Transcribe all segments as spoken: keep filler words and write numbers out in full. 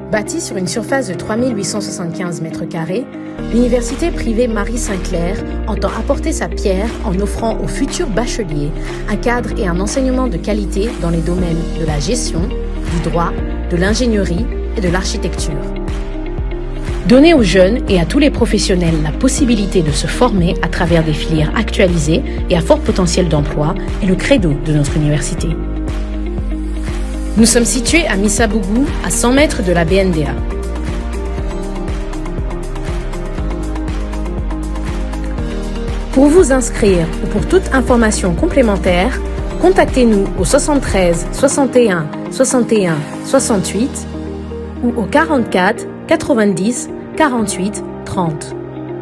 Bâtie sur une surface de trois mille huit cent soixante-quinze mètres carrés, l'université privée Marie-Saint-Clair entend apporter sa pierre en offrant aux futurs bacheliers un cadre et un enseignement de qualité dans les domaines de la gestion, du droit, de l'ingénierie et de l'architecture. Donner aux jeunes et à tous les professionnels la possibilité de se former à travers des filières actualisées et à fort potentiel d'emploi est le credo de notre université. Nous sommes situés à Missabougou, à cent mètres de la B N D A. Pour vous inscrire ou pour toute information complémentaire, contactez-nous au soixante-treize soixante et un soixante et un soixante-huit ou au quarante-quatre quatre-vingt-dix quarante-huit trente.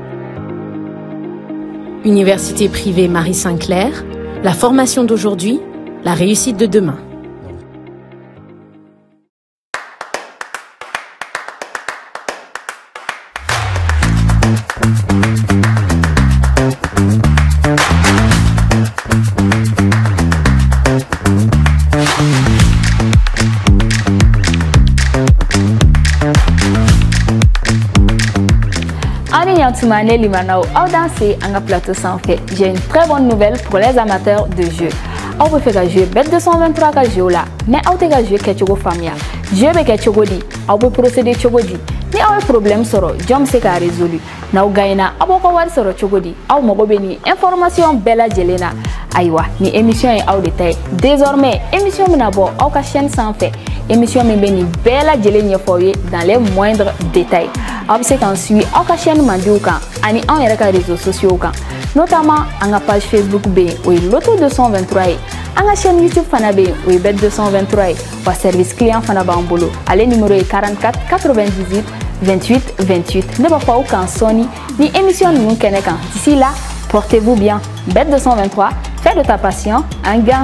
Université privée Marie-Saint-Clair, la formation d'aujourd'hui, la réussite de demain. J'ai une très bonne nouvelle pour les amateurs de jeux. On peut faire jouer Bet deux cent vingt-trois ka jeu là, mais on peut jouer quelque famille. Jeu be quelque godi, on peut procéder chogodi. Ni un problème soro, jom se ka résolu. Na u gaina aboko war soro chogodi. Aw mo beni information bella jelena. Aywa, ni émission est au détail. Désormais, émission menabo au ka chaîne sans fait. Émission me beni bella jelenya foye dans les moindres détails. Obse kan suit au ka chaîne mandiuka, ani en yere ka réseaux sociaux kan. Notamment en la page Facebook B ou Loto deux cent vingt-trois, en la chaîne YouTube Fanabe ou Bet deux cent vingt-trois ou service client Fanabambolo. Allez numéro est quarante-quatre quatre-vingt-dix-huit vingt-huit vingt-huit. Ne va pas aucun Sony ni émission ni Kenekan. D'ici là, portez-vous bien. Bet deux cent vingt-trois, fais de ta passion un gain.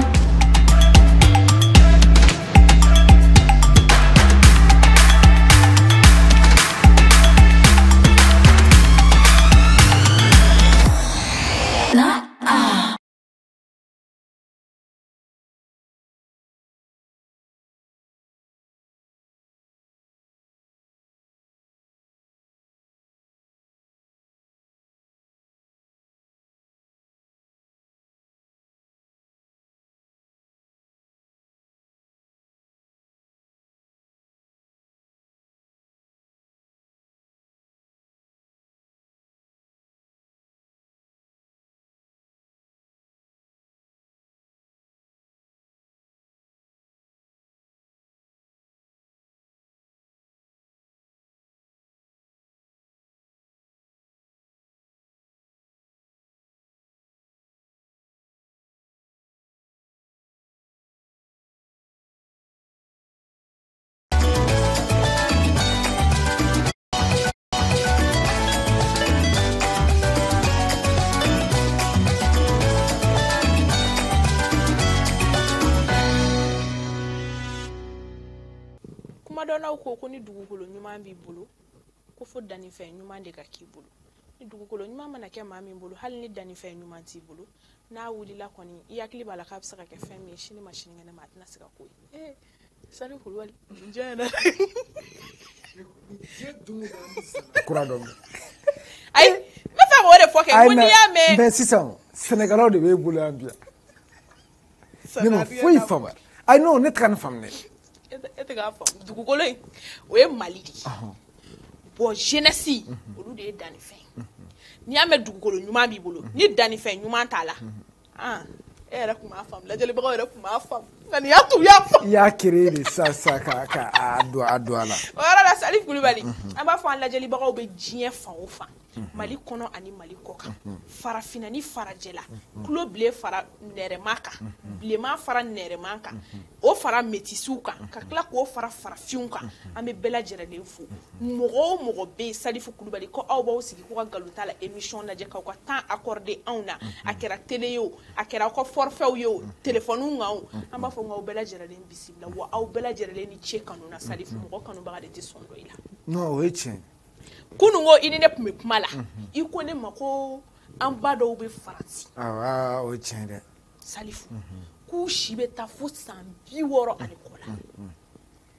Madonna ko ko ni dugukolo nyuma mbi bulu ko fo dani fe nyuma de ka ki bulu ni dugukolo nyuma mana ke mami bulu hal ni dani fe nyuma ti bulu na wuli la koni yakli bala ka bsaka ke fe mi shini machine ngene matna sika ko eh sali ko wal jana kura dom ay ma fa wore fo ke woni ya me ben sison sénégalo de be bulu ambia ni mo foi fama ay no net kan famne ete ga fam dugukolo we malidi bo jeunesse olu de dani fe ni ame dugukolo nyuma bi bulu ni dani fe nyuma tala ah era kuma fam la jeli bago era kuma fam ngani ya tu ya fam ya kirede sa sa ka ka ado ado ala ora la Salif Coulibaly amba fo la jeli bago be jien fan o fan Mali kono ani Mali koka farafina ni farajela klo ble fara nere maka ble ma fara nere maka o fara metisuka ka kla ko fara farafiunka ame bela jerele fu mogo mogo be Salif Coulibaly ko aw ba sigi ko galuta la émission na je ka ko temps accordé auna akera télé yo akera ko forfait yo téléphone ngaw amba fo ngaw bela jerele bisibla wa aw bela jerele ni chekanu na Salif mogo kanu ba de sondo ila no wechen kunungo ini ne pume kumala iko ne mako amba do be farati ah o chende Salifu ku shibe ta fo san bi woro alikola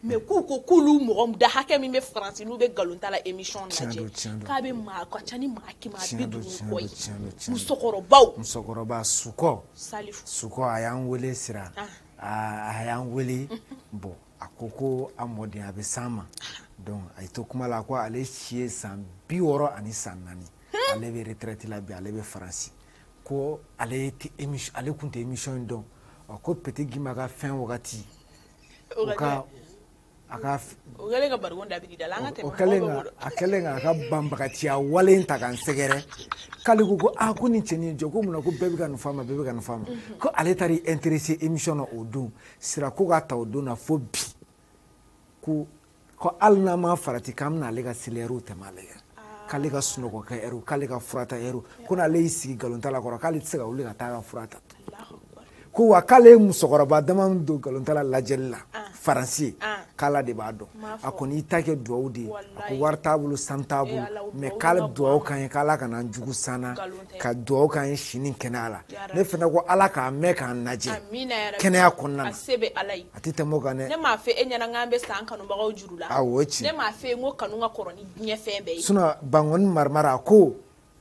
mais k'u ko k'olu mɔgɔ da hakɛ min bɛ faransi n'u bɛ nkalonta la émission lajɛ k'a bɛ maa ka ca ni maa kɛmɛ bi duuru kɔ ye musokɔrɔbaw musokɔrɔba sukɔ Salifu sukɔ a y'an wele sira a y'an wele bon a ko ko a mɔden a bɛ s'an ma donc a ye to kuma la ko ale si ye san bi wɔɔrɔ ani san naani ale bɛ retraite la bi ale bɛ faransi ko ale tɛ émission ale kun tɛ émission in dɔn ko Petit Gima ka fɛn wagati o ka a ka o kɛlen ka barigon dabiri da la an ka tɛmɛ o kɛlen a kɛlen a ka banbagatiya wale in ta k'an sɛgɛrɛ k'ale ko ko ah ko nin cɛnin jɔ ko mun na ko bɛɛ bɛ ka nin f'a ma bɛɛ bɛ ka nin f'a ma ko ale taara intéressé émission na o don sira ko k'a ta o don na fo bi ko ko hali n'a ma farati k'an bɛna ale ka seliɛriw tɛmɛ ale kan k'ale ka sunɔgɔ kɛ ɛriw k'ale ka furata ɛriw ko n'ale y'i sigi nkalonta la kɔrɔ k'ale tɛ se ka wuli ka taa ka fura ta ko wa k'ale ye musokɔrɔba dama min don nkalonta la lajɛli la faransi k'ala de b'a dɔn a kɔni y'i ta kɛ duwawu de ye a ko wari t'a bolo san t'a bolo mais k'ale duwawu k'an ye k'ala kana n jugu sanna ka duwawu k'an ye sini kɛnɛya la ne fana ko ala k'a mɛn k'an lajɛ kɛnɛya kɔnɔna na a tɛ tɛmɛ o kan dɛ ne m'a fɛ e ɲɛna k'an bɛ san kanubagaw juru la awɔ o ye tiɲɛ ne m'a fɛ n ko kanu ka kɔrɔ ni diɲɛ fɛn bɛɛ ye sinon Bangoni Marimara a ko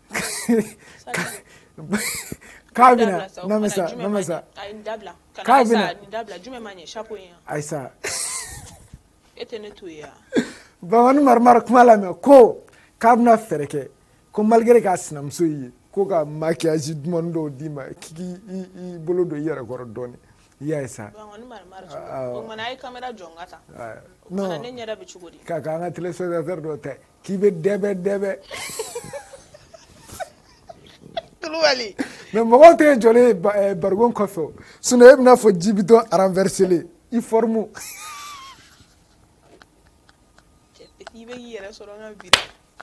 k'a bɛna namasa namasa k'a bɛna nin dabila jumɛn ma ɲɛ chapeau in ayisa e tɛ ne to yen Bangoni Marimara kuma lamɛn ko k'a bɛna fɛɛrɛ kɛ ko malgré k'a sinamuso ye ko ka maquillage duman dɔw d'i ma k'i i bolo don i yɛrɛ kɔrɔ dɔɔnin i y'a ye sa Bangoni Marimara o kumana a ye caméra jɔ n ka tan non ne ɲɛda bɛ cogo di k'a k'an ka téléspectateur dɔ tɛ k'i bɛ dɛbɛ dɛbɛ Kulubali mais mɔgɔw tɛ jɔlen barigon kɔfɛ sinon e bɛna fɔ ji bitɔn renversé i forme i bɛ k'i yɛrɛ sɔrɔ n ka biri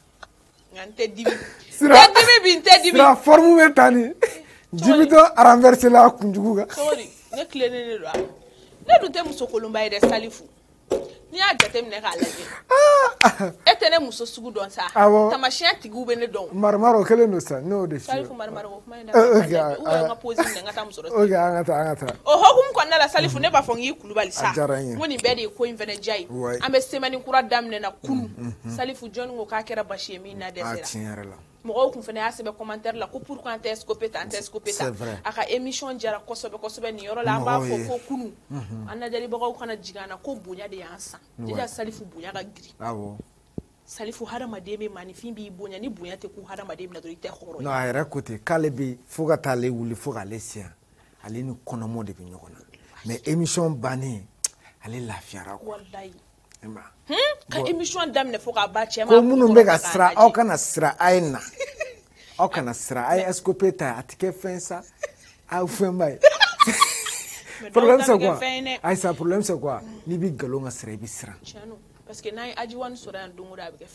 nka n tɛ dibi tɛ dibi bi n tɛ dibi sira forme bɛ taa ni ji bitɔn renversé a kunjugu kan cogo di ne tilennen de don ne dun tɛ muso kolonba ye dɛ Salifu n'i y'a jateminɛ k'a lajɛ e tɛ ne muso sugu dɔn sa tamasiyɛn tigiw bɛ ne dɔn Marimara o kɛlen don sa n'o de fiyɛ Salifu Marimara o kuma in da ou bien n ka pose minɛ n ka taa muso dɔ sigi ok an ka taa an ka taa o hukumu kɔnɔna la Salifu ne b'a fɔ n k'i Kulubali sa a diyara n ye n ko nin bɛɛ de ye ko in fana diya ye an bɛ semaine kura daminɛ na kunu Salifu jɔnni ko k'a kɛra basi ye min na dɛsɛra a tiɲɛ yɛrɛ la mɔgɔw kun fana y'a sɛbɛn commentaire la ko pourquoi an tɛ scoper tan an tɛ scoper tan a ka émission diyara kosɛbɛ kosɛbɛ nin yɔrɔ la an b'a fɔ ko kunu an lajɛlibagaw kana jigin an na ko bonya de y'an san déjà Salifu bonya ka girin awɔ Salifu hadamaden bɛ maanifin b'i bonya ni bonya tɛ ko hadamaden bɛ na dɔrɔn i tɛ hɔrɔn ye non a yɛrɛ ko ten k'ale bɛ fo ka taa ale wuli fo k'ale se yan ale ni kɔnɔmɔ de bɛ ɲɔgɔn na mais émission bannen ale lafiyara quoi walayi ka émission daminɛ fo k'a ba cɛ ma ko minnu bɛ ka sira aw kana sira a ye na aw kana sira a ye scoper ta a tɛ kɛ fɛn sa aw fɛn ba ye problème c'est quoi ayisa problème c'est quoi n'i bɛ nkalon ka sira i bɛ siran parce que n'an ye ajiwani sɔrɔ yan don o don a bɛ kɛ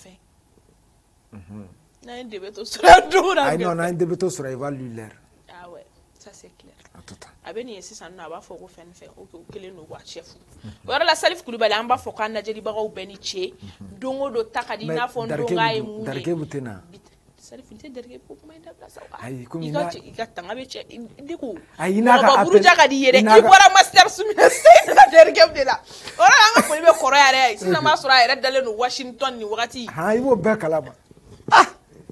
fɛn n'an ye debeto sɔrɔ yan don o don a bɛ kɛ fɛn non n'an ye debeto sɔrɔ il va lui l'air ah ouais ça c'est clair a a bɛ nin ye sisan nɔ a b'a fɔ ko fɛn fɛn o kelen don wa chef o yɔrɔ la Salifu Kulubali an b'a fɔ k'an lajɛlibagaw bɛɛ ni ce don o don ta ka di i n'a fɔ n don k'a ye mun ye Darikebu tɛ na Salifu n tɛ Darike ko kuma in dabila sa ayi komi i ka tanga bɛ cɛ de ko ayi n'a ka appel buruja ka di yɛrɛ i bɔra master sumina se na Darikebu de la o yɔrɔ la an ka foli bɛ kɔrɔ yɛrɛ ye sisan b'a sɔrɔ a yɛrɛ dalen don Washington nin wagati han i b'o bɛɛ kalama ah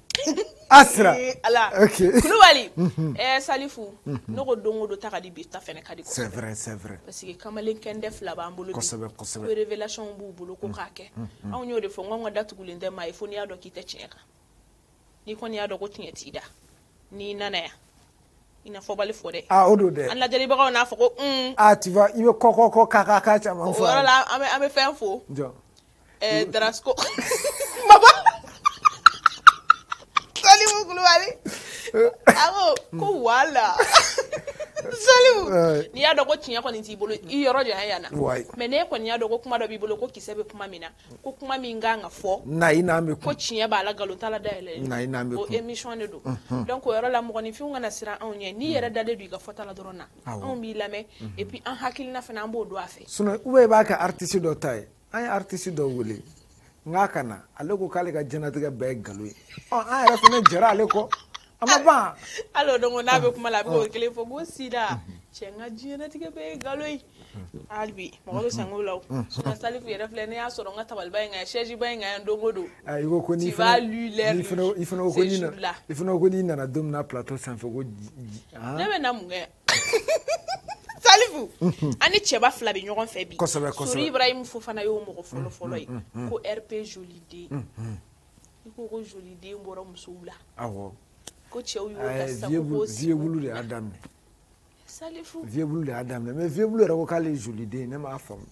Asra ala Kulubali eh Salifu ne ko don o don ta ka di bi ta fɛnɛ ka di c'est vrai c'est vrai parce que kamalen kɛndɛ fila b'an bolo kosɛbɛ kosɛbɛ ko révélation b'u bolo ko k'a kɛ anw y'o de fɔ n ko n ka datugulen tɛ maa ye fo n'i y'a dɔn k'i tɛ tiɲɛ kan n'i kɔni y'a dɔn ko tiɲɛ t'i da n'i nana yan i na fɔbali fɔ dɛ ah o don dɛ an lajɛlibagaw n'a fɔ ko un ah tu vois i bɛ kɔ kɔ kɔ ka ka ka caman fɔ o yɔrɔ la an bɛ an bɛ fɛn fɔ jɔ eh Darasco baba Salifu Kulubali awo ko wala Salifu n'i y'a dɔn ko tiɲɛ kɔni t'i bolo i yɔrɔ janya yan na mais ne kɔni y'a dɔn ko kuma dɔ b'i bolo ko kisɛ bɛ kuma min na ko kuma min kan ka fɔ na i n'an bɛ ko tiɲɛ b'a la nkalon t'a la dayɛlɛ na i n'an bɛ o émission de don donc o yɔrɔ la mɔgɔninfinw kana siran anw ɲɛ n'i yɛrɛ dalen don i ka fɔta la dɔrɔn na anw b'i lamɛn et puis an hakilina fana an b'o don a fɛ sinon ou bien i b'a kɛ artiste dɔ ta ye an ye artiste dɔ wele nka ka na ale ko k'ale ka diɲɛlatigɛ bɛɛ ye nkalon ye ɔ an yɛrɛ fana jɛra ale kɔ a ma ban hali o don n'a bɛ kuma la a bɛ k'o kelen fɔ ko sida chenga jina tige be galoi albi mo sango law na salifu yera flene ya soro ngata balba nga sheji ba nga ndongodo ay go ko ni fa lui l'air il faut il faut ko ni na il faut ko ni na dom na plateau sans faut go ah na na mu salifu ani cheba fla bi nyogon fe bi suri ibrahim fofana yo mo ko folo folo ko rp jolide ko ko jolide mboro musula awo ko chew yo ta sa ko vie bulu de adam ne salifu vie bulu de adam ne mais vie bulu ra ko kale jolide ne ma fam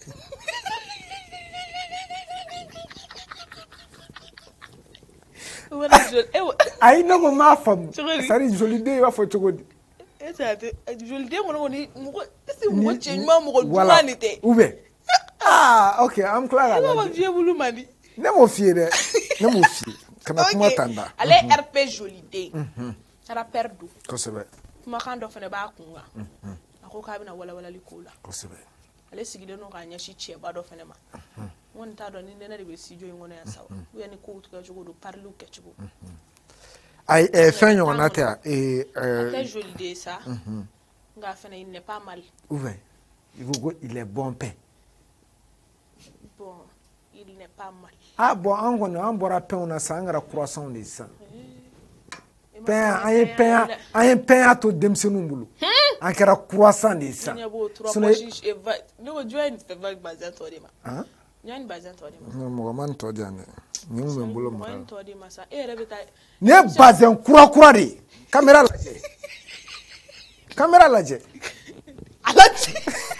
wala jol e ay no mo ma fam sari jolide wa fo chogodi eta jolide mo no ni mo si mo chenma mo dumani te ube ah okay I'm clear ala ma vie bulu mani ne mo fie de ne mo fie kana kuma tanda ale rp jolide ara perdu ko sebe kuma kan do fene ba kunga ako ka bina wala wala likola ko sebe ale sigide no ka nya shi che ba do fene ma won ta do ni ne na be sijo ngono ya sawa we ni ko tuka jogo do parlu ke chugo ay e fen yo na ta e rp jolide ça nga fene il n'est pas mal ouais il faut il est bon pain bon il n'est pas mal ah bon on go na bora pain na sangara croissant de ça pain ay pain ay pain ato demsenu mbulu en kera croissant de ça so ne no join fe bag bazan to de ma hein nyan bazan to de ma no mo man to de ane ni mo mbulu mo man to de ma sa e rebeta ne bazan kura kura de caméra la je caméra la je alati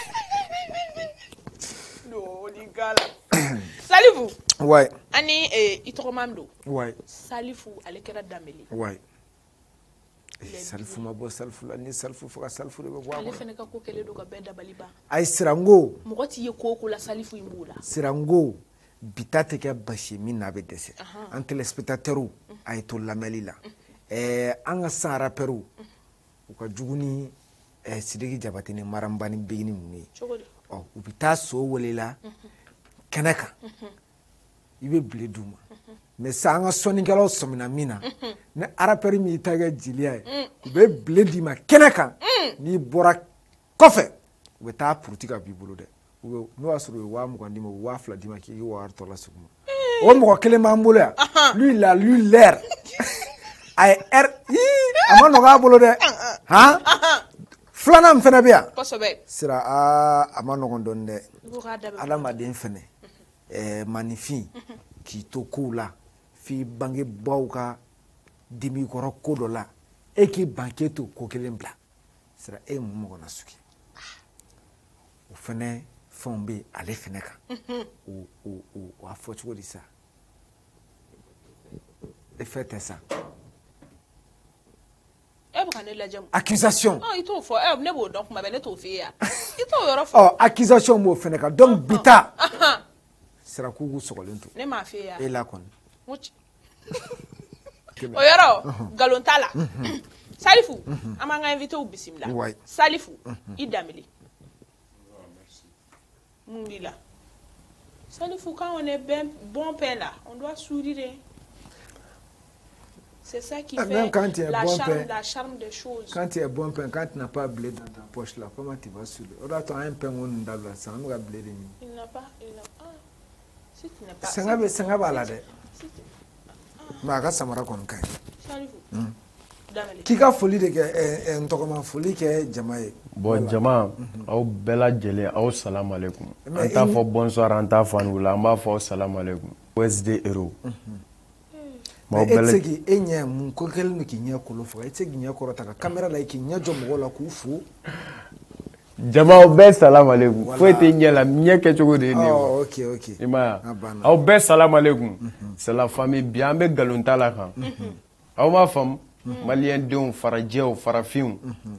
no ni gala salifu ouais ani e itoko mamdo ouais salifu ale kera dameli ouais salifu mabo salifu la ni salifu foka salifu de bo ale fene ka ko kele do ka beda baliba ay sirango mugoti ye ko ko la salifu imbula sirango bitate ke bashi min na be dese en téléspectateur ay to lamelila eh anga sara peru ko juguni eh sidigi jabatini marambani begini muni oh ubita so wolela keneka ibe bleduma mais ça anga soni galo somina mina ne araperi mi taga jilia be bledi ma keneka ni bora kofe we ta politika bibulu de we no asuru wa mu kwandi mo wa fla dima ki wa arto la suguma o mo ko kele mambulo ya lui la lui l'air ay er amano ga bolo de ha flana mfena bia kosobe sira a amano gondonde adama den fene eh magnifique qui to kula fi bange bawka dimi koro kodola e ki banketo ko kelen bla sira e mo ko nasuki o fene fombe ale fene ka o o o afo chugo disa e fete ça e ba ne la jam accusation oh ito fo e ne bo donc ma be ne to fi ya ito yoro fo oh accusation mo fene ka donc bita sira kugu sogolento ne ma fi ya e la kon much o yoro galontala salifu amanga invité au bisimila salifu idamili Mungila salifu quand on est ben bon père là on doit sourire c'est ça qui fait quand la bon charme père, la charme des choses quand tu es bon père quand tu n'as pas blé dans ta poche là comment tu vas sourire on a un pain on ndabla ça on va blé de ni il n'a pas il n'a pas si tu n'es pas sanga sanga bala de ma ka samara kon kai salifu ki ka foli de ke en tokoma foli ke jamae bon jama aw bela jele aw salam alaikum anta fo bonsoir anta fo wala ma fo salam alaikum wesde hero ma bela etsegi enya mun ko kelno ki nya ko lo fo etsegi nya ko rota ka camera la ki nya jom go la ku fu jama aw be salam alaikum fo ete nya la nya ke chogo de ni oh OK OK ima aw be salam alaikum c'est la famille bien be galonta la kan aw ma fam malien de farajeo farafin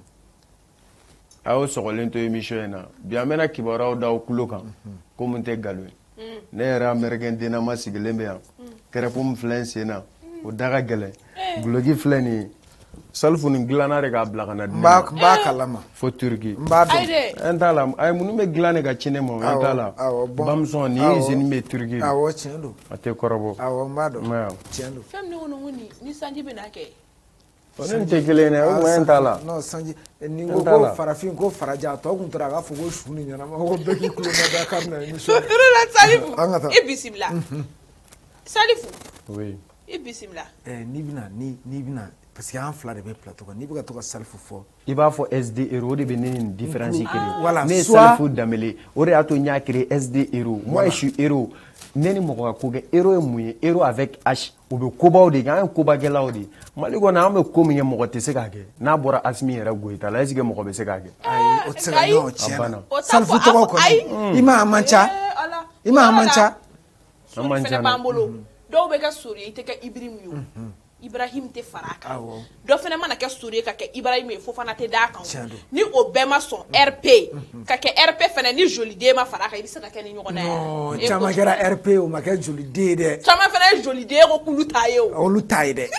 aw sogolen to émission na bien mena kibaraw daw kulokan ko mun te galwe ne era américain dina ma sigilembe ya kerepum flense na o daga gele blogi fleni salfuni glana rega blakana ba ba kalama fo turki ba do entala ay munu me glane ga chine mo entala bamson ni zeni me turki awo chendo ate korobo awo mbado ma chendo femme ni wono woni ni sanji be na ke On est kelen ne o moyen ta la. Non sanji ni ko ko farafin ko faraja to kun tora ga fo ko shuni nyana ma ko beki kulo na Dakar na émission. La Salifou. Et bismillah. Salifou. Oui. Et bismillah. Eh ni bina ni ni bina parce que en fla de be plateau ni be ka to ka Salifou fo. Il va faut S D Hero de benir une différence créer. Voilà. Mais Salifou Damele aurait à to nya créer S D Hero. Moi je suis héros. Neni moko ko ge héros mouye héros avec H ou be koba de ga koba gela odi. Mali ko na am ko mi moko te se ka ge. Na bora asmi era goita la esige moko be se ka ge. Ai o tsela no chena. Salifou to ko ni. Ima amancha. Ima amancha. Amancha bambolo. Do be ka sori ite ka Ibrahim yo. Ibrahim te faraka. Do fene mana ka sori ka ke Ibrahim fo fana te da kan. Ni o be ma son R P. Ka ke R P fene ni joli de ma faraka ibi se ka ke ni nyoko na. No, chama kera R P o ma ke joli de de. Chama fene joli de ko kulu taye o. O lu taye de.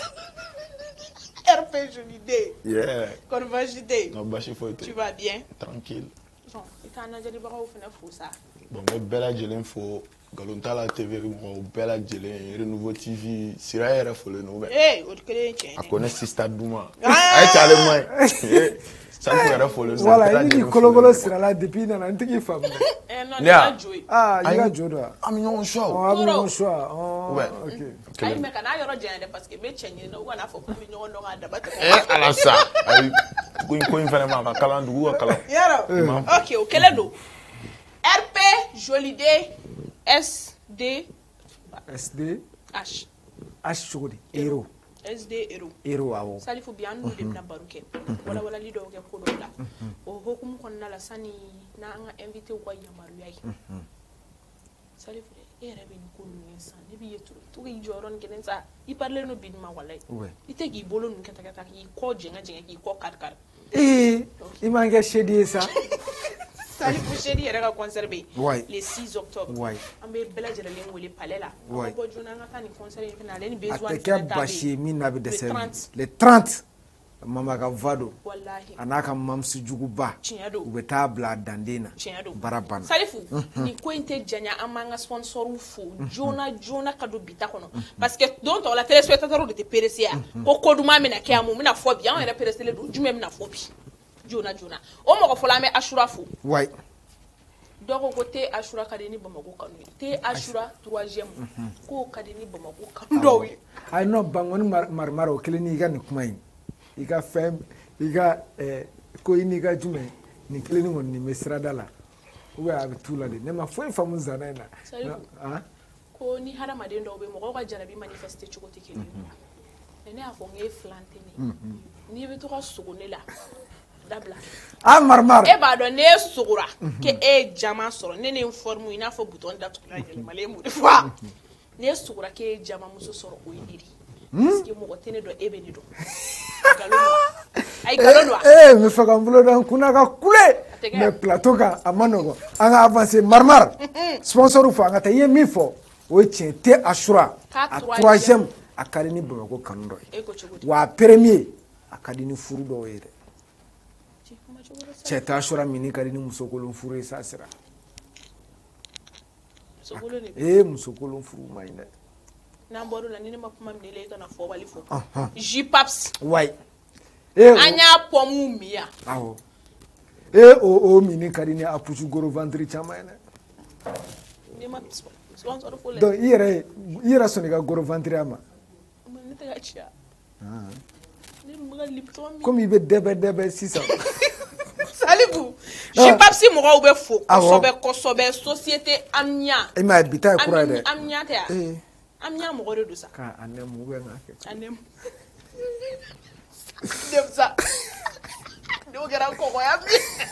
R P joli de. Yeah. Convagité. Non, bashi faut Tu vas bien? Tranquille. Bon, et quand on a dit baro fene fo ça. Bon, mais bella jelen fo Galontala T V mo bella jelen Renouveau T V sira era fo le no. Eh, o kele chen. A connaît Sister Douma. Ay chale moi. Ça me era fo le. Voilà, il dit kologolo sira là depuis na ntiki fam. Eh non, il a joué. Ah, il a joué. Am yon choix. Oh, am yon choix. Oh, ouais. OK. Ay me kana yoro jende parce que me chenye no wana fo mi nyon no ngada ba. Eh, ala ça. Ay ko ko infane ma kala ndugu kala. Yaro. OK, o kele do. R P joli de S D S D H H chogodi hero S D hero hero awo Salifou bi anu de na baruke wala wala lido ke ko do la o hokum kon na la sani na nga invité ko yamaru yayi Salifou de era ben ko nu insan ne bi yetu to gi joron kenen sa i parler no bidma walay ite gi bolo nu kata kata ki ko jenga jenga ki ko kar kar eh imange shedi ça Salifou chéri era conservé ouais. Le six octobre ouais. Ambe bela jere le ngoli palais là ouais. Bo jona nga tani concert na le ni besoin ateke bashi mi na be desel le trente mama ka vado wallahi anaka mamsu juguba ube tabla dandena barabana Salifou ni ko inte janya amanga sponsor fu jona jona kado bita kono parce que donc la téléspectateur de te pérecia ko koduma me na kiamu me na phobie on era péresele do jume me na phobie Jona Jona. O mo ko me Ashura fu. Ouais. Doko ko te Ashura kadeni Bamako kanu. Te Ashura troisième. Ko kadeni Bamako kanu do wi. Ay no bangon mar maro keleni ga ni kuma yin. Iga fem, iga eh ko ini ga jume ni keleni mon ni mesrada la. Uwe abitula de. Nema fo infamu zana na. Ah. Ko ni hara made ndo be mo ko jarabi manifester choko te keleni. Nene afo nge flante ni. Ni be to ko sugone la. Dabla. Ah marmar. E ba do ne sugura ke e jama soro ne ne informe ina fo bouton da tukla jeli male mu fois. Ne sugura ke jama muso soro o yiri. Parce que mo tene do ebe ni do. Ay galonwa. Eh me fa kambulo dan kuna ka kule. Me plateau ka amanogo. Anga avancer marmar. Sponsor fa anga taye mi fo. O tiente Ashura. A troisième akadini Bamako kanundo. Wa premier akadini furu do yere. Cheta Ashura mini kadini musokolo furu sa sera. Musokolo ni. Eh musokolo furu maina. Na bodo la nini makuma mnele ka na fo bali fo. J-Paps. Ouais. Eh anya pomu mia. Awo. Eh o o mini kadini apuchu goro ventri chama ene. Ni ma sponsor fo le. Donc ire ire sonika goro ventri ama. Mene te gacha. Ah. Ni mga lipton mi. Comme il veut debe debe sisa. Salifou. J-Paps si mo ko be fo. So be ko so be société amnia. E ma bita kura de. Amnia te a. Eh. Amnia mo ko do sa. Ka anem mo be ngake. Anem. Dem sa. Do gara ko ko ya.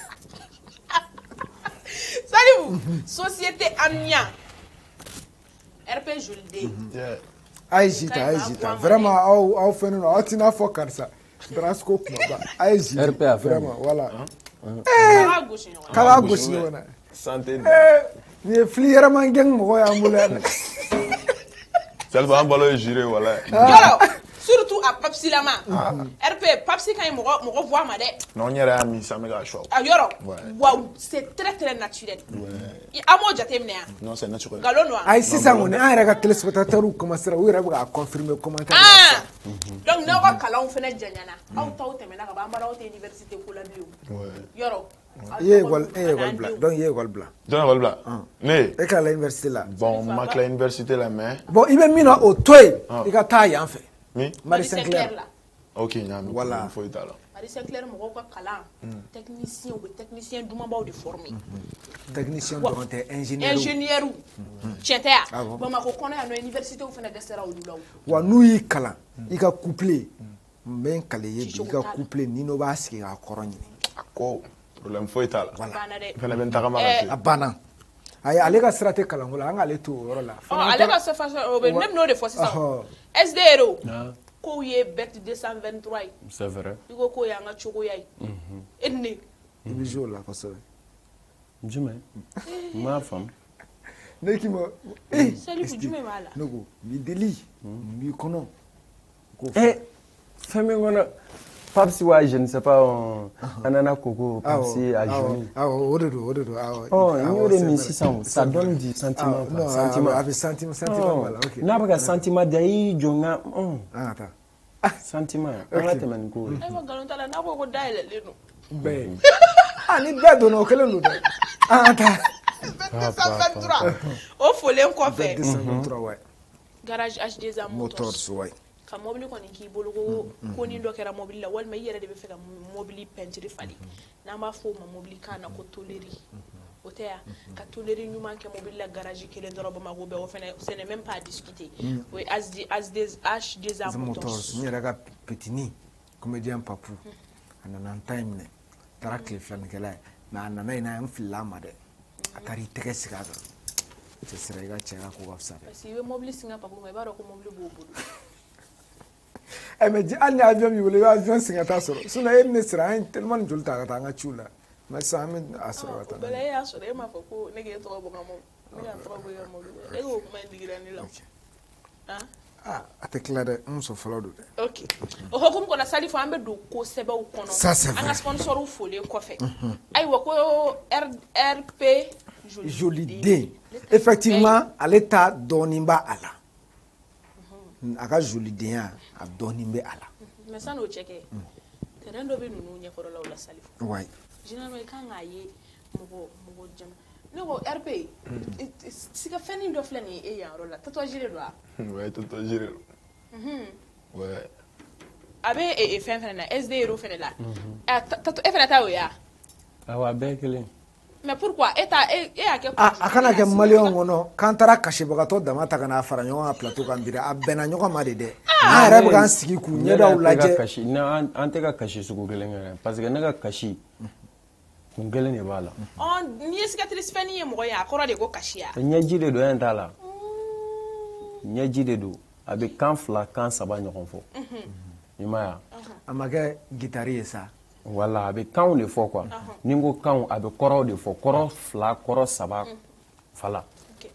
Salifou. Société amnia. R P Julde. Yeah. Aïjita, Aïjita. Vraiment, au au phénomène, au tina fokar ça. Drasco kuma ba. Aïjita. R P a vraiment, voilà. Kala gauche ni. Kala gauche ni wana. Santé. Ni fliera mangeng mo ya mulana. Salva ambalo jure wala. Yoro, surtout a papsi la main. R P, papsi quand il me revoit ma dette. Non, il y a mis ça, mais la choix. Ah, yoro. Waouh, c'est très très naturel. À moi, j'attends. Non, c'est naturel. Galon noir. Ah, si ça, on est un regard téléspectateur ou comment ça, oui, à confirmer comment. Ah! Donc, nous avons calon fait notre janiana. Ah, tu as été maintenant, on va à l'université pour la bio. Yoro. Yé, voilà, yé, voilà, blanc. Donc, yé, voilà, blanc. Donc, voilà, blanc. Mais. Et qu'à l'université là. Bon, ma à l'université là, mais. Bon, il m'a mis au toit. Il a taillé en fait. Oui. Marie Saint-Clair là. Ok, il y a un voilà. Faut être là. Marie Saint-Clair, mon gars, calon. Technicien ou technicien du monde de former. Technicien donc ingénieur. Ingénieur. Tiens, bon, ma reconnais à l'université où fait des serres au douleur. Wa nous y calon. Il a couplé. Ben calé, il a couplé. Nino Baski à Coroni. D'accord. Problème faut être là. Voilà. Fana ben tagama a bana ay ale ka sirate kalangola an ale to yoro la oh ale ka se façon o be même no de fois ça S D R O ko ye bet deux cent vingt-trois c'est vrai iko ko ya nga chogo yai enne ibi jola ko so jume ma femme neki mo eh salut jume mala nogo mi deli mi kono ko eh femme ngona Papsi, ouais, je ne sais pas, Anana Coco, Papsi, à Johnny. Ah, Ododo, Ododo, ah, oh, il y aurait mis six cents, ça donne du sentiment. Non, sentiment, avec sentiment, sentiment, voilà, ok. N'a pas sentiment d'ailleurs, Jonga, ah, attends. Sentiment, on va te mettre go. Eh, mon galon, t'as la nabo ko daile le no. Ben. Ah, ni bedo no kele no. Ah, attends. deux cent vingt-trois. Au folé ko fait. deux cent vingt-trois, ouais. Garage H deux A Motors, ouais. Ka mobili ko ni ki bolo ko ko ni do kera mobili la wal ma yere de be fe ka mobili peinture fali na ma fo ma mobili kana ko toleri o te ya ka toleri nyuma ke mobili la garage kele doroba ma go be o fene ce n'est même pas à discuter oui as des as des H des A motors ni raga petini comédien papu anana time ne tara clip lan kala na anana ina en filama de atari tege sigaga ce serait ga chega ko wafsa si we mobili singa papu ma ba ro ko mobili bobo eh mais di alni avion mi wole avion singa ta soro suna e ne sira en tellement jol ta ta nga chula ma sa mi asoro ta bele ya soro e ma fa ko ne ge to bo ngamo ne ya to bo ngamo e go ma ndigira ni la ah ah ate clare on so follow do ok o hokum ko na sali fo ambe do ko sebe o kono anga sponsor o fo le ko fe ay wa ko R P joli D effectivement à l'état donimba ala aka joli D a donimbe ala mais ça no checker terrain do be nunu nya ko la wala sali fo ouais généralement kan aye mo mo jam ne ko R P sika feni do flani e ya rola tatouage le do ouais tatouage le mhm ouais abe e fen fen na S D ro fen la ah tatouage fen ta o ya ah wa be kele mais pourquoi eta e e a ke ah akana ke malion ngono kantara kashe bagato dama ta kana fara nyon a plateau kan dire abena nyoko ma de de ah rebe kan sigi ku nyeda ulaje kashi na ante ka kashi su ko gelen parce que na ka kashi kun gelen ne bala on ni cicatrice feni e mo ya akora de ko kashi ya nyaji de do enta la nyaji de do abe kan fla kan saba nyokon fo imaya amage guitariste ça voilà abe kan le fo quoi ningo kan abe koro de fo koro fla koro saba fala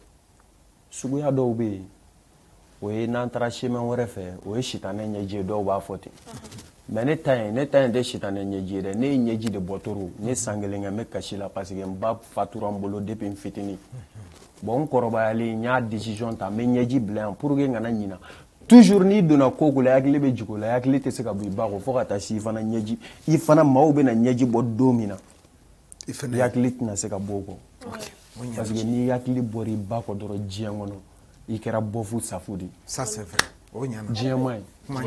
sugu ya do be o ye nantara chemin wɛrɛ fɛ o ye sitanɛ ɲɛji dɔw b'a fɔ ten mais ne ta ye ne ta ye tɛ sitanɛ ɲɛji ye dɛ ne ye ɲɛji de bɔtoro ne san kelen kɛ n bɛ kasi la parce que n ba fatura n bolo depuis n fitini bon n kɔrɔbayalen n y'a décision ta n bɛ ɲɛji bila yan pour que n kana ɲina toujours n'i donna ko ko la i hakili bɛ jigin o la i hakili tɛ se ka bɔ i ba kɔ fo ka taa se i fana ɲɛji i fana maaw bɛ na ɲɛji bɔ don min na i hakili tɛna se ka bɔ o kɔ parce que n'i hakili bɔra i ba kɔ dɔrɔn diɲɛ kɔnɔ il kɛra bofu safudi ça c'est vrai o nyana diamant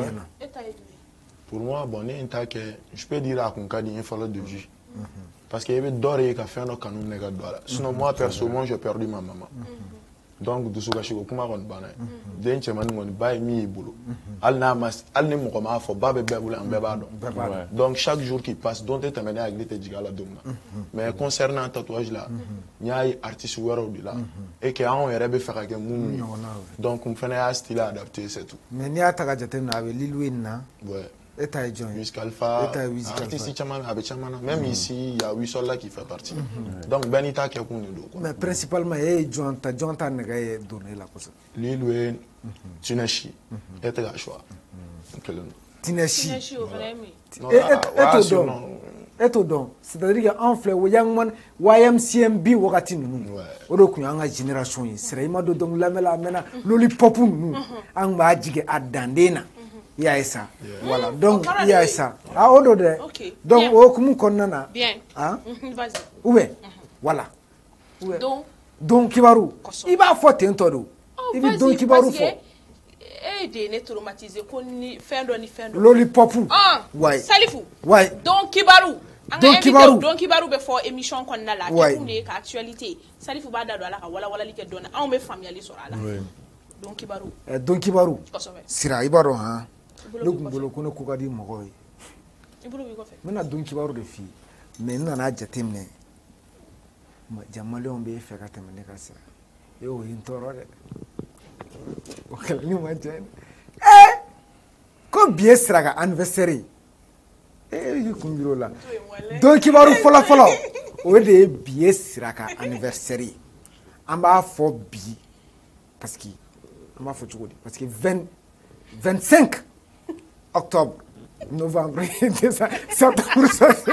pour moi bon ne ta que je peux dire à kunka di infalo de vie parce que il veut dorer ka faire no kanun ne ga dola sinon moi personnellement j'ai perdu ma maman donc du suka shiko kuma gon bana den chema ngoni bay mi bulu al na mas al ne mo ko ma fo babe bebul am beba do donc chaque jour qui passe donc tu t'amener à gliter digala domna mais concernant tatouage là ñay artiste wero bi là et que on yere be fera ke mun donc on fait un style adapté c'est tout mais ni ataka jate na be lilwin na ouais et ta joint Wiz Khalifa artiste chama avec chamana même ici il y a Wissol là qui fait partie donc benita ke kunu do mais principalement et joint ta joint ta ne ga donner la cosa lilwin tunashi et ta choix Tinesi. Tinesi au vrai mais. Et tout donc. Et tout donc. C'est-à-dire qu'en fait, au young man, Y M C M B wakati nunu. Odo kunyanga génération yi. Sera ima do donc lamela mena lollipop nunu. Ang ma jige adandena. Il y a ça. Voilà. Donc il y a ça. Ah odo de. Donc o kumu konnana. Bien. Hein? Vas-y. Ouais. Voilà. Donc donc kibaru. Il va faut tentodo. Il va donc kibaru faut. Eh de ne traumatisé ko ni fin do ni fin do. Lollipop. Ah. Ouais. Salifou. Ouais. Donc kibaru. Donc kibaru. Donc kibaru be for émission kon na la ke pour ne ka actualité. Salifou ba da do ala ka wala wala like dona. On me familier sur ala. Donc kibaru. Eh donc kibaru. Sira ibaro ha. Le gumbolo ko ne ko kadi mogo yi. Ibulu bi ko fe. Mena donc kibaru de fi. Mais na na jatemne. Ma jamale on be fe ka temne ka sira. Yo intoro de. Okay, ni ma jen. Eh! Ko biye sira ka anniversaire. Eh, yu kumbiro la. Donc kibaru fola fola. O de biye sira ka anniversaire. Amba fo bi parce que amba fo chugodi parce que vingt vingt-cinq octobre novembre septembre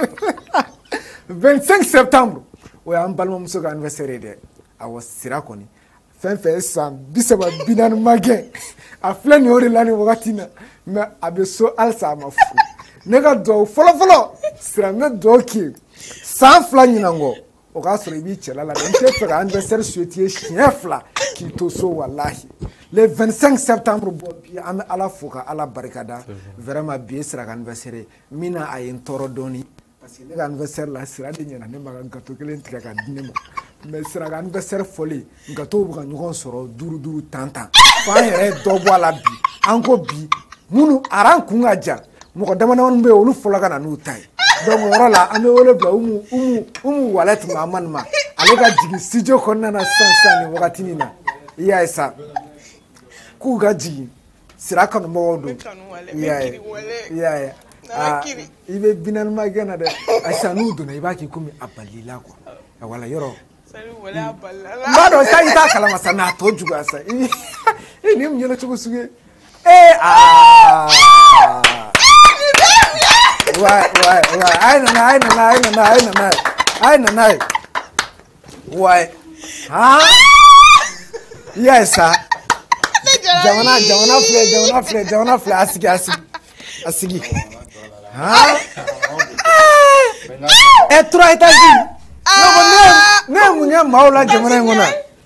vingt-cinq septembre o ya balma muso ka anniversaire de awo sira koni fen fe san bisaba binan magin a flen ni ori lani wakati na mais abeso alsa ma fu ne ka do folo folo sira me do ki san fla nyinango o ka soro ibi chela la nte fe ka anniversaire souhaiter chien fla ki to so wallahi le vingt-cinq septembre bo bi am ala foka ala barikada vraiment bien sira ka anniversaire mina ayin toro doni parce que le anniversaire la sira de nyana ne maga gato kelen tika ka dinema mais sira ka anniversaire folie gato bu ka nyogon soro duru duru tanta fa yere do bo ala bi anko bi munu aran kunga ja mo ko dama na be olu fola kana nu tai donc wora la ame wole bla umu umu umu wallet ma man ma ale ka jigi studio konna na sansa ni wakati ni na iya esa ku ga jigi sira kanu mo do iya iya ah ibe binal magana de asanu do na ibaki kumi abalila kwa wala yoro salu wala abalala mbado sai ta kala masana to juga sa ini mnyelo chugo suge eh ah ouais ouais ouais ai na ai na ai na ai na ai na ai ouais ha yes sir jamana jamana fle jamana fle jamana fle asigi asigi asigi ha e trois étages no bo ne ne munya maula jamana ngona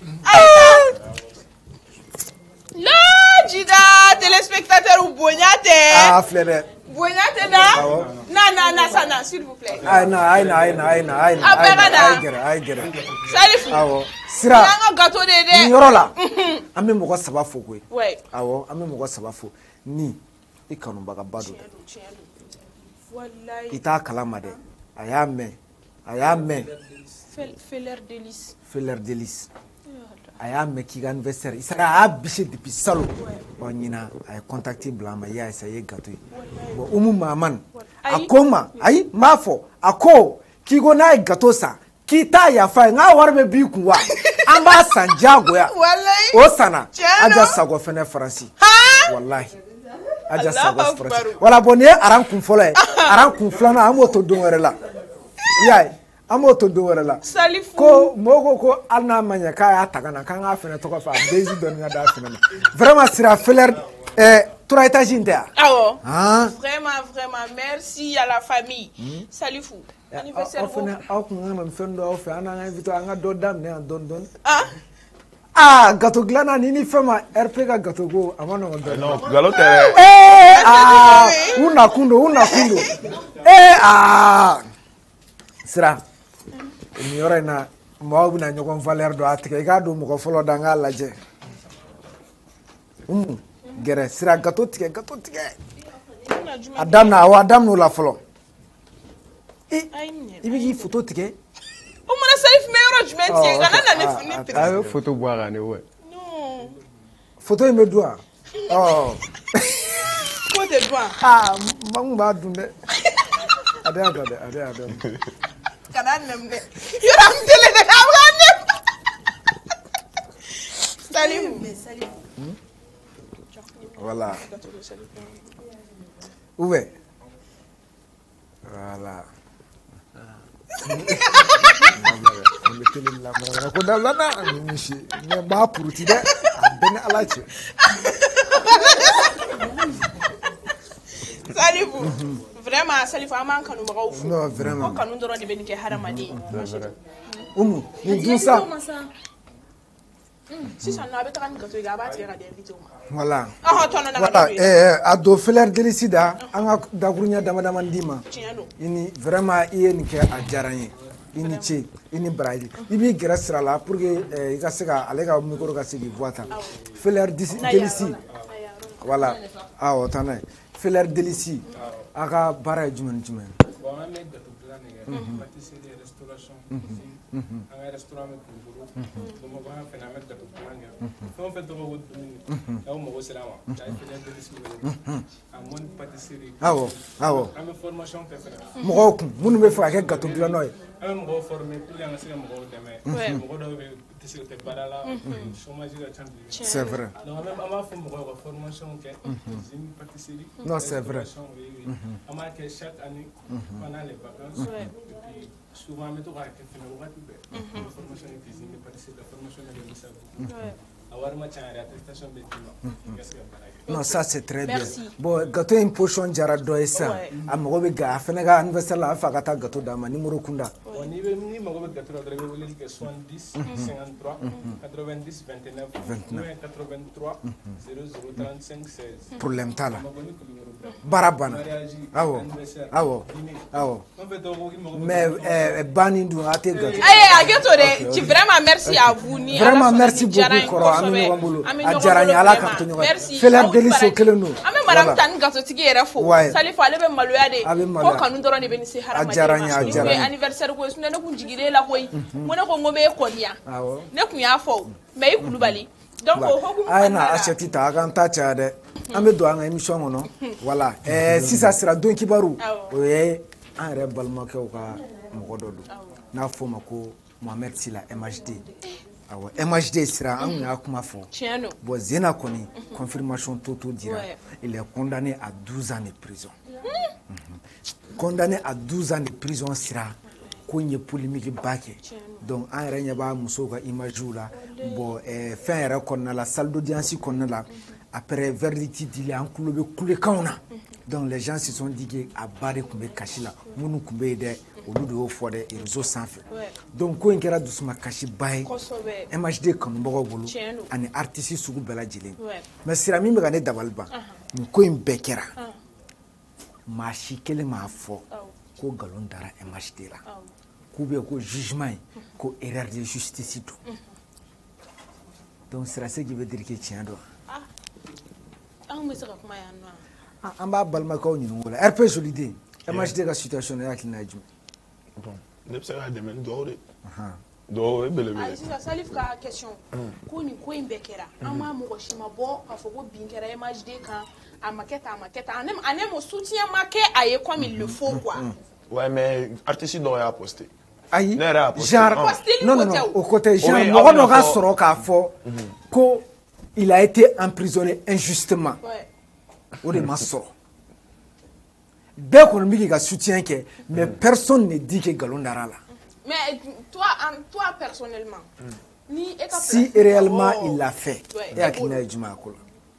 la jida téléspectateur ou bognate ah fle Bognate na na na na sana s'il vous plaît ai na ai na ai na ai na ai na ai gere ai gere Salifou awo sira nga gâteau de de yoro la ame mo ko saba fo ko ouais awo ame mo ko saba fo ni ikanu baga bado wallahi ita kalama de ayame ayame feller délice feller délice ayame ki anniversaire isara abishe depuis salo onyina ay contacter blama ya essayer gâteau bo umu maman akoma ay mafo ako ki go na gâteau sa ki ta ya fa nga warbe bi kuwa amba sanjago ya wallahi o sana aja sago fene franci wallahi aja sago franci wala boni aran kun folo e aran kun flana amoto donwere la yai amoto donwere la Salifou ko mogo ko alna manya ka ya tagana kan afene to ko fa bezi don nga da fene vraiment sira feller eh trois étages inter ah oh ah vraiment vraiment merci à la famille hmm? Salifou anniversaire ko fene au ko ngana fendo au fe ana nga invito nga do dam ne don don ah ah gâteau glana nini fema R P ka gâteau go amano don non galo tere eh ah una kundo una kundo eh ah sira ni yore na mo bu na nyokon valeur do atike ga do mo ko folo da nga laje um gere sira gâteau tike gâteau tike adam na wa adam no la folo eh ibigi photo tike o mona Salif me yoro jumenti kana na ne fini ah photo boire ne ouais non photo me doa oh ko te doa ah mangba dunde ade ade ade ade kana nemne yoro tele de amane Salif Voilà. Où est? Voilà. On était là, on a là, on est pas pour ti de, ben alache. Salifou, vraiment Salifou a manqué nous bagaw fu. Non, vraiment. Ko kanu doro de ben ke haramadi. Oumou, ni tout ça. Si ça n'a pas été un gâteau, il va tirer à des vidéos. Voilà. Ah, toi, on a Voilà. Eh, à do fleur délicida, anga dagunya damada mandima. Ini vraiment iye ni ke ajaranye. Ini che, ini braille. Ibi grâce là pour que il se ga alega micro ga se di voita. Fleur délicide. Voilà. Ah, otana. Fleur délicide. Aga bara juman juman. Bon, on a mis gâteau plat négatif, pâtisserie, restauration, cuisine, un restaurant pour gros. Donc on va faire un gâteau plat négatif. On fait tout le monde. Là on va se rendre. J'ai fait des délicieses. À mon pâtisserie. Ah ouais, ah ouais. À mes formations que faire. Moi, moi nous me faire un gâteau plat noy. À me reformer pour les anciens me redemain. Me redemain pâtisserie te badala. Chômage de champion. C'est vrai. Donc même à ma femme me formation que cuisine, pâtisserie. Non, c'est vrai. À ma que chaque année pendant les vacances. Puis souvent me trouve à que faire le rate de formation de cuisine, de pâtisserie, de formation de dessert. Avoir ma chance attestation de Non, ça c'est très bien. Merci. Bon, gâteau une pochon jara doy ça. Am robe ga fenega anniversaire la fa gata gâteau dama numéro kunda. On y veut ni ma robe gâteau de reveler que soixante-dix, cinquante-trois, quatre-vingt-dix, vingt-neuf, quatre-vingt-trois, zéro zéro trente-cinq, seize. Problème tala. Barabana. Awo. Awo. Awo. Mais euh bani ndu ate gâteau. Eh, gâteau de, tu vraiment merci à vous ni. Vraiment merci beaucoup Koro amino wambulu. Ajaranya ala kanto nyoga. Fleur délicieuse que nous. Ame madame tan gâteau tigi era fo. Salifou ale be maloya de. Ko kanu doro ne benisi harama. Ajaranya ajaranya. Anniversaire ko sunna ne kun jigire la koy. Mo ne ko ngobe ko nia. Ne kun ya fo. Mais ikulubali. Donc o hokum. Aina acheti ta aganta chade. Ame do anga émission ngono. Voilà. Eh si ça sera don kibaru. Oye un re balma ke o ka mogododo. Na fo mako Mohamed Sila M H D. Awa M H D sera an ya kuma fo. Tiens Bon Zena koni confirmation toto dira. Il est condamné à douze ans de prison. Mm-hmm. Condamné à douze ans de prison sera konye polémique baké. Donc an renya ba muso ka image la bon eh fin ra konna la salle d'audience konna la après verdict dit en kulobe kule kauna. Donc les gens se sont dit que à barre kumbe kashila munu kumbe de olu de fo de réseau sans fait. Donc ko ngera dusuma kashi bay M H D kan mbogo bulu ani artiste sugu bela jile. Mais sira mi mega ne dabalba ni ko imbe kera. Ma shikele ma fo ko galon dara M H D la. Ko be ko jugement ko erreur de justice do. Donc sira ce qui veut dire que tient do. Ah. Ah mais ça comment ya no. En bas balma ko ni ngola R P solide M H D ka situation ya klina jum. Bon, ne sais pas demain dehors. Ah. Dehors bele bele. Ah, c'est ça Salif ka question. Ko ni ko imbekera. Ama mo ko shima bo ka fogo binkera M H D kan a maquette a maquette. Anem anem mo soutien marqué aye comme il le faut quoi. Ouais mais artiste doit y poster. Aïe. Genre non non non au côté genre mo no ga soro ka fo ko il a été emprisonné injustement. Ouais. O de ma soro. Dès qu'on me dit qu'il soutien que mais personne ne dit que galon dara là. Mais toi toi personnellement mm. ni si réellement oh. il l'a fait et à qui n'a juma ko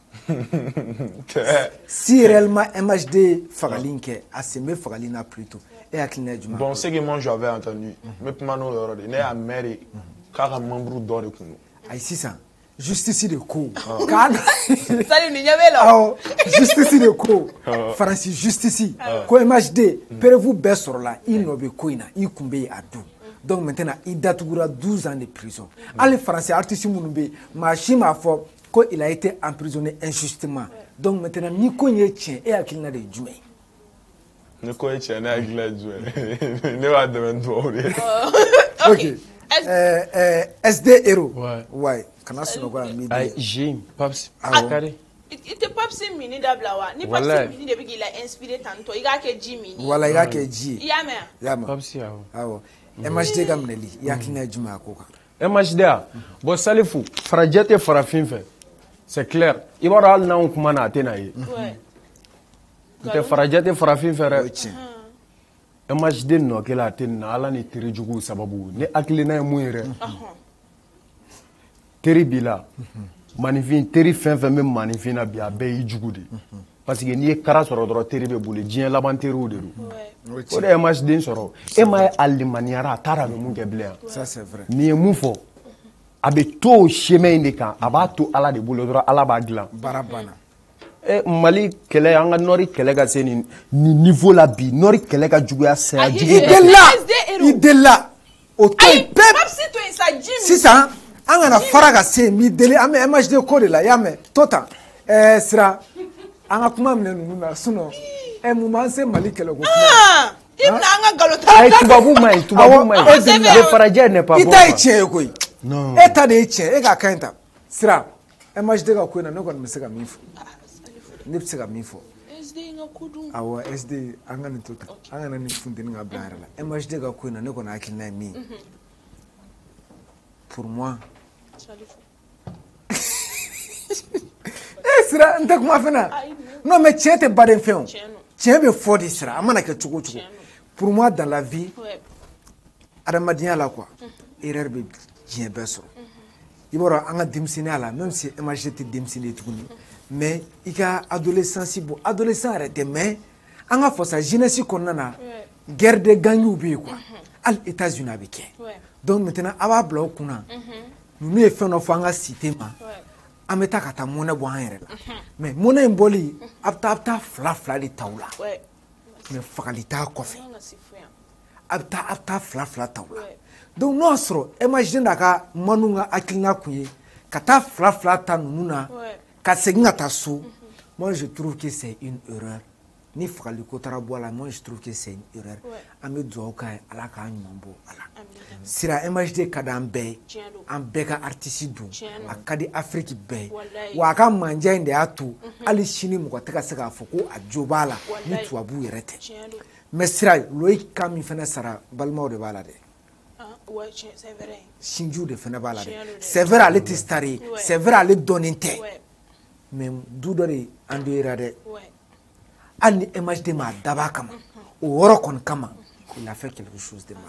si réellement M H D fagalinke a semé fagalina plutôt et à qui n'a juma bon c'est que moi j'avais entendu mais pour mano loro de ne a mère car membre d'or ko ai si ça justice de ko kan salut ni nyabelo oh justice de ko Francis justice ko M H D pere vous be sur là il no be koina il kumbe adu. Donc maintenant il datoura douze ans de prison. Allez français artiste munumbe machima fo ko il a été emprisonné injustement. Donc maintenant ni ko nye tien et akilina de djumé. Ne ko nye tien na akilina de djumé. Ne va demain toi. OK. Euh euh S D Hero. Ouais. Ouais. Kana sino ko mi. Ay Jim Paps. Akare. Il te Paps mini dablawa. Ni Paps mini depuis qu'il a inspiré tantôt. Il ga ke Jimmy. Voilà, il ga ke J. Yama. Yama. Paps ya. Awo. M H D gamneli yakina juma ko ka M H D a bo Salifou farajete farafin fe c'est clair. Il va y avoir un coup à tenaille. Tu farajat te farafin fere. E ma jide no ke la ten na ala ni teri jugu sababu ne akilina mu yere. Teri bila. Manifin teri fen fen me manifin na bia be jugu de. Parce que ni e kara soro dro teri be bule dien laban teri o de do. O de e ma jide soro. E ma alimaniara tara no mu geble. Ça c'est vrai. Ni e mu fo. Abe to chemin de kan aba to ala de bule dro ala ba glan. Barabana. Eh, Mali kele anga nori kele ka se ni niveau la bi nori kele ka juguya saya jugu idela idela o to pep si ça anga na fara ka se mi dele ame image de ko de la yame tota eh sira anga kuma mne nunu na suno e mu man se Mali kele ko ah ibna anga galota ay tubabu mai tubabu mai le faraje ne pas bon ita iche ko non eta de iche e ka kanta sira image de ka ko na no ko me se ka mi fu ne bɛ se ka min fɔ awɔ S D an ka nin to tan an kana nin funteni ka bila yɛrɛ la M H D ka ko in na ne kɔni hakilina ye min ye pour moi eh sira n tɛ kuma fana non mais tiɲɛ tɛ baden fɛn o tiɲɛ bɛ fɔ de sira a mana kɛ cogo cogo pour moi dans la vie adamadenya la quoi erreur bɛ diɲɛ bɛɛ sɔrɔ i b'a dɔn an ka denmisɛnninya la même si M H D tɛ denmisɛnnin ye tuguni mais i ka adolescence bon adolescent yɛrɛ tɛ mais an ka fɔ sa jeunesse kɔnɔna na guerre de gangiw bɛ yen quoi hali États-Unis a bɛ kɛ donc maintenant a b'a bila o kunna ninnu ye fɛn dɔ fɔ an ka cité ma an bɛ taa ka taa monnaie bɔ an yɛrɛ la mais monnaie in bɔli a bɛ taa a bɛ taa fila fila de ta o la mais fagali t'a kɔfɛ a bɛ taa a bɛ taa fila fila ta o la donc n'o y'a sɔrɔ M H D n'a ka manu ka hakilina kun ye ka taa fila fila ta ninnu na ka segin ka taa so moi je trouve que c'est une erreur ni fagali ko taara bɔ a la moi je trouve que c'est une erreur an bɛ dugawu k'a ye ala k'a ɲuman bɔ a la sira M H D ka di an bɛɛ ye an bɛɛ ka artiste don a ka di Afrique bɛɛ ye wa a ka manja in de y'a to hali sini mɔgɔ tɛ ka se k'a fɔ ko a jo b'a la ni tubabu yɛrɛ tɛ mais sira Loïc ka min fana sara balimaw de b'a la dɛ sinjiw de fana b'a la dɛ c'est vrai ale tɛ star ye c'est vrai ale dɔnnen tɛ mais du dɔ de an do yera dɛ hali ni M H D m'a dab'a kama o yɔrɔ kɔni kama il a fait quelque chose de mal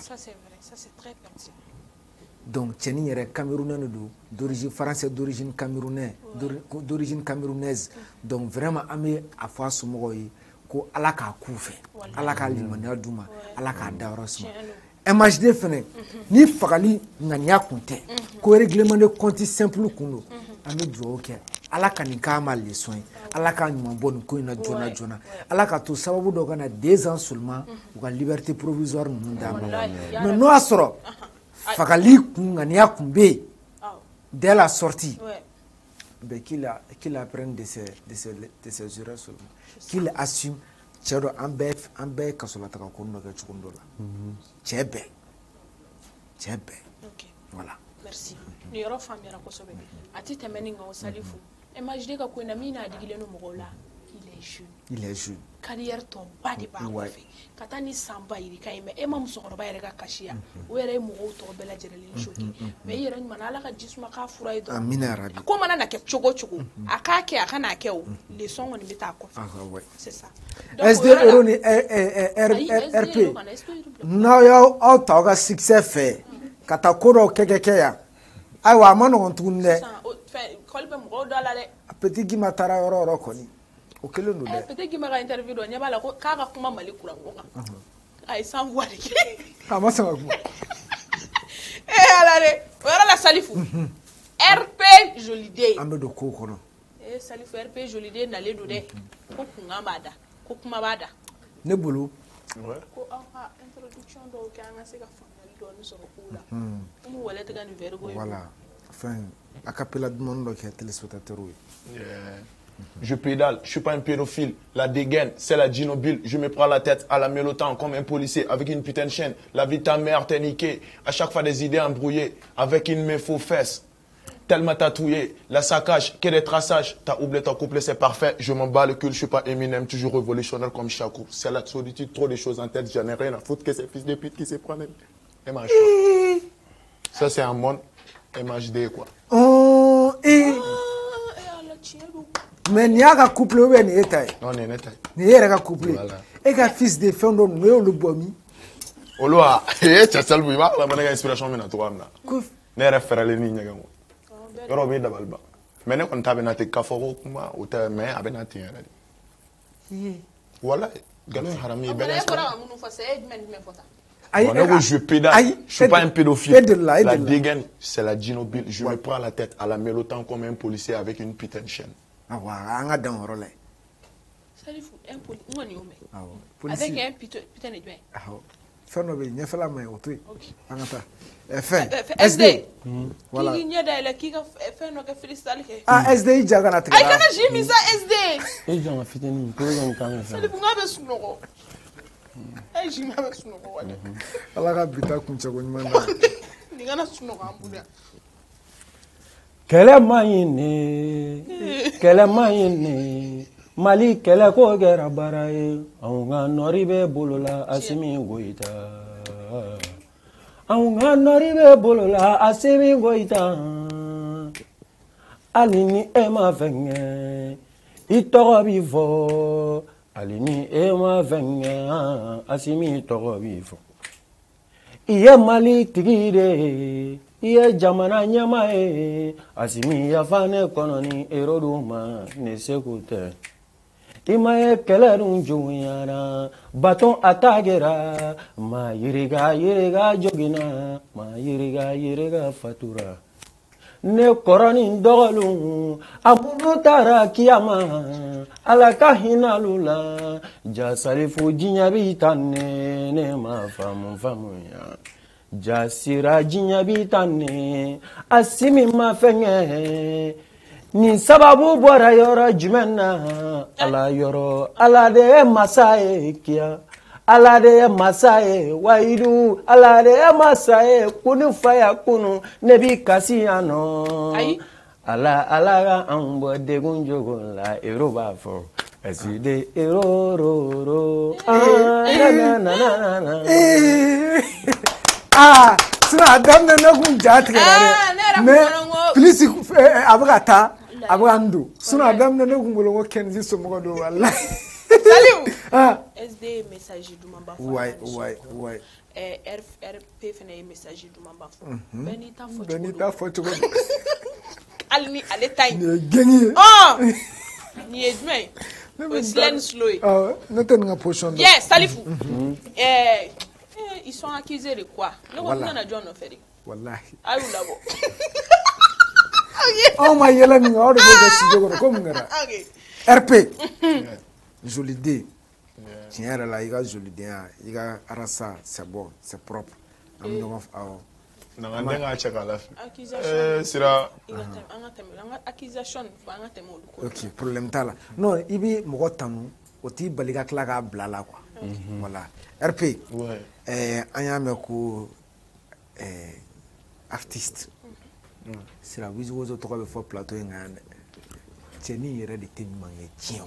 donc cɛnin yɛrɛ camerounais de don d'origine français d'origine camerounaise d'origine camerounaise donc vraiment an bɛ a fɔ a somɔgɔw ye ko ala k'a k'u fɛ ala k'a limaniya d'u ma ala k'a dayɔrɔ suma M H D fɛnɛ ni fagali ŋaniya kun tɛ ko règlement de compte simple kun don an bɛ dugawu kɛ ala ka nin k'a ma leçon ye ala k'a ɲuman bɔ nin ko in na joona joona ala ka to sababu dɔ ka na deux ans seulement u ka liberté provisoire ninnu d'a ma mais n'o y'a sɔrɔ fagali kun ŋaniya kun bɛ yen dès la sortie ben qu'il a qu'il apprenne de ses de ses de ses erreurs seulement qu'il assume cɛ dɔ an bɛɛ an bɛɛ ye kasolataga ko dɔ kɛ cogo dɔ la cɛ bɛɛ cɛ bɛɛ voilà merci ni yɔrɔ faamuyara kosɛbɛ a tɛ tɛmɛ nin kan o Salifu M H D ka ko in na min n'a digilen don mɔgɔw la il est jeune il est jeune carrière tɔba de b'a kɔfɛ ka taa ni sanba yiri ka ɲi mais e ma musokɔrɔba yɛrɛ ka kasi yan o yɛrɛ ye mɔgɔw tɔgɔ bɛɛ lajɛlen choqué mais i yɛrɛ ɲuman ala ka jisuma k'a fura ye dɔrɔn amina yarabi ko mana na kɛ cogo cogo a k'a kɛ a kana kɛ o leçon kɔni bɛ taa kɔfɛ c'est ça S D Euro ni R P n'aw y'aw aw ta aw ka succès fɛ ka taa ko dɔw kɛ kɛ kɛ yan ayiwa a ma nɔgɔn tuguni dɛ kɔli bɛ mɔgɔw dɔ la dɛ Petit Guima taara yɔrɔ yɔrɔ kɔni o kelen don dɛ Petit Guima ka interview dɔ ɲɛ b'a la ko k'a ka kuma Mali kuranko kan a ye san voix de kɛ a ma sɔn ka kuma ee ala de o yɔrɔ la Salifu R P Joliden an bɛ don ko kɔnɔ ee Salifu R P Joliden nalen don dɛ ko kunkan b'a da ko kuma b'a da ne bolo ko aw ka introduction dɔw kɛ an ka se ka faamuyali dɔɔni sɔrɔ kow la komi wɛlɛ tɛ ka nin vergo ye voilà enfin a cappella demande dɔ kɛ téléspectateur ye Je pédale, je suis pas un pédophile. La dégaine, c'est la ginobile. Je me prends la tête à la mélotan comme un policier avec une putain de chaîne. La vie de ta mère t'es niquée. À chaque fois des idées embrouillées avec une main faux fesse. Tellement tatoué, la saccage, que des traçages. T'as oublié ton couplet, c'est parfait. Je m'en bats le cul, je suis pas Eminem, toujours révolutionnaire comme Shakur. C'est la solitude, trop de choses en tête, j'en ai rien à foutre que ces fils de pute qui se prennent. M H D. Ça c'est un monde M H D quoi. Oh, et... mais n'y a qu'à couple ou bien n'y est taille. Non, n'est pas. N'y est qu'à couple. Et qu'à fils de fond d'homme, nous le bomi. Oloa, eh, tu as salvé, va, la bonne inspiration, mais na toi, na. N'est pas faire les lignes, gamo. Yoro be dabal ba. Mais ne kon tabe na te kaforo kuma, ou te mais abe na te yara. Voilà, galo harami bel esprit. Aïe, je pédale. Je suis pas un pédophile. La dégaine, c'est la ginobile. Je me prends la tête à la mélotan comme un policier avec une putain de chaîne. Ah ouais, on a dans le relais. Un policier. Avec un putain de joint. Ah ouais. Fais nous bien, il fait la main au truc. En attendant. Fin. S D. Voilà. Qui n'y a d'ailleurs qui a fait nos freestyle. Ah S D il jaga na tigara. Aïe kana j'ai mis ça S D. Et j'en ai fait une pour une caméra. Ça le bunga be sunoko. Aïe j'ai mis be sunoko wala. Allah ka bita kuncha ko nyuma na. Ni kana sunoko ambuda. Kele mayine. Kele mayine. Mali kele ko gera baraye. Aunga noribe bolola asimi goita. Aunga noribe bolola asimi goita. Alini ema venge. Itoro bifo. Alini ema venge. Asimi itoro bifo. Iye mali tigire. Iye jamana nyamae. Asimi yafane kononi eroduma nesekute. Imaye kelerun juyana baton atagera ma yiriga yiriga jogina ma yiriga yiriga fatura ne koroni dogolu abudu tara kiyama ala kahina lula jasalifu jinyabi tanne ne ma famu famu ya jasira jinyabi tanne asimi ma fenge ni sababu bora yoro jumena ala yoro ala de masae kia ala de masae waidu ala de masae kunu faya kunu nebi kasiano ala ala ambo de gunjogo la eroba fo aside erororo ah na na na na ah sina adam na kun jat kare mais plus abagata Abando, suna adam na nugu ngolo kenzi somo do wallahi. Salut. Ah. S D message du mamba. Ouais, ouais, ouais. Eh R R P fene message du mamba. Benita photo. Benita photo. Alni ale tay. Ne gagné. Oh. Ni edme. O slow slow. Ah, non ten nga potion. Yes, Salifou. Eh ils sont accusés de quoi? Le on na John Oferi. Wallahi. Ayu labo. Oh my yela ni ngoro de sijogo ko ngara. R P. Joli dé. Tiens là il a joli dé, il a arasa, c'est bon, c'est propre. Am no awo. Na nganga cheka la. Eh sira. Accusation fa ngate mo ko. OK, problème ta là. Non, ibi mo tanu, oti baliga klaka blala quoi. Voilà. R P. Ouais. Eh anya me ko eh artiste. C'est la vision aux autres de fois plateau en Tcheni est de témoins et tien.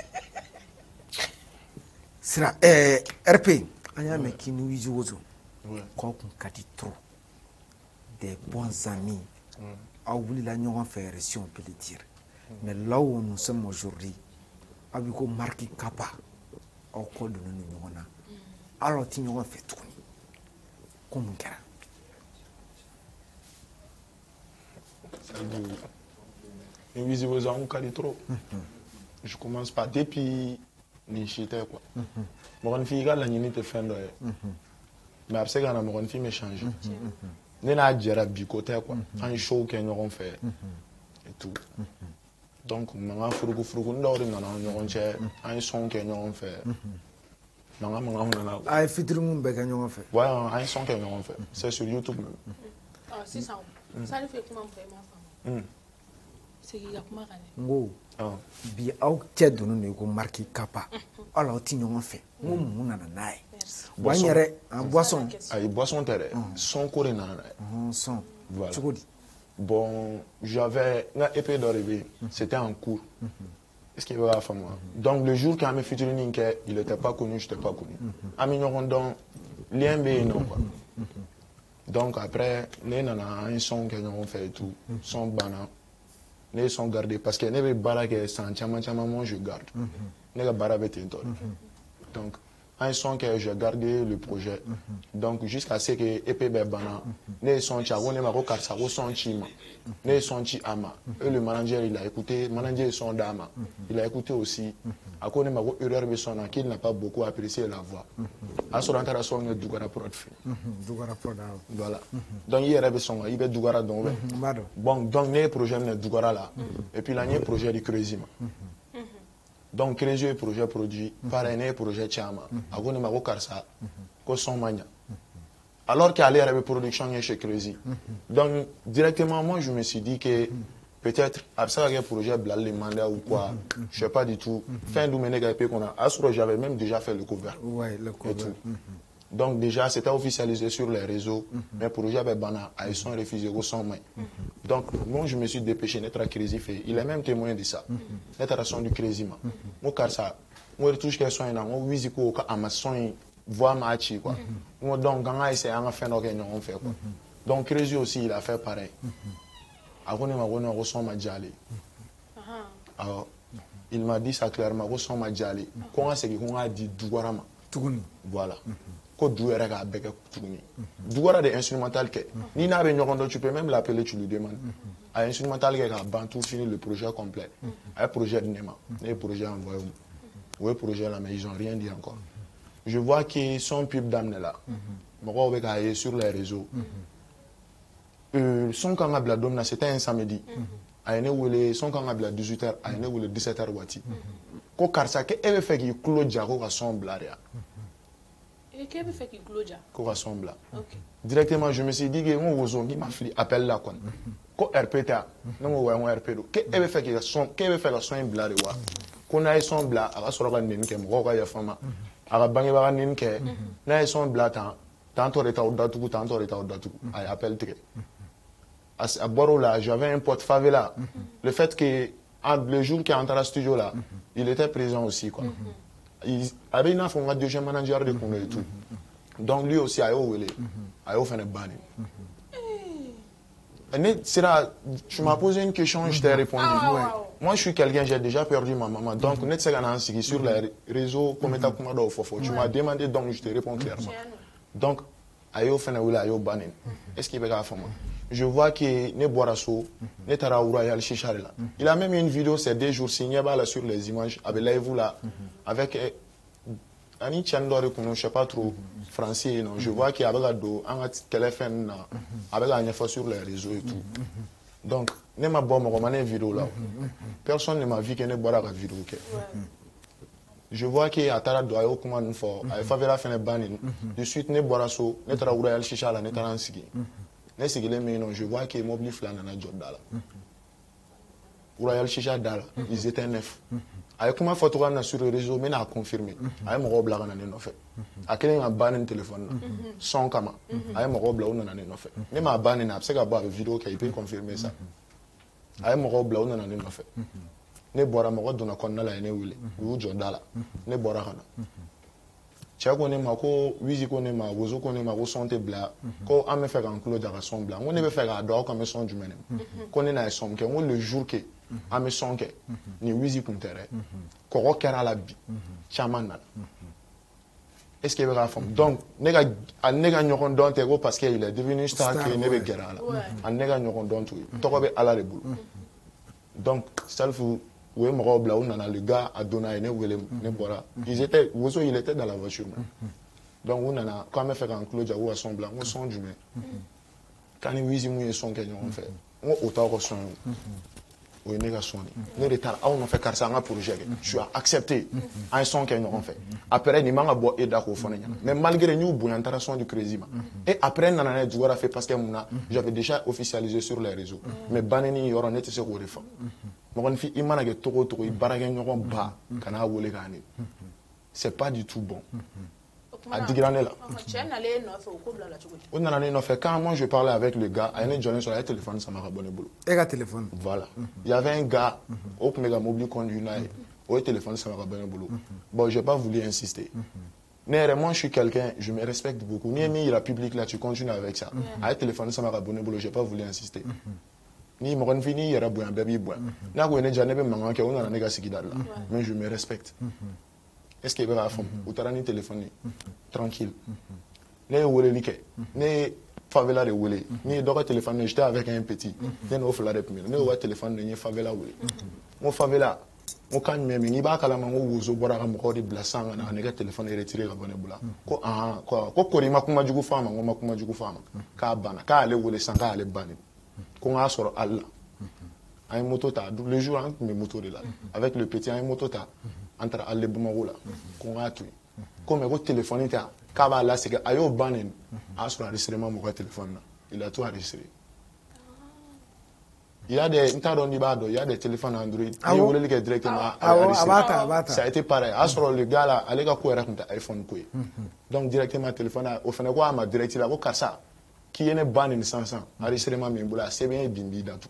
C'est la R P. Anya me qui nous vision aux autres. Quand on dit trop des bons amis, a voulu la nuance faire si on peut le dire. Mais là où nous sommes aujourd'hui, avec un marqué capa, au col de nous nous alors tu nous fait tourner comme un cara. Invisible aux gens qui trop. Je commence pas depuis les chiteurs quoi. Mon fille a la nuit te fait d'oeil. Mais après quand mon fille me change. N'est pas déjà bicoté quoi. Un show qu'ils nous ont fait et tout. Donc maman frugu frugu n'aurait n'a n'a n'a pas un son qu'ils nous ont fait. Maman maman n'a pas. Ah fitri mon bec qu'ils nous ont fait. Ouais un son qu'ils nous ont fait. C'est sur YouTube même. Ah c'est ça. Ça le fait comment faire ma femme. C'est qu'il y a comment aller. Ngo. Ah. Bi au tête de nous ko marqué capa. Alors ti nous ont fait. Ngo mon na na. Wanyere en boisson. Ah boisson terre. Son coré na na. Son. Voilà. Bon, j'avais une épée d'arrivée. C'était en cours. Est-ce qu'il y avait la femme? Donc le jour quand mes futurs il n'était pas connu, je n'étais pas connu. Ami nous donc l'I M B non quoi. Donc après, nous avons un son que nous avons fait et tout, son banal. ne sont gardés parce que ne be bara ke san chama chama moi je garde ne ga bara bete donc un son que j'ai gardé le projet donc jusqu'à ce que épée be bana ne son cha woni ma ko karsa ko son chima ne son chi ama et le manager il a écouté manager son dama il a écouté aussi a ko ne ma ko erreur be son qu'il n'a pas beaucoup apprécié la voix a so rentara son ne dugara prod fi dugara prod voilà donc il rebe son il be dugara donc bon donc ne projet ne dugara là et puis là ne projet de Crazy ma donc Crazy est projet produit par un projet Chama a ko ne ma ko karsa ko son mania alors qu'il y a la production chez Crazy. Donc, directement, moi, je me suis dit que peut-être, après un projet, le mandat ou quoi, je ne sais pas du tout. Fin du ménage qu'on a, j'avais même déjà fait le cover. Ouais, le cover. Donc, déjà, c'était officialisé sur les réseaux. Mais le projet avait bana, ils sont refusés au son main. Donc, moi, je me suis dépêché d'être à Crazy fait. Il est même témoin de ça. D'être à son du Crazy. Moi, car ça, moi, je touche qu'elles sont là, moi, je suis à ma son. Voir match quoi. Mm-hmm. Donc quand on a essayé de faire on fait quoi. Mm-hmm. Donc Crazy aussi il a fait pareil. Avant il m'a donné un ressent ma dialé. Alors il m'a dit ça clairement ressent ma dialé. Comment c'est qu'on a dit douarama. Voilà. Ko douara ga bega tuguni. Douara de instrumental que ni na be nyokondo tu peux même l'appeler tu lui demandes. À instrumental que ga ban tout fini le projet complet. Un projet de Nema, un projet envoyé. Ouais projet là mais ils ont rien dit encore. Je vois qu'ils sont pub d'amener là. Moi, je vais sur les réseaux. Son camp à Bladom, c'était un samedi. Son camp à dix-huit heures, à dix-sept heures. Quand Karsa, qu'est-ce que fait qu'il clôt Diago à son blaria? Et qu'est-ce que fait qu'il clôt Diago? Qu'on son bla. Directement, je me suis dit que mon oiseau qui m'a fait appel là quoi. Quand R P T A, non on R P D. Qu'est-ce que fait qu'il son, qu'est-ce que fait qu'il son blaria? Qu'on a son bla, à la soirée de n'importe quoi, il y a femme. A bange baga nim ke na son blatan tantôt reta au datugu tantôt reta au datugu ay appel tigre à Boro là j'avais un pote favela le fait que le jour qu'il est entré à studio là il était présent aussi quoi il avait une fois un deuxième manager de Congo et tout donc lui aussi a eu wele a eu fait une banne tu m'as posé une question je t'ai répondu. Moi, je suis quelqu'un, j'ai déjà perdu ma maman. Donc, mm -hmm. sur les réseaux, comme tu as tu m'as demandé, donc je te réponds clairement. Donc, ayo fenawila ayo banin. Est-ce qu'il va faire moi? Je vois que ne boirasso, ne taraoura yal chichari là. Il a même une vidéo ces deux jours signée là sur les images avec live là, avec Ani Chandore qu'on je sais pas trop français non. Je vois qu'il y a avec la do, un téléphone là, avec la neuf sur les réseaux et tout. Donc, ne m'a pas mon vidéo là. Personne ne m'a vu que ne boira la vidéo. Je vois qu'il y a Tara Doyo comment nous faut. Il faut faire la ban. De suite ne boira so, ne tra oura el chicha là, ne tra ansigi. Ne sigi les mais non, je vois qu'il mobile flan na jodda là. Oura el chicha dala, ils étaient neuf. Avec comment photographie sur le réseau, mais n'a confirmé. Avec mon robe là on a ne fait. À quel un ban un téléphone sans kama. Avec mon robe là on a ne fait. Ne m'a ban na, c'est que ba vidéo qui peut confirmer ça. Avec mon robe là on a ne fait. Ne boira mon robe donna konna la ne wile. Ou jodda là. Ne boira kana. Tia ko ne ma ko wizi ko ne ma wozo ko ne ma ko sonte bla ko ame faire en clos dara son bla. On ne veut faire à dehors comme son du menem. Ko ne na som ke on le jour que ame son ke ni wizi puntere. Ko ro kera la bi. Chaman na. Est-ce qu'il va faire donc nega an nega nyokon don te go parce qu'il est devenu star que ne be gera la. An nega nyokon don tout. To ko be ala le boulot. Donc self oui, le gars a donné ne boira. Ils étaient, il était dans la voiture. Donc, on a quand même fait un clou de à son blanc, on son du mais. Quand ils ont son qu'ils ont fait, on autant reçu. Oui, on a son. Nous, on a fait car ça un projet. Tu as accepté un son qu'ils ont fait. Après, ils m'ont boit et d'accord. Mais malgré nous, on a intéressant du Crazy. Et après, on a dit fait parce que j'avais déjà officialisé sur les réseaux. Mais Banani, il y aura net sur le réforme. C'est pas du tout bon. À Digrané là. Quand moi je parlais avec le gars, il y a un sur le téléphone, ça m'a abonné boulot. Et un téléphone. Voilà. Il y avait un gars au méga mobile conduit au téléphone, ça m'a abonné boulot. Bon, j'ai pas voulu insister. Mais moi je suis quelqu'un, je me respecte beaucoup. Ni il a public là, tu continues avec ça. À un téléphone, ça m'a abonné boulot, j'ai pas voulu insister. ni mo kon fini yera boyan baby boyan na ko ne jane be mangan ke ona ne ga sigida la mais je me respecte est-ce que va fam ou tarani téléphone tranquille ne wole like ne favela de wole ni do ka téléphone j'étais avec un petit ne no fala de premier ne wa téléphone ne favela wole mo favela mo kan meme ni ba kala mango wuzo bora ga mo di blasanga na ne ga téléphone retiré ga bone bula ko ah ko ko ko ri makuma jugu fama ngo makuma jugu fama ka bana ka ale wole sanga ale bani ko nga soro alla ay moto ta le jour en mes moto de là avec le petit ay moto ta entre alle bumago la ko nga tu ko me ko téléphone ta ka ba la c'est que ayo banen a soro enregistrement mo ko téléphone na il a tout enregistré. Il y a des, il y a des téléphones Android. Ah bon? Il directement. Ah, ah, ah, ça a été pareil. Ah, sur le gars là, allez quoi raconter iPhone quoi. Donc directement téléphone, au final quoi, ma direct là, quoi ça, qui est né ban une cent cent, enregistrement membre c'est bien bimbi dans tout.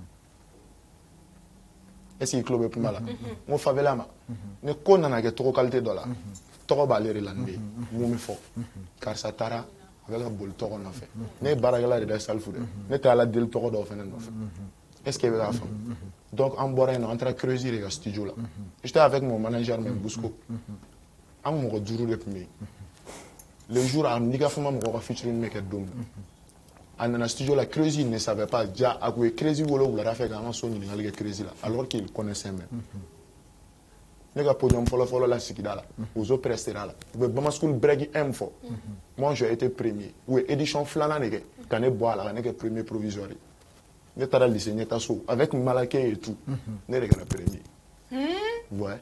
Est-ce qu'il club pour mal là? Mon favela ma, ne connais pas que trop qualité dollar, trop baler l'année, mon me fort, car ça tara. Avec un bol toro na fait ne baragala de sal foudé ne tala del toro do fenen no fait est-ce que va faire donc en boré no entre creuser le studio là j'étais avec mon manager même Busco am mo duru le premier le jour am niga fama mo ko featuring make dom en na studio là creuser ne savait pas déjà à quoi creuser wolo wala fait quand son ni ngalé creuser là alors qu'il connaissait même ne ga podium follow follow la sikida là aux autres prestera là be bama school break info moi j'ai été premier oui édition flana ne ke kané bois là ne ke premier provisoire ne tara lycée ne taso avec Malaké et tout ne le gana premier ouais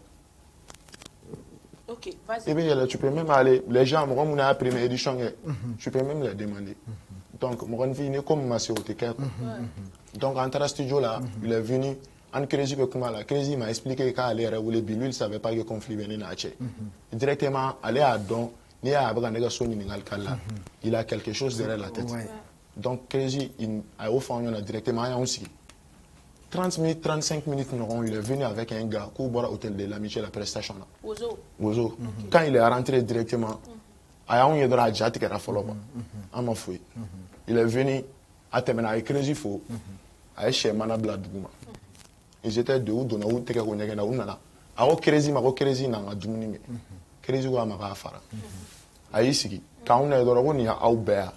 OK vas-y et bien là tu peux même aller les gens moi on a première édition tu peux même les demander donc moi on vient comme ma sœur te donc en tra studio là il est venu en Crazy Bekumala, Crazy m'a expliqué qu'à aller à lui, il ne savait pas que le conflit venait d'Aché. Directement, aller à Don, il a quelque chose derrière la tête. Donc, Crazy, il a offert directement à aussi. trente minutes, trente-cinq minutes, il est venu avec un gars qui est au hôtel de l'amitié, la prestation. Ozo. Ozo. Quand il est rentré directement, il est venu à Djati, il est venu à terminer avec Crazy Fo, à chez Manabla Douma. Ils étaient de où donna où te ko nyega na unana awo crazy ma ko crazy na nga dumuni me crazy wa ma ka fara aïsiki quand on est dans le nia au bea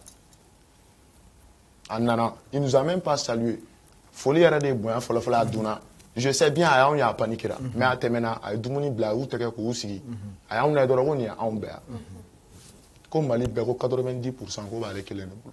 anana il nous a même pas salué folie era de boya fola fola duna je sais bien a on ya paniquera mais à temena a dumuni bla où te ko usiki a on est dans le nia au bea comme mali be ko quatre-vingt-dix pour cent ko ba le kele no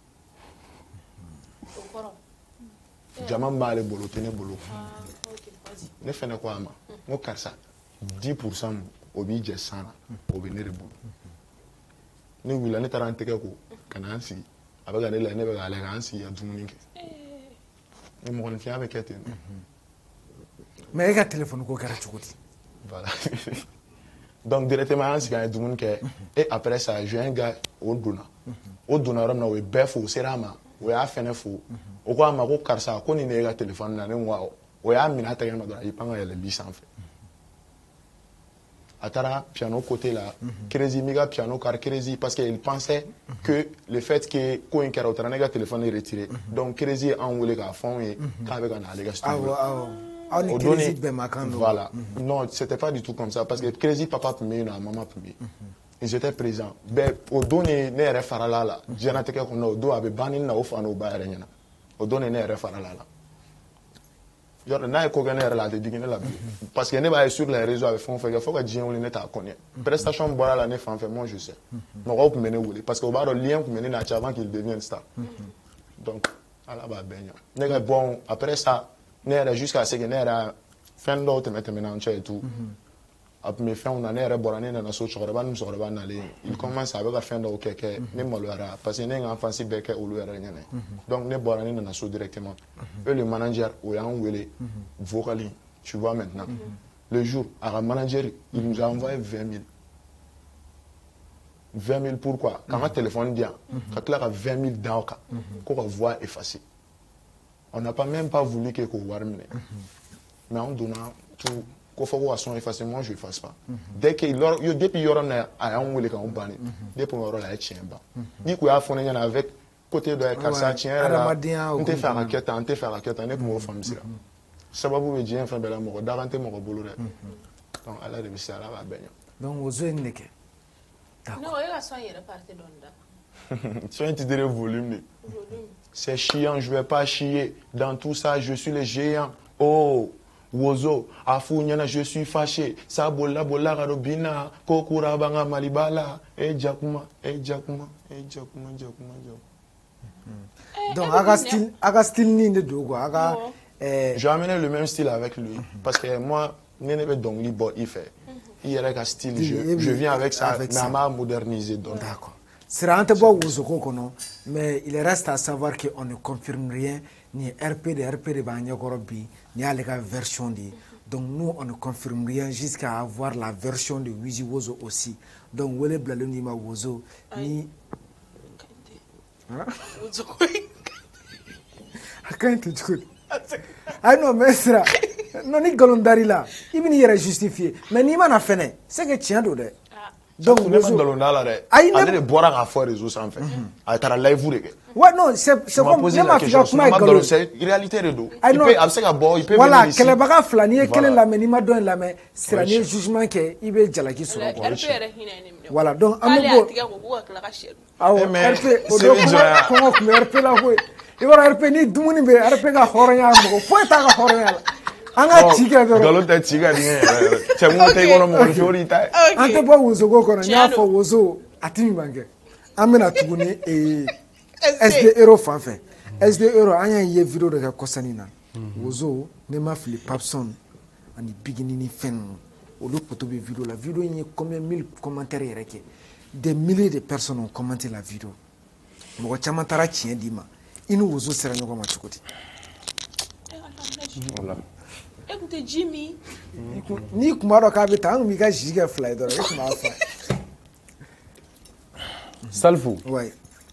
Jaman bale bolo tene bolo ne fene ko ama mo karsa dix pour cent obi je sana obi ne rebu ne wila ne tarante ke ko kana ansi abaga ne la ne baga le ansi ya dumuni ke ne mo kon fi avec eten mais ga téléphone ko kara chukudi voilà donc directement ansi ga dumuni ke et après ça j'ai un gars au dona au dona ram na we befo serama we a fene fo o ko ama ko karsa ko ni ne ga téléphone na ne wa o ya mina ta yana dora ipanga ya le bisanfe atara piano côté là Crazy miga piano car Crazy parce qu'il pensait que le fait que ko en kara otara ne ga téléphone est retiré donc Crazy en voulait ga fond et avec un les ga studio ah ah on Crazy be makando voilà non c'était pas du tout comme ça parce que Crazy papa pour me na maman pour me ils étaient présents ben au donné ne re farala la jana te ko no do abe banin na ofano ba renyana au donné ne re farala la yo na ko gane la de digine la parce que ne ba sur les réseaux avec fond fait faut que dien on ne ta connaît prestation boira la ne fan fait moi je sais no ko pour mener wole parce que au bas le lien pour mener na avant qu'il devienne star donc ala ba benya ne ga bon après ça ne re jusqu'à ce que ne ra fin d'autre mettre maintenant et tout après fin on a ne re borane na so chorba nous chorba na le il commence avec la fin de OK que ne mo le ara parce que ne en fancy beke ou le ara nyane donc ne borane na so directement et le manager ou ya wele vocali tu vois maintenant le jour à manager il nous a envoyé vingt mille vingt mille pourquoi quand un téléphone bien quand là a vingt mille d'auka qu'on voit effacé on n'a pas même pas voulu que qu'on voit mais on donne tout qu'on faut voir son effacé moi je efface pas dès que il depuis il y aura un on voulait qu'on banne depuis on aura la tient bas ni quoi a fondé avec côté de Kassa tiens là on te fait raquette on te fait raquette on est pour femme ça sababu be jien fa bela mo darante mo bolo re donc ala de bisa la ba benyo donc ozo neke non il a soigné la partie d'onda soin tu dirais volume c'est chiant je vais pas chier dans tout ça je suis le géant oh Wozo, afunyana je suis fâché, sa bola bola rabina, kokura banga malibala, e jakuma, e jakuma, e jakuma, jakuma, jakuma. Donc, aga style, aga style ni de dogo, aga. J'ai amené le même style avec lui, parce que moi, nene be dongli bot il fait. Il y a un style, je, je viens avec ça, mais à m'a modernisé. D'accord. C'est un peu Wozo kono, mais il reste à savoir qu'on ne confirme rien. Ni R P de R P de Banyakorobi, ni à la version de. Donc nous, on ne confirme rien jusqu'à avoir la version de Wizi Wozo aussi. Donc, où est le Nima Wozo ni. Quand tu dis ah non, mais c'est non, ni Golondari là, il vient y justifier. Mais ni mana fait, c'est que tiens d'ode. Donc, on est pas Golondari là. Allez de boire à faire réseau sans fait. À ta live vous ouais, non, c'est comme poser la question. C'est réalité de dos. Il peut, il peut, il peut. Voilà, quel est baga flanier, quel est la menima donne la main, c'est le jugement que il veut jalaki sur le point. Voilà, donc à mon goût. Ah ouais, R P, comment comment R P là ouais. Il va R P ni dumuni be R P ga horanya mo, faut ta ga horanya. Anga chiga do. Dolo ta chiga ni. Chemu te kono mo jori ta. Ante bo wozo go kono nya fo wozo atimi bange. Amena tuguni e S D Euro fanfɛ S D Euro an y'a ye vidéo de kɛ kɔsani na wozo ne ma fili Papson ani Bigini ni fɛn ninnu olu poto bɛ vidéo la vidéo in ye combien mille commentaires yɛrɛ kɛ des milliers de personnes ont commenté la vidéo mɔgɔ caman taara tiɲɛ d'i ma i ni wozo sera ɲɔgɔn ma cogo di. Écoutez Jimmy n'i kun b'a dɔn k'a bɛ taa an kun b'i ka zi kɛ fila ye dɔrɔn i kun b'a fɔ. Salfou. Ouais.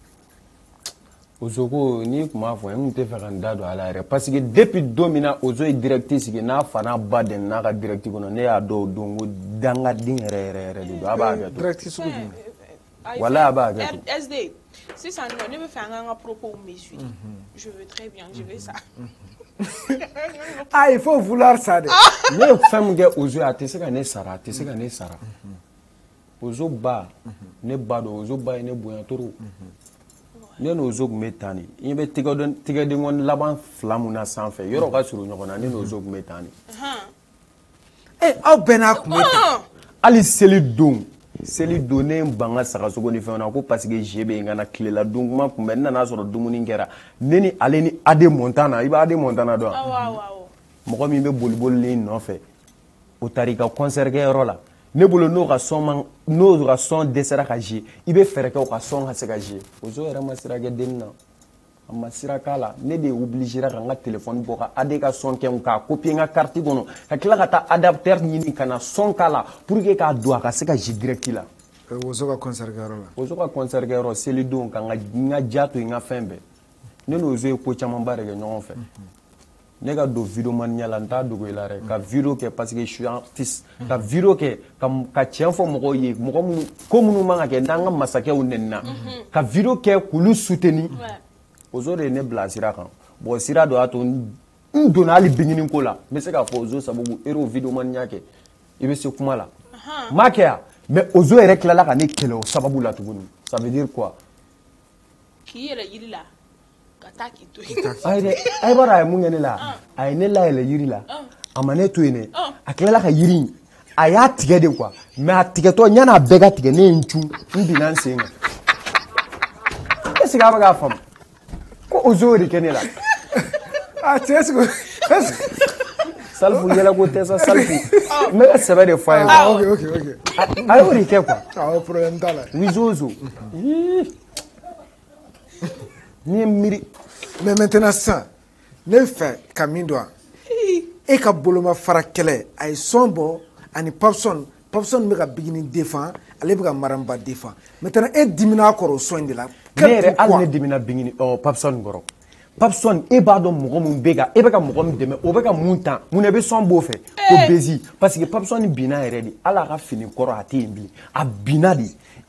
Ozoko ni kuma fɔ n tɛ fɛ ka n da don a la yɛrɛ parce que depuis don min na Ozo ye directe sigi n'a fa n'a ba dɛmɛ n'a ka directe kɔnɔ ne y'a dɔn o don ko dangaden yɛrɛ yɛrɛ yɛrɛ de don a b'a hakɛ to. Directe sugu jumɛn. Wala a b'a hakɛ to. S D sisan nɔ ne bɛ fɛ an k'an ka propos mesurer. Je veux très bien, je veux ça. Ah, il faut vouloir ça de. Ne ye fɛn min kɛ Ozo ye a tɛ se ka ne sara a tɛ se ka ne sara. Ozo ba ne ba dɔn Ozo ba ye ne bonya trop. Ne n'ozo kun bɛ tan de i bɛ tigɛden kɔni laban fila mun na sanfɛ yɔrɔ ka surun ɲɔgɔn na ne n'ozo kun bɛ tan de. Eh aw bɛɛ n'a kun bɛ tan. Hali seli don seli don ne ban ka sagasogo ni fɛnw na ko parce que je bɛ yen ka na tilela don kuma kun bɛ n nana sɔrɔ dumuni kɛra ne ni ale ni Ade Montana i bɛ Ade Montana dɔn mɔgɔ min bɛ boli boli nɔfɛ o taara i ka concert kɛ yɔrɔ la. Ne bolo n'o ka son man n'o ka son dɛsɛra ka jouer i bɛ fɛɛrɛ kɛ o ka son ka se ka jouer Ozo yɛrɛ ma sira kɛ denni na a ma sira k'a la ne de obligera ka n ka téléphone bɔ ka Ade ka son kɛ k'a copier n ka carte kɔnɔ ka tila ka taa adapteur ɲini ka na son k'a la pour que k'a don a ka se ka jouer direct la. Ozo ka concert kɛ yɔrɔ la. Ozo ka concert kɛ yɔrɔ seli don ka n ka ja to n ka fɛn bɛɛ ne n'Ozo ye ko camanba de kɛ ɲɔgɔn fɛ. Ne ka don vidéo mania la n t'a dogo i la dɛ ka vidéo kɛ parce que je suis artiste ka vidéo kɛ ka ka tiɲɛ fɔ mɔgɔw ye mɔgɔ minnu ko minnu man ka kɛ n'an ka masakɛw nɛnina ka vidéo kɛ k'olu soutenir Ozo de ye ne bila sira kan bon sira dɔ y'a to n donna hali Bigini ko la n bɛ se k'a fɔ Ozo sababu ero vidéo mania kɛ i bɛ se kuma la n m'a kɛ yan mais Ozo yɛrɛ tilala ka ne kɛlɛ o sababu la tuguni ça veut dire quoi. K'i yɛrɛ yiri la. Ayi ayi b'a dɔn a ye mun kɛ ne la a ye ne layɛlɛ yiri la a ma ne to yen dɛ a tilala ka yiri a y'a tigɛ de quoi mais a tigɛtɔ yan'a bɛɛ ka tigɛ ne ye n cun n binna n sen kan est ce que a bɛ k'a faamu ko Ozo de kɛ ne la. Ah cɛ est Salfou yɛlɛko tɛ sa Salfou n bɛ ka sɛbɛ de fɔ a ye. Ah ok ok ok. A y'o de kɛ quoi. Ah problème t'a la. Wizozo. Ni ye miiri. Mais maintenant ça ne fɛ ka min dɔn e ka boloma fara kɛlɛ a ye son bɔ ani Papson Papson bɛ ka Bigini défend ale bɛ ka Maramba défend maintenant e dimina a kɔrɔ o son in de la. Ne yɛrɛ hali ne dimina Bigini ɔ Papson kɔrɔ Papson e b'a dɔn mɔgɔ min bɛ ka e bɛ ka mɔgɔ min dɛmɛ o bɛ ka mun tan mun na i bɛ son b'o fɛ ko Bezi parce que Papson binna yɛrɛ de hali a ka fini kɔrɔ a tɛ yen bilen a binna de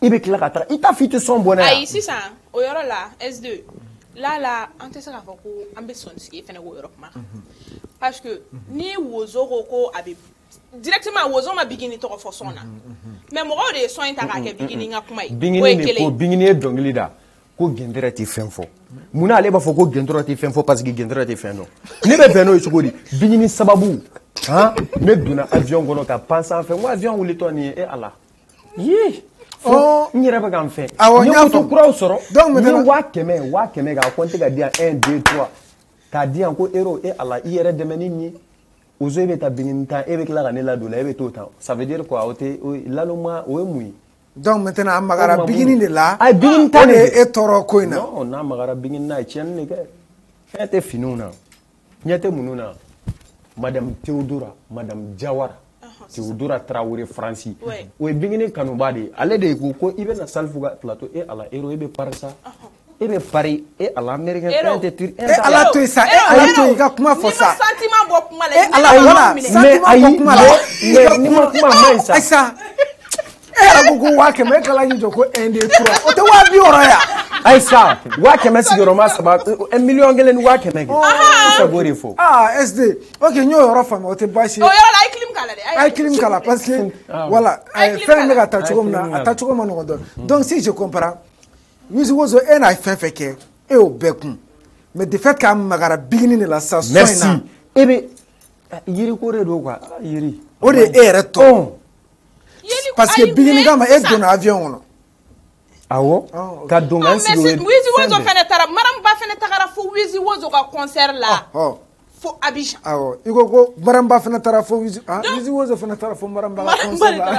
i bɛ tila ka taga i t'a fɔ i tɛ sɔn bɔnɛ yan. ayi sisan o yɔrɔ la S deux là là an tɛ se k'a fɔ ko an bɛ sɔn sigi fɛnɛ k'o yɔrɔ kuma kan parce que ni wozo ko ko a bɛ directement wozo ma bigini tɔgɔ fɔ sɔn na mais mɔgɔw de ye sɔn in ta k'a kɛ bigini ka kuma ye o ye kelen ko bigini ye dɔnkili da ko gɛntɛrɛ tɛ fɛn fɔ munna ale b'a fɔ ko gɛntɛrɛ tɛ fɛn fɔ parce que gɛntɛrɛ tɛ fɛn dɔn ne bɛ bɛn n'o ye cogo di bigini sababu han ne donna avion kɔnɔ ka pan sanfɛ n ko avion wulitɔ nin ye e ala ye fo n yɛrɛ bɛ ka n fɛ n ye moto kuraw sɔrɔ n ye waa kɛmɛ waa kɛmɛ k'a compter ka di yan un deux trois k'a di yan ko euro e ala i yɛrɛ dɛmɛ ni nin ye ozo e bɛ taa bigini tan e bɛ tila ka ne ladon la e bɛ t'o tan ça veut dire quoi o tɛ laloma o ye mun ye. donc maintenant a magara bigini de la a bigini tan de e tɔɔrɔ ko in na non n'a magara bigini na tiɲɛni de kɛ fɛn tɛ finiw na ɲɛ tɛ minnu na madame Théodora madame Jawara Théodora Traoré Franci o ye bigini kanuba de ye ale de ko ko i bɛ na Salifou ka plateau e ala ero e bɛ pari sa e bɛ pari e ala américain fɛn tɛ turi e ala to yen sa e ala to yen i ka kuma fɔ sa sentiment bɔ kuma la e ala wala sentiment bɔ kuma la mais ni ma kuma ma ɲi sa ayisa e yɛrɛ ko ko waa kɛmɛ e kala y'i jɔ ko un deux trois o tɛ waa bi wɔɔrɔ yan ayisa waa kɛmɛ sigiyɔrɔma saba un million kelen ni waa kɛmɛ kɛ i tɛ k'o de fɔ. ah S D ok n y'o yɔrɔ faamu o tɛ baasi ye o yɔrɔ la a ye clim k'a la dɛ a ye clim k'a la parce que voilà fɛn bɛ ka taa cogo min na a taa cogo ma nɔgɔn dɔɔnin donc si je comprends Wizi Wozo e n'a ye fɛn fɛn kɛ e y'o bɛɛ kun mais de fait k'a magara bigini de la sa sɔn in na merci e bɛ yiri ko de don quoi yiri o de ye e yɛrɛ tɔ parce que bigini kama e donna avion kɔnɔ awɔ ka don ka n sigi o ye Wizi Wozo fɛnɛ taara Maramba fɛnɛ tagara fo Wizi Wozo ka concert la fo Abidjan awɔ i ko ko Maramba fɛnɛ taara fo Wizi ah Wizi Wozo fɛnɛ taara fo Maramba ka concert la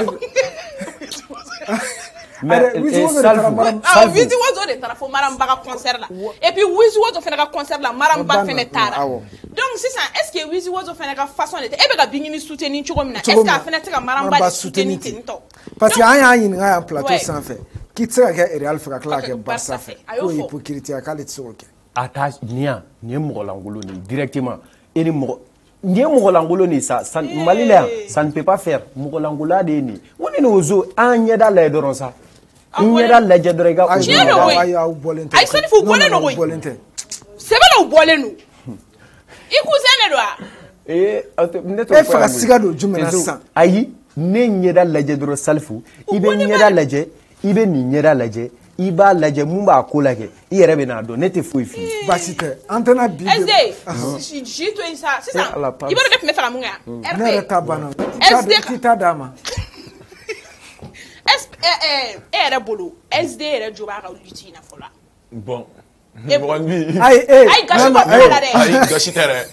mais Wizi Wozo de taara Maramba ah Wizi Wozo de taara fo Maramba ka concert la et puis Wizi Wozo fɛnɛ ka concert la Maramba fɛnɛ taara donc sisan est-ce que Wizi Wozo fɛnɛ ka façon de tɛ e bɛ ka bigini soutenir cogo min na est-ce que a fɛnɛ tɛ ka Maramba de soutenir ten tɔ parce que an y'a ɲininka yan plateau sanfɛ k'i tɛ se ka kɛ Real fɛ ka tila ka kɛ Barça fɛ k'o ye hypocrite ye k'ale tɛ se k'o kɛ a taa nin yan nin ye mɔgɔ lankolon de ye directement e ni mɔgɔ nin ye mɔgɔ lankolon de ye sa Mali la yan ça ne peut pas faire mɔgɔ lankolonya de ye nin ye ko ni Ozo an ɲɛda lajɛ dɔrɔn sa n ɲɛda lajɛ dɔrɔn i ka Ozo tiɲɛ don koyi ayi aw bɔlen tɛ ayi Salifou bɔlen don koyi sɛbɛn o bɔlen don i cousin de don wa ee ne e fɛ ka siga don jumɛn na sisan ayi ne ɲɛda lajɛ dɔrɔn Salifou i bɛ ɲɛda lajɛ i bɛ nin ɲɛda lajɛ i b'a lajɛ mun b'a ko lajɛ i yɛrɛ bɛ n'a dɔn ne tɛ foyi f'i ye baasi tɛ an tɛna bi S D ji to yen sa sisan i b'a dɔn ne tun bɛ fɛ ka mun kɛ ne yɛrɛ ta banna k'i ta d'a ma e yɛrɛ bolo S D yɛrɛ jo b'a ka lutte in na fɔlɔ bon mɔgɔ min ayi e ayi gasi ma kuma la dɛ ayi gasi tɛ dɛ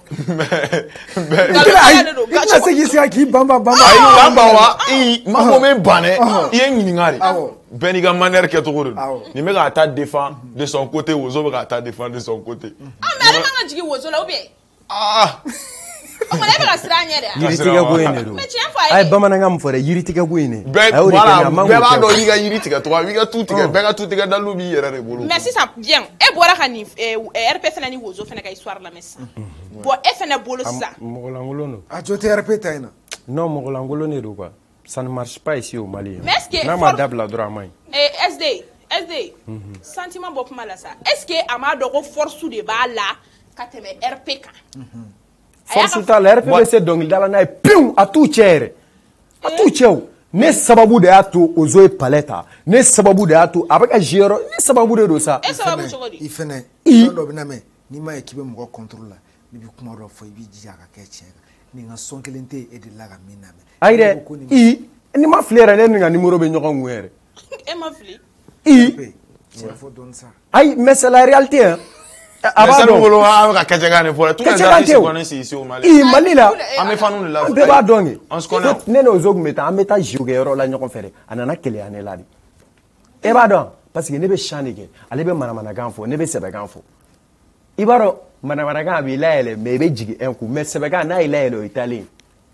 i tɛna se k'i sigi k'i banban banban ayi banban wa i ma fɔ min ban dɛ i ye ɲininka de bɛɛ n'i ka manière kɛcogo de don nin bɛ k'a ta défend de son côté Wozo bɛ k'a ta défend de son côté ah mais ale man ka jigin Wozo la ou bien ah o kuma e bɛ ka siran a ɲɛ de wa yiritigɛ ko in de don mais tiɲɛ fɔ a a ye ye bamanankan min fɔ dɛ yiritigɛ ko in de bɛɛ voilà bɛɛ b'a dɔn i ka yiri tigɛ tɔgɔ i ka tu tigɛ bɛɛ ka tu tigɛ dalu b'i yɛrɛ de bolo mais sisan bien e bɔra ka nin R P fɛnɛ ni Wozo fɛnɛ ka histoire lamɛn sisan bon e fɛnɛ bolo sisan mɔgɔ lankolon don a jo tɛ R P ta in na non mɔgɔ lankolon de don quoi ça ne marche pas ici au Mali mais est-ce que n'a ma dabila dɔrɔn a man ɲi S D S D sentiment bɔ kuma la sa est-ce que a m'a dɔn ko force de b'a la ka tɛmɛ R P kan force t'a la R P bɛ se dɔnkilidala n'a ye pewu a t'u cɛ yɛrɛ a t'u cɛ o ne sababu de y'a to Ozo ye palais ta ne sababu de y'a to a bɛ ka jouer yɔrɔ ne sababu de don sa e sababu cogo di i fɛnɛ fɛn dɔ bɛ na mɛn n'i m'a ye k'i bɛ mɔgɔ contrôle la n'i bɛ kuma dɔ fɔ i b'i jija a ka kɛ tiɲɛ kan nin ka sɔn kelen tɛ e de la ka min lamɛn ayi dɛ i ni ma fili yɛrɛ ne ni n ka numéro bɛ ɲɔgɔn kun yɛrɛ e ma fili i tiɲɛ fɔ dɔɔnin sa ayi mais c'est la réalité hein a b'a dɔn bolo an bɛ ka kɛcɛkan de fɔ dɛ kɛcɛkan tɛ o Mali i Mali la an bɛ fanu de la bɛɛ b'a dɔn kɛ on se connaît ne ni Ozo tun bɛ taa an bɛ taa jiw kɛ yɔrɔ la ɲɔgɔn fɛ dɛ a nana keleya ne la de e b'a dɔn parce que ne bɛ chant de kɛ ale bɛ manamanakan fɔ ne bɛ sɛbɛkan fɔ i b'a dɔn manamanakan a b'i layɛlɛ mais i bɛ jigin un coup mais sɛbɛkan n'a y'i layɛlɛ o ye taalen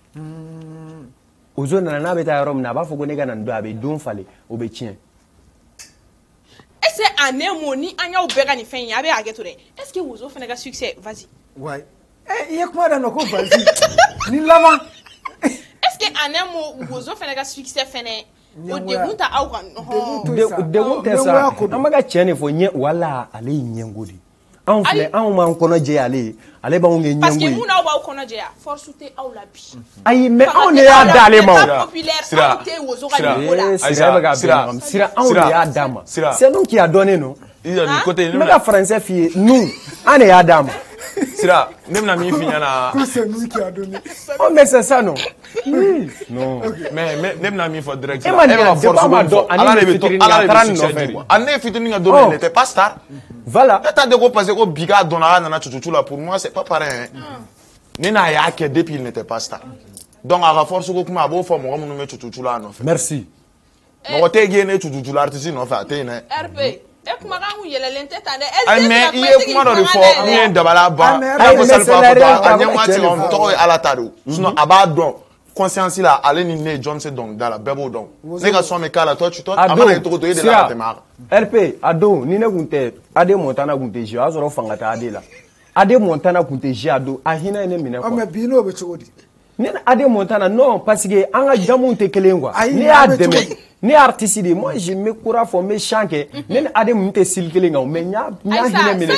Ozo nana n'a bɛ taa yɔrɔ min na a b'a fɔ ko ne ka na nin don a bɛ don falen o bɛ tiɲɛ est-ce que en un mot ni an y'aw bɛɛ ka nin fɛn in a bɛ hakɛ to dɛ est-ce que Wozo fɛnɛ ka succès vas-y wayi i ye kuma daminɛ ko vas-y ni laban est-ce que en un mot Wozo fɛnɛ ka succès fɛnɛ o degun ta aw kan degun tɛ sa an bɛ ka tiɲɛ de fɔ ɲɛ wala ale ye ɲɛngo de anw filɛ anw m'an kɔnɔ jɛ ale ye ale b'anw kɛ ɲɛngo ye parce que mun n'aw b'aw kɔnɔ jɛ yan force tɛ aw la bi ayi mais anw de y'a d'ale ma sira sira sira sira anw de y'a d'a ma c'est nous qui a donné non n bɛ ka français f'i ye nous an de y'a d'a ma sira ne bɛna min f'i ɲɛna ko c'est nous qui a donné oh mais c'est ça non non mais ne bɛna min fɔ direct e ma nin ka force ma dɔn ani ne fitinin ka taara nin nɔfɛ quoi ani ne fitinin ka don il n'était pas star voilà ne t'a dit ko parce que ko bi k'a dɔnna a nana cucucu la pour moi c'est pas pareil ne n'a y'a kɛ depuis il n'était pas star donc a ka force ko kuma a b'o fɔ mɔgɔ minnu bɛ cucucu la a nɔfɛ merci mɔgɔ tɛ gagné ne cucucu la artiste nɔfɛ a tɛ yen dɛ R P e kuma kan ku yɛlɛlen tɛ tan dɛ ayi mais i ye kuma dɔ de fɔ min ye dabala ban a ko salifa fɔ a ɲɛmaa tɛ ka tɔgɔ ye ala ta de sinon a b'a dɔn conscience la ale ni ne John se dɔnkilida la bɛɛ b'o dɔn ne ka sɔn bɛ k'a la toi tu toi a mana kɛ cogo o cogo e de la ka tɛmɛ a kan R P a don ni ne kun tɛ Ade Montana kun tɛ jouer o y'a sɔrɔ fanga tɛ Ade la Ade Montana kun tɛ jouer a don a hinɛ ye ne minɛ quoi mais bi n'o bɛ cogo di ne Ade Montana non parce que an ka jamuw tɛ kelen quoi ne y'a dɛmɛ ne artiste de moi je me courra fɔ n bɛ chant kɛ ne ni Ade mun tɛ style kelen kan mais n y'a n y'a hinɛ minɛ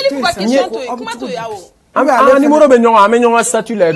an numéro bɛ ɲɔgɔn an bɛ ɲɔgɔn statut lajɛ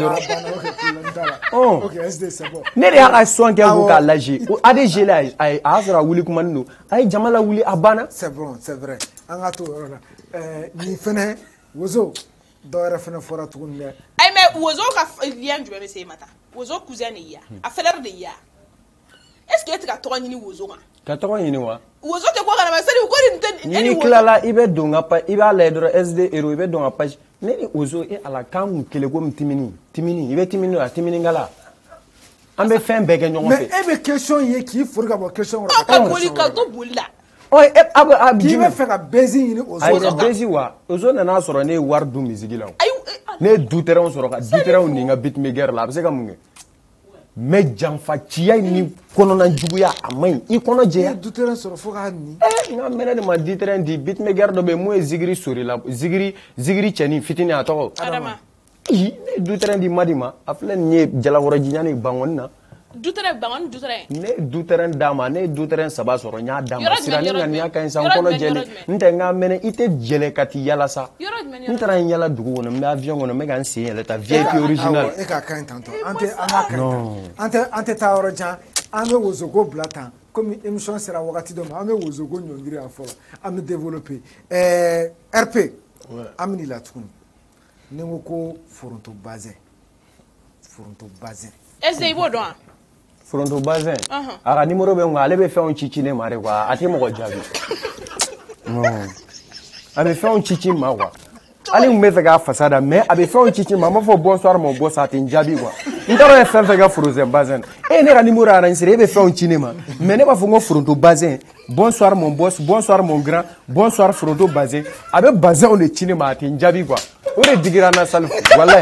dɔrɔn ne de y'a ka son kɛ ko k'a lajɛ o Ade G la a y'a sɔrɔ a wuli kumani don a ye jama lawuli a banna c'est bon c'est vrai an ka to o yɔrɔ la nin fɛnɛ Wozo dɔ yɛrɛ fɛnɛ fɔra tuguni dɛ ayi mais Wozo ka lien jumɛn bɛ se ma ta Wozo cousin de ya a frère de ya est-ce que e tɛ ka tɔgɔ ɲini Wozo kan ka tɔgɔ ɲini wa Wozo tɛ ko kalama c'est ko nin tɛ ni tilala i bɛ don ka page i b'a lajɛ dɔrɔn S D Hero i bɛ don ka page ne ni Wozo e ala kan kun kele ko timini timini i bɛ timini la timini ngala an bɛ fɛn bɛɛ kɛ ɲɔgɔn fɛ mais e bɛ question ye k'i fori ka bɔ question kɔrɔ ka boli ka to boli la ɔ e a bɛ a k'i bɛ fɛ ka bezi ɲini Wozo ayi tɛ bezi wa Wozo nana sɔrɔ ne ye wari dun musique la ne ye du terrain sɔrɔ ka du terrain ni n ka beatmaker la a bɛ se ka mun kɛ mais janfa ciya ni kɔnɔna juguya a man ɲi i kɔnɔ jɛya du terrain sɔrɔ fo k'a ni eh n ka mɛnɛ de ma du terrain di beatmaker dɔ bɛ yen mun ye zigiri sori la zigiri zigiri cɛnin fitinin a tɔgɔ Adama ne du terrain di Madi ma a filɛ nin ye jalakɔrɔ jiɲani bangɔni na du terrain bangɔni du terrain ne du terrain d'a ma ne du terrain saba sɔrɔ n y'a d'a ma sira ne ŋaniya ka ɲi sa n kɔnɔ jɛlen n tɛ n ka mɛnɛ i tɛ jɛlɛ ka t'i yala sa n taara n yala dugu kɔnɔ n bɛ avion kɔnɔ n bɛ ka n sen yɛlɛ ta V I P original e ka kan tantɔ an tɛ an ka kan an tɛ an tɛ taa yɔrɔ jan an bɛ Wozoko bila tan komi émission sera wagati dɔ ma an bɛ Wozoko ɲɔngiri yan fɔlɔ an bɛ développer ɛɛ R P an bɛ n'i la tuguni ni n ko ko foronto bazin foronto bazin est-ce que i b'o dɔn wa foronto bazin a ka numéro bɛ n kun ale bɛ fɛnw ci ci ne ma de quoi a tɛ mɔgɔ jaabi non a bɛ fɛnw ci ci ma quoi hali n bɛ fɛ k'a fasa da mais a bɛ fɛnw ci ci ma a ma fɔ bonsoir mon boss a tɛ n jaabi quoi n t'a dɔn e fɛn fɛn ka foronto bazin e ne ka numéro enregistré e bɛ fɛnw ci ne ma mais ne b'a fɔ n ko foronto bazin bonsoir mon boss bonsoir mon grand bonsoir foronto bazin a bɛ bazin de ci ne ma a tɛ n jaabi quoi o de digira n na sali walayi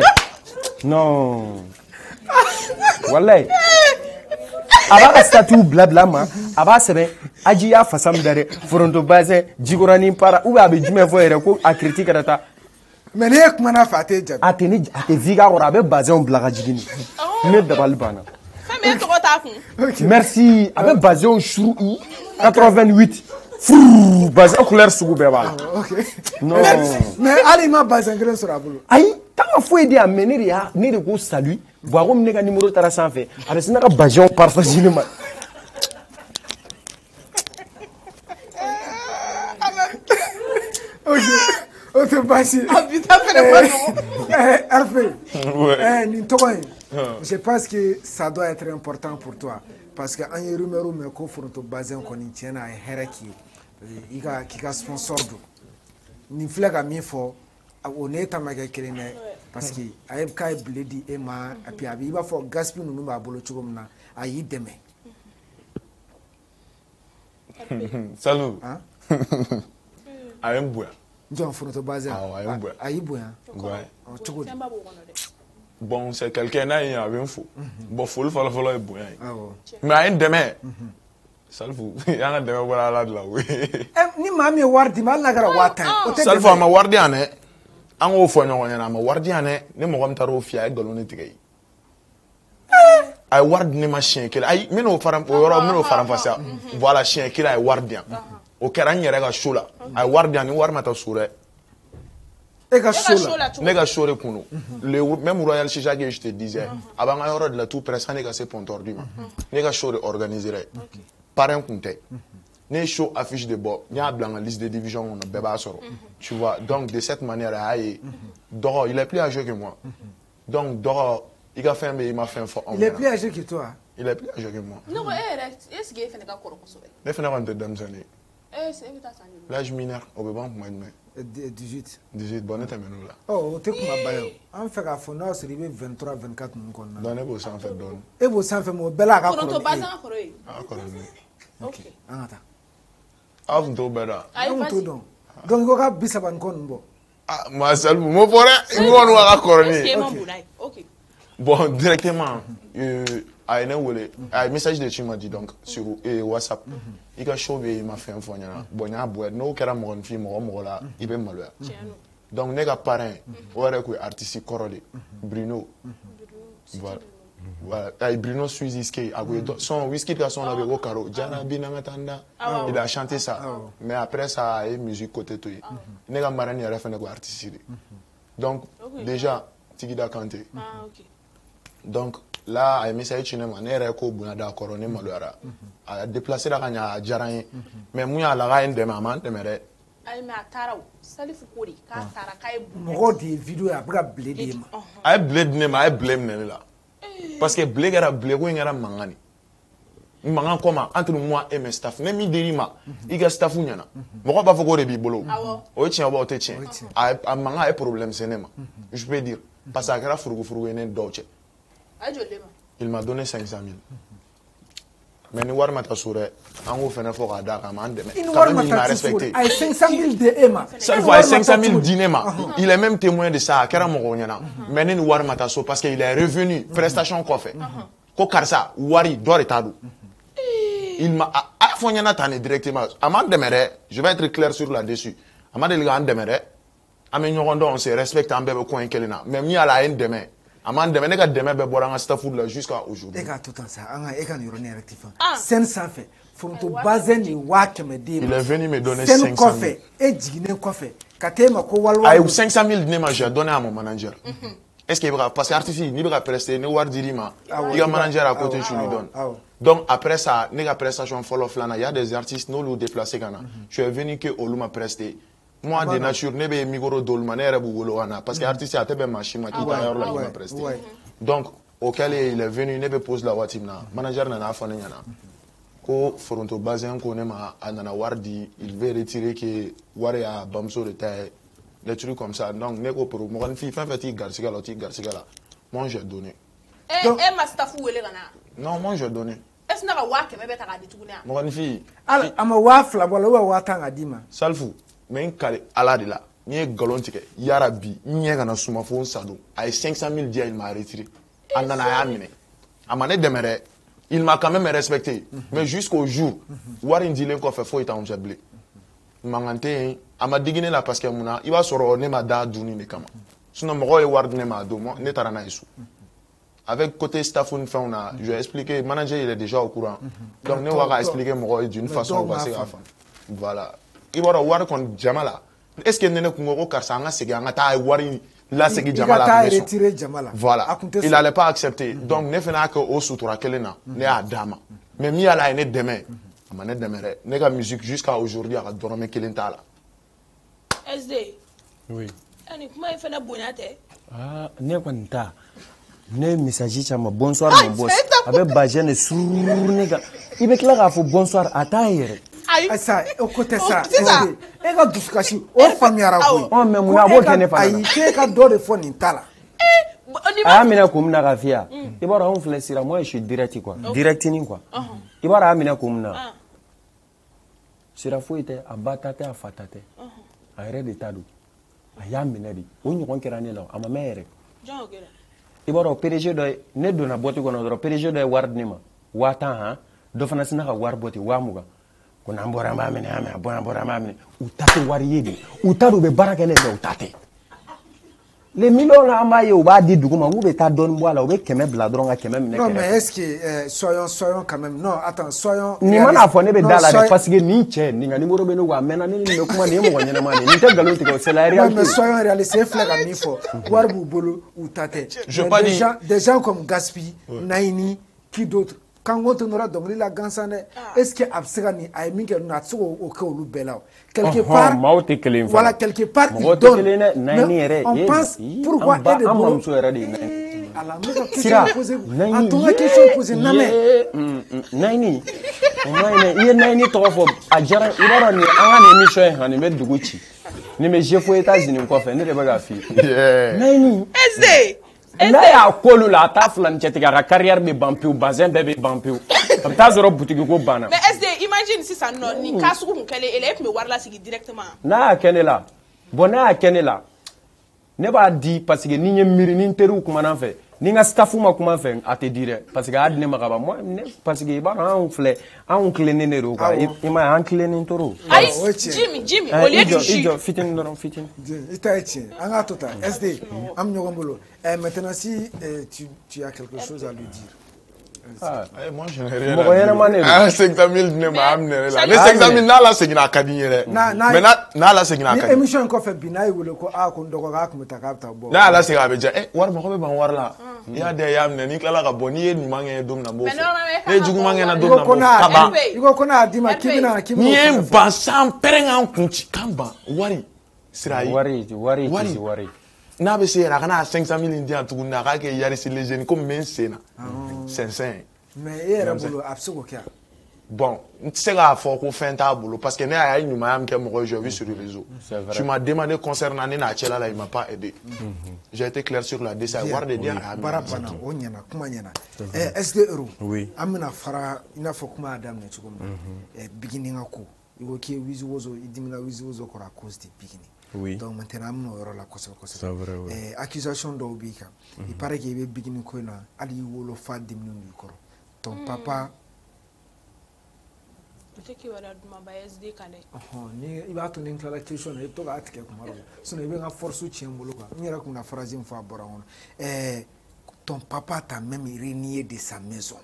non walayi a b'a ka statut bila bila ma a b'a sɛbɛn aji y'a fasa min da dɛ foronto bazin jikɔrɔni para ou bien a bɛ jumɛn fɔ yɛrɛ ko a critique yɛrɛ ta mais ne ye kuma n'a fɛ a tɛ jaabi a tɛ ne a tɛ vi k'a kɔrɔ a bɛ bazin bila ka jigin ne dabali banna fɛn min ye tɔgɔ t'a kun merci a bɛ bazin suru quatre-vingt-huit furu bazin couleur sugu bɛɛ b'a la non mais hali ma bazin kelen sɔrɔ a bolo ayi t'an ka foyi di yan mais ne de y'a ne de ko salut bon a ko ne ka numéro taara sanfɛ a bɛ sin ka bazin partager ne ma ok o tɛ baasi ye a bi taa fɛnɛ ma nɔgɔ R P nin tɔgɔ in je pense que ça doit être important pour toi parce que an ye rumeur mɛn ko foronto bazin kɔni tiɲɛ na a ye hɛrɛ k'i ye i ka k'i ka sponsor don nin filɛ ka min fɔ o n'e ta ma kɛ kelen dɛ parce que a ye k'a ye bile di e ma et puis a bɛ i b'a fɔ gaspi ninnu b'a bolo cogo min na a y'i dɛmɛ. Salut. a ye n bonya. Jɔn foronto bazin a y'i bonya. cogo di. Bon, c'est quelqu'un n'a rien à bien fou. Bon, faut le faire, faut le boire. Mais à une demain, Salfou, il y a un demain voilà là de là oui. Ni mami wardi mal na gara watan. Salfou ama wardi ane. An o fo nyonyo na ama wardi ane, ne mo gam taro fia e golone tigay. a ye wari di ne ma siɲɛ kelen ayi n bɛn'o fara o yɔrɔ n bɛn'o faranfasiya voilà siɲɛ kelen a ye wari di yan o kɛra n yɛrɛ ka so la a ye wari di yan ni wari ma taa so dɛ e ka so la ne ka so de kun don le même Royal Chicha que je te disais a b'an ka yɔrɔ de la tout près sanni ka se Pontordi ma ne ka show de organiser dɛ parrain kun tɛ ne ye show affiche de bɔ n y'a bila n ka liste de division kɔnɔ bɛɛ b'a sɔrɔ tu vois donc de cette manière a y'a ye dɔgɔ il est plus âgé que moi donc dɔgɔ i ka fɛn bɛ i ma fɛn fɔ anw ɲɛna. Il est plus âgé que toi. Il est plus âgé que moi. Non, e yɛrɛ est ce que e fɛnɛ ka kɔrɔ kosɛbɛ. Ne fɛnɛ kɔni tɛ denmisɛnnin ye. Eh, c'est e bɛ taa san joli? L'âge mineur o bɛ ban kuma jumɛn? dix-huit. dix-huit bon ne tɛmɛn'o la. Ɔ o tɛ kumaba ye o. An fɛ k'a fɔ n'a sɔrɔ i bɛ vingt-trois vingt-quatre ninnu kɔnɔna na. Donc ne b'o sanfɛ dɔɔnin. E b'o sanfɛ mais o bɛɛ la a ka kɔrɔ ni e ye. Foronto basan ka kɔrɔ ye. A ka kɔrɔ ni ne ye. Ok an ka taa. Aw tun t'o bɛɛ dɔn. An kun t'o dɔn. donc i ko k'a bi saba ni kɔ ninnu bɔ. Ah ma Salifou m'o fɔ dɛ. I kɔni ka kɔrɔ ni ye. Ok. Bon directement euh, a ye ne wele a ye message de ci ma di donc sur euh, WhatsApp i ka show bɛ i ma fɛn fɔ n ɲɛna bon n y'a bɔ n'o kɛra mɔgɔninfin mɔgɔ mɔgɔ la i bɛ maloya donc ne ka parrain o yɛrɛ tun ye artiste kɔrɔ de Bruno voilà voilà ayi Bruno Suiziske a kun ye son Wizkid ka son dɔ bɛ yen ko Karo janabi na n ka taa n da il a chanté ça mais après ça a ye musique côté to yen ne ka marraine yɛrɛ fɛnɛ tun ye artiste de donc déjà Tigida Kanté. Ah ok. Donc là a ye message ci ne ma ne yɛrɛ ko bonya da kɔrɔ ne maloyara a déplacé la ka ɲa a diyara n ye mais mun y'a la k'a ye n dɛmɛ a ma n dɛmɛ dɛ. Ayi mais a taara o Salifou ko de k'a taara k'a ye bonya. mɔgɔw de ye vidéo ye a bɛ ka bile de ma. a ye bile di ne ma a ye bile minɛ ne la parce que bile kɛra bile ko in kɛra mankan de mankan kɔma entre moi et mes staff ne min dir'i ma i ka staff ɲɛna mɔgɔ b'a fɔ k'o de b'i bolo o ye tiɲɛ o tɛ tiɲɛ a mankan a ye problème se ne ma je peux dire parce que a kɛra furugufurugu ye ne dɔw cɛ. Il m'a donné cinq cent mille. Mais ni wari ma taa so dɛ an k'o fɛnɛ fɔ k'a d'a kan a m'an dɛmɛ quand même il m'a respecté. a ye cinq cent mille di e ma. Salifou a ye cinq cent mille di ne ma il est même témoin de ça a kɛra mɔgɔw ɲɛna mais ne ni wari ma taa so parce que il est revenu prestation kɔfɛ ko karisa wari dɔ de t'a don. Il m'a a fɔ n ɲɛna tan de directement a m'an dɛmɛ dɛ je vais être clair sur là-dessus a ma deli k'an dɛmɛ dɛ an bɛ ɲɔgɔn dɔn on se respecte an bɛɛ bɛ ko in kelen na mais min y'a la a ye n dɛmɛ a m'an dɛmɛ ne ka dɛmɛ bɛɛ bɔra an ka staff la jusqu'à aujourd'hui. e k'a to tan sa an ka e ka nin yɔrɔnin rectifier scène sanfɛ foronto bazin de waa kɛmɛ d'e ma. il est venu me donner scène cinq cent mille. kɔfɛ e jiginnen kɔfɛ ka t'e ma ko waliwa. a ye cinq cent mille di ne ma j'ai donné à mon manager. est-ce que i bɛ ka parce que artiste n'i bɛ ka prester ni wari dir'i ma i ka manager à côté tu lui donnes. donc après ça ne ka prestation fɔlɔ filanan y a des artistes n'olu déplacé ka na je suis venu que olu ma prester. moi de nature ne bɛ micro d'olu ma ne yɛrɛ b'u wolo ka na parce que artiste a tɛ bɛn maa si ma k'i ta yɔrɔ la k'i ma prester. donc au kɛlen il est venu ne bɛ pose la waati min na manager nana fɔ ne ɲɛna ko foronto bazin ko ne ma a nana wari di il veut retirer que wari y'a bamuso de ta ye des trucs comme ça donc ne ko pour mɔgɔninfin fɛn fɛn t'i garisɛgɛ la o t'i garisɛgɛ la moi j'ai donné. e e ma staff wele ka na. non moi j'ai donné. est ce que ka waa kɛmɛ bɛ ta k'a di tuguni a. mɔgɔninfin. ala a ma waa fila bɔ a la ou bien waa tan ka d'i ma. Salifou mais n kale ala de la n'i ye nkalon tigɛ yarabi n ɲɛ kana suma fo n sa don a ye cinq cent mille di yan il m'a retiré a nana a y'a minɛ a ma ne dɛmɛ dɛ il m'a quand même respecté mais jusqu'au jour wari in dilen kɔfɛ foyi t'anw cɛ bilen mankan tɛ yen a ma digi ne la parce que mun na i b'a sɔrɔ ne ma da dunni de kama sinon mɔgɔw ye wari di ne ma a don ne taara n'a ye so avec côté staff ni fɛnw na je vais expliquer manager il est déjà au courant donc ne b'a ka expliquer mɔgɔw ye d'une façon u ka se k'a faamu voilà i b'a dɔn wari kɔni jama la est ce que ne ne kun ko ko karisa an ka segin an ka taa wari lasegin jama la a tun bɛ sɔn voilà il allait pas accepter donc ne fana y'a kɛ o sutura kelen na ne y'a d'a ma mais min y'a la a ye ne dɛmɛ a ma ne dɛmɛ dɛ ne ka musique jusqu'à aujourd'hui a ka dɔrɔmɛ kelen t'a la. S D. oui. ani kuma in fana bonya tɛ. ah ne kɔni ta ne ye message caman bonsoir mon boss a bɛ bazɛn de sururu ne kan i bɛ tila k'a fɔ bonsoir a t'a ye yɛrɛ. ayi sa o ko tɛ sa e ka dusukasi o faamuyara koyi. ɔ mais mun na a b'o kɛ ne fana na. ayi k'e ka dɔ de fɔ nin ta la. a y'a minɛ kun min na ka fiyɛ i b'a dɔn anw filɛ sira moi je suis direct quoi directinin quoi i b'a dɔn a y'a minɛ kun min na sira foyi tɛ a ba ta tɛ a fa ta tɛ a yɛrɛ de ta don a y'a minɛ de o ɲɔgɔn kɛra ne la a ma mɛn yɛrɛ i b'a dɔn P D G dɔ ye ne donna boîte kɔnɔ dɔrɔn P D G dɔ ye wari di ne ma waa tan han dɔ fana sina ka wari bɔ ten waa mugan ko n'an bɔra an b'a minɛ an bɔra an bɔra an b'a minɛ u ta tɛ wari ye de u ta don u bɛ baara kɛ ne fɛ u ta tɛ les millions là ma yo ba di duguma ou beta donne moi là ou be keme bla dron ga keme non mais est-ce que euh, soyons soyons quand même non attends soyons ni mana fo ne be dala de parce que ni che ni nga numéro be no wa mena ni ni kuma ni mo nyana ma ni te galo te ko c'est la réalité. Non mais soyons réalistes fla ga mi fo war bu bolo ou tate je pas des dit gens des gens comme Gaspi Naini qui d'autres quand on tournera donc la gansane est-ce que absega ni ay min ke na tsugo o ko lu belaw quelque part voilà quelque part il donne on pense pourquoi et de bon ala me question poser à ton question poser na me Naini Naini ye Naini trop a jara ibara ni anga ni émission ha ni me duguchi ni me je fo États-Unis ko fe ne de baga fi Naini Eze là ya kolu la ta flan chetika ka carrière be bampi ou bazin bebe bampi ou ta zoro boutique ko bana mais Eze imagine si ça non ni kasu ko kele ele me warla sigi directement na kenela bona kenela ne ba di parce que ni nye miri ni teru kuma na fe ni nga staffu ma kuma fe a te dire parce que adne ma ba moi parce que ba an fle an cleaner ne ro quoi i ma an cleaner toro ay Jimmy Jimmy au lieu de ijo fitin non fitin ita echi anga tota S D am nyogomolo et maintenant si tu tu as quelque chose à lui dire. Ah, moi je n'ai rien à dire. Ah, cinq cent mille ne m'a amené là. Les cinq cent mille là, là c'est une académie. Mais là, là c'est une académie. Émission encore fait binaï ou le ko ah qu'on doit voir comme ta capta bon. Là là c'est avec eh war mo ko be ban war là. Il y a des yam ne ni kala ka boni ni mangé dom na bo. Eh jugu mangé na dom na bo. Kaba. Iko kona di ma kibina kibina. Ni ban sam perenga kunchi kamba wari. Sira wari wari wari wari. n'a be se yɛrɛ a kana cinq cent mille di yan tuguni a k'a kɛ yarisi les jeunes comme n bɛ n sen na sɛnsɛn. mais e yɛrɛ bolo a bɛ se k'o kɛ. bon n tɛ se k'a fɔ ko fɛn t'a bolo parce que ne y'a ye ɲumanya min kɛ mɔgɔ ye je vis sur les réseaux. tu m'as demandé concernant ne n'a cɛla la il m'a pas aidé. j'ai été clair sur la décision wari de di yan. baara banna o ɲɛna kuma ɲɛna. S D Euro an bɛna fara i n'a fɔ kuma y'a daminɛ cogo min na bigini ka ko i ko k'i ye Wizi Wozo i dimina Wizi Wozo kɔrɔ à cause de bigini. Oui. Donc maintenant, on a la cause C'est vrai, oui. Eh, accusation d'Obika. Il paraît qu'il y avait beginning Kona, Ali Wolo Fat de Munukoro. Ton papa. Peut-être qu'il va avoir ma S D Kane. Oh, il va tourner une clarification. Il faut que tu aies comme ça. Ce n'est pas une force de tien moloka. Il y a une phrase une fois boraon. Eh, ton papa t'a même renié de sa maison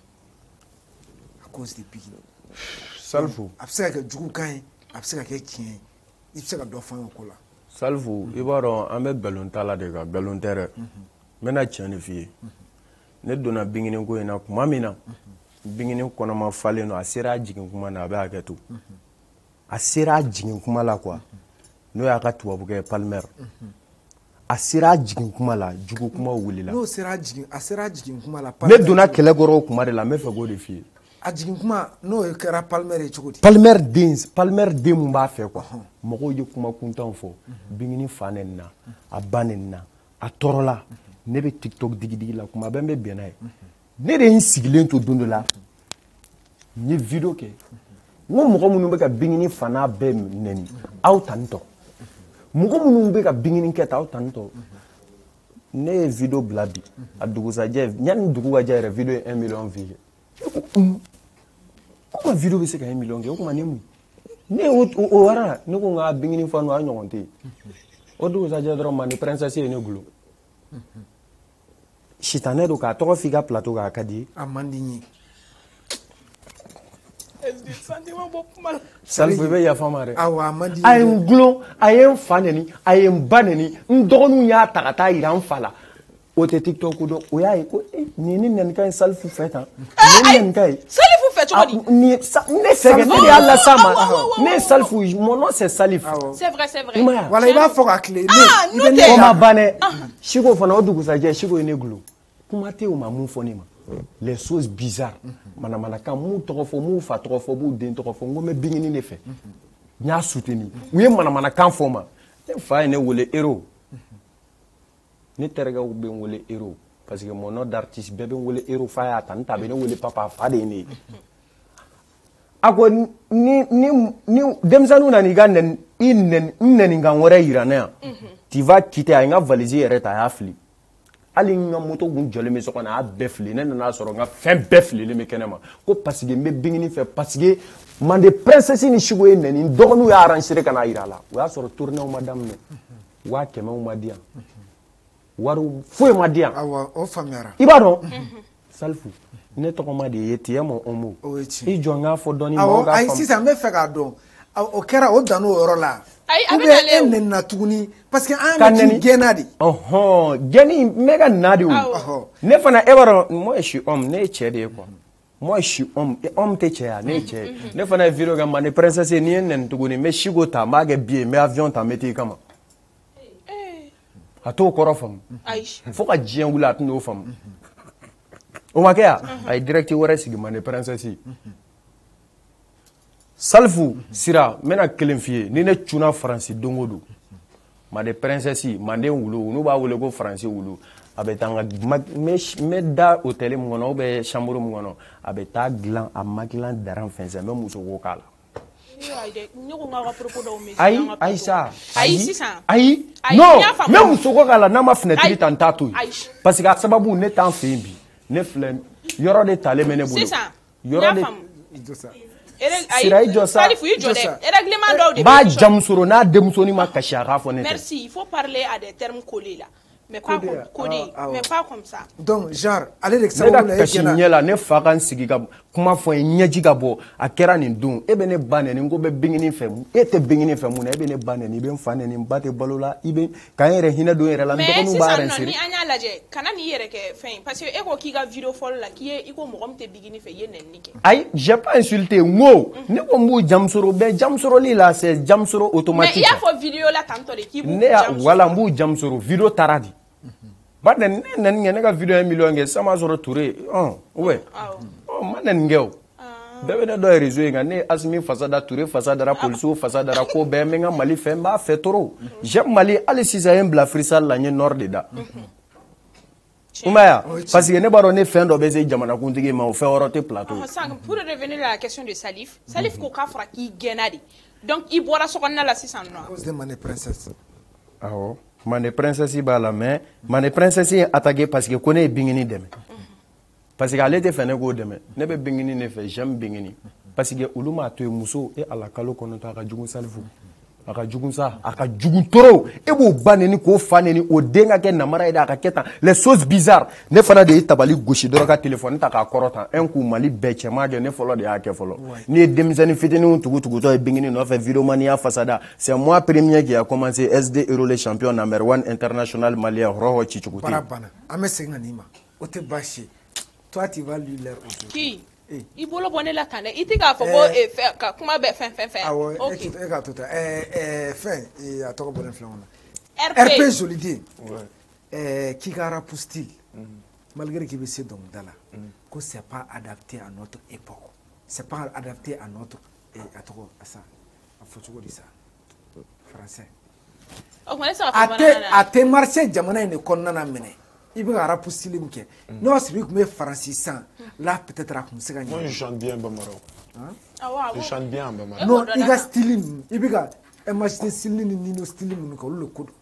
à cause de beginning. Salfou. Après que du coup, après que tien, il se doit faire un cola. Salfou, i b'a dɔn an bɛ nkalon ta la de kan nkalon tɛ dɛ n bɛna tiɲɛ de f'i ye ne donna bingini ko in na tuma min na bingini kɔnɔma falen don a sera a jigin kuma na a bɛ hakɛ to a sera a jigin kuma la quoi n'o y'a ka tubabukɛ ye Palmer a sera a jigin kuma la jugu kuma wulila n'o sera a jigin a sera a jigin kuma la ne donna kɛlɛ kɔrɔ o kuma de la n bɛ fɛ k'o de f'i ye a jigin kuma n'o kɛra Palmer ye cogo di Palmer den Palmer den mun b'a fɛ quoi mɔgɔw ye kuma kuntanw fɔ bingini fa ne na a ba ne na a tɔɔrɔla ne bɛ TikTok digidigi la kuma bɛɛ n bɛ bɛn n'a ye ne de ye n sigilen to don dɔ la n ye video kɛ n ko mɔgɔ minnu bɛ ka bingini fa n'a bɛɛ nɛni aw ta n tɔ mɔgɔ minnu bɛ ka bingini kɛ ta aw ta n tɔ ne ye video bila bi a dugusajɛ yanni dugu ka jɛ yɛrɛ video ye un million vues ko video bɛ se ka un million kɛ o kuma ne mun ne o wara ne ko n ka bingini fa n'o a ɲɔgɔn tɛ yen o dugusajɛ dɔrɔn mande princesse ye ne gulo sitanɛ don k'a tɔgɔ f'i ka plateau kan a ka di ye a man di n ye Salfou i bɛ yafa n ma dɛ awɔ a man di n a ye ye n gulon a ye n fa nɛni a ye n ba nɛni n dɔgɔninw y'a ta ka taa yira n fa la o tɛ TikTok ko dɔn o y'a ye ko nin ni nɛnika ye Salfou fɛ tan nin ye nɛnika ye Salifou fɛ cogo di ne fɛ ne de y'a las'a ma ne ye Salfou mon nom c'est Salif c'est vrai c'est vrai wala i b'a fɔ ka tile ah ne n'o tɛ o ma ban dɛ Siko fana o dugusajɛ Siko ye ne gulo kuma tɛ o ma mun fɔ ne ma les choses bizarres manamanakan mun tɔgɔ fɔ mun fa tɔgɔ fɔ b'u den tɔgɔ fɔ n ko n bɛ bingini de fɛ n y'a soutenir u ye manamanakan fɔ n ma ne fa ye ne wele héros ne terikɛw bɛ n wele héros parce que mon nom d'artiste bɛɛ bɛ n wele héros fa y'a ta n ta bɛ ne wele papa fa de ye ne ye a ko ni ni ni denmisɛnninw nana i ka nɛni i nɛni n nɛnikan wɛrɛ yira ne yan tu vas quitter a ye n ka valise yɛrɛ ta a y'a fili hali n ka moto kun jɔlen bɛ so kɔnɔ a y'a bɛɛ fili ne nana sɔrɔ n ka fɛn bɛɛ fililen bɛ kɛnɛ ma ko parce que n bɛ bingini fɛ parce que mande princesse ni Siko ye nɛni n dɔgɔninw y'a arranger ka n'a yira a la o y'a sɔrɔ tournéw ma daminɛ waa kɛmɛw ma di yan wari foyi ma di yan. Awɔ o faamuyara. I b'a dɔn. Salifu ne tɔgɔ ma de ye ti ye mon homo. O ye tiɲɛ. I jɔ n k'a fɔ dɔɔni maaw k'a faamu. Awɔ ayi sisan n bɛ fɛ k'a dɔn o kɛra o dan n'o yɔrɔ la. Ayi a ou bɛ bien nalen e o. nɛnina tuguni parce que an bɛ k'i gɛnna de. Ɔhɔn gɛnni n bɛ ka na de o. Ne fana e b'a dɔn moi je suis homme ne ye cɛ de ye quoi. Moi je suis homme homme tɛ cɛ ya ne ye cɛ ye. Ne fana ye vidéo kɛ ma ni princesse n'i ye nɛni tuguni n bɛ siko ta n b'a kɛ billet n bɛ avion ta n bɛ t'i kama. A t'o kɔrɔ faamu. Ayi. Fo ka diɲɛ wuli a tɛn'o faamu. O ma kɛ yan a ye direct wɛrɛ sigi ma ni princesse. Salifu sira n bɛna kelen f'i ye ni ne cunna Faransi don o don Mande princesse manden wulu n'u b'a wele ko Faransi wulu a bɛ taa n ka n bɛ da hôtel min kɔnɔ ou bien chambre min kɔnɔ a bɛ taa dilan a ma dilan daran fɛn fɛn n bɛ musoko k'a la. Ayi ayi sa ayi sisan ayi non n bɛ musoko k'a la n'a ma fenêtre ta n t'a to yen parce que a sababu ne t'an fɛ yen bi ne filɛ yɔrɔ de talen bɛ ne bolo yɔrɔ de Sira i jɔ sa. Salifu i jɔ dɛ. Règlement dɔw de bɛ. B'a jamusoro n'a denmusonin ma kasi a k'a fɔ ne tɛ. Merci, il faut parler à des termes collés là. Mais pas comme codé, mais pas comme ça. Donc genre ale de sababu la e kɛra. Ne ka kasi ɲɛ la ne fa ka n sigi ka kuma fɔ n ye ɲɛji ka bɔ a kɛra nin don e bɛ ne ba nɛni n ko bɛ benginin fɛ e tɛ benginin fɛ mun na e bɛ ne ba nɛni i bɛ n fa nɛni n ba tɛ balo la i bɛ k'an yɛrɛ hinɛ don yɛrɛ la n dɔgɔninw b'a yɛrɛ seri. Mais sisan nɔ ni an y'a lajɛ kana n'i yɛrɛ kɛ fɛn parce que e ko k'i ka vidéo fɔlɔ la k'i ye i ko mɔgɔ min tɛ benginin fɛ i ye nɛni kɛ. Ayi j'ai pas insulté n ko ne ko n b'u jamusoro bɛɛ jamusoroli la c'est jamusoro automatique. Mais i y'a fɔ vidéo la tantɔ de k'i b'u jamusoro. Ne y'a wala n b'u jamusoro vidéo taara di. Ba ne nɛni kɛ ne ka vidéo ye million kɛ sama sɔrɔ Touré ɔn ouais ɔ ma nɛni kɛ o bɛɛ bɛ ne dɔ ye réseau in kan ne Asimi fasa da Touré fasa dara policiers fasa dara ko bɛɛ n bɛ n ka Mali fɛ n b'a fɛ trop j'aime Mali hali sisan ye n bila freestyle la n ye nord de da i m'a ye wa parce que ne b'a dɔn ne fɛn dɔ bɛ se jamanakuntigi ma o fɛn wɛrɛ tɛ plateau. Pour revenir à la question de Salif Salif ko k'a fɔra k'i gɛnna de donc i bɔra sokɔnɔna la sisan nɔ. À cause de Mande princesse. Awɔ Mande princesse b'a la mais Mande princesse ye attaqué parce que ko ne ye bingini dɛmɛ parce que ale tɛ fɛ ne k'o dɛmɛ ne bɛ bingini ne fɛ j'aime bingini parce que olu m'a to yen muso e ala kalo kɔnɔntɔn a ka jugu Salifu a ka jugu sa a ka jugu trop e b'o ba nɛni k'o fa nɛni o den ka kɛ namara ye dɛ a ka kɛ tan les choses bizarres ne fana de ye tabali gosi dɔrɔn ka téléphone ta k'a kɔrɔ tan un coup Mali bɛɛ cɛman kɛ ne fɔlɔ de y'a kɛ fɔlɔ n'i ye denmisɛnnin fitininw tugutugutɔ ye bingini nɔfɛ vidéoman n'i y'a fasada c'est moi premier qui a commencé S D Euro le champion number one international malien Roho Chichukuti. Bara bana an bɛ segin ka n'i ma o tɛ baasi ye toi tu vas lui leur qui i bolo bɔ ne la tan dɛ i tɛ k'a fɔ ko ka kuma bɛɛ fɛn fɛn fɛn. Awɔ e k'a to tan ɛɛ fɛn a tɔgɔ bɔlen filɛ kɔnɔ R P Joliden ɛɛ k'i ka rap style malgré k'i bɛ se dɔnkilida la ko c'est pas adapté à notre époque c'est pas adapté à notre a tɔgɔ a sa a fɔ cogo di sa français a tɛ a tɛ marché jamana in de kɔnɔna na minɛ i bɛ ka rap style min kɛ n'o sɔrɔ i tun bɛ faransi san là peut-être a tun bɛ se ka ɲɛ. Moi je chante bien bambara. Je chante bien en bambara. Non i ka style ninnu i bɛ ka imaginer style ni Nino style minnu kɛ olu le ko don.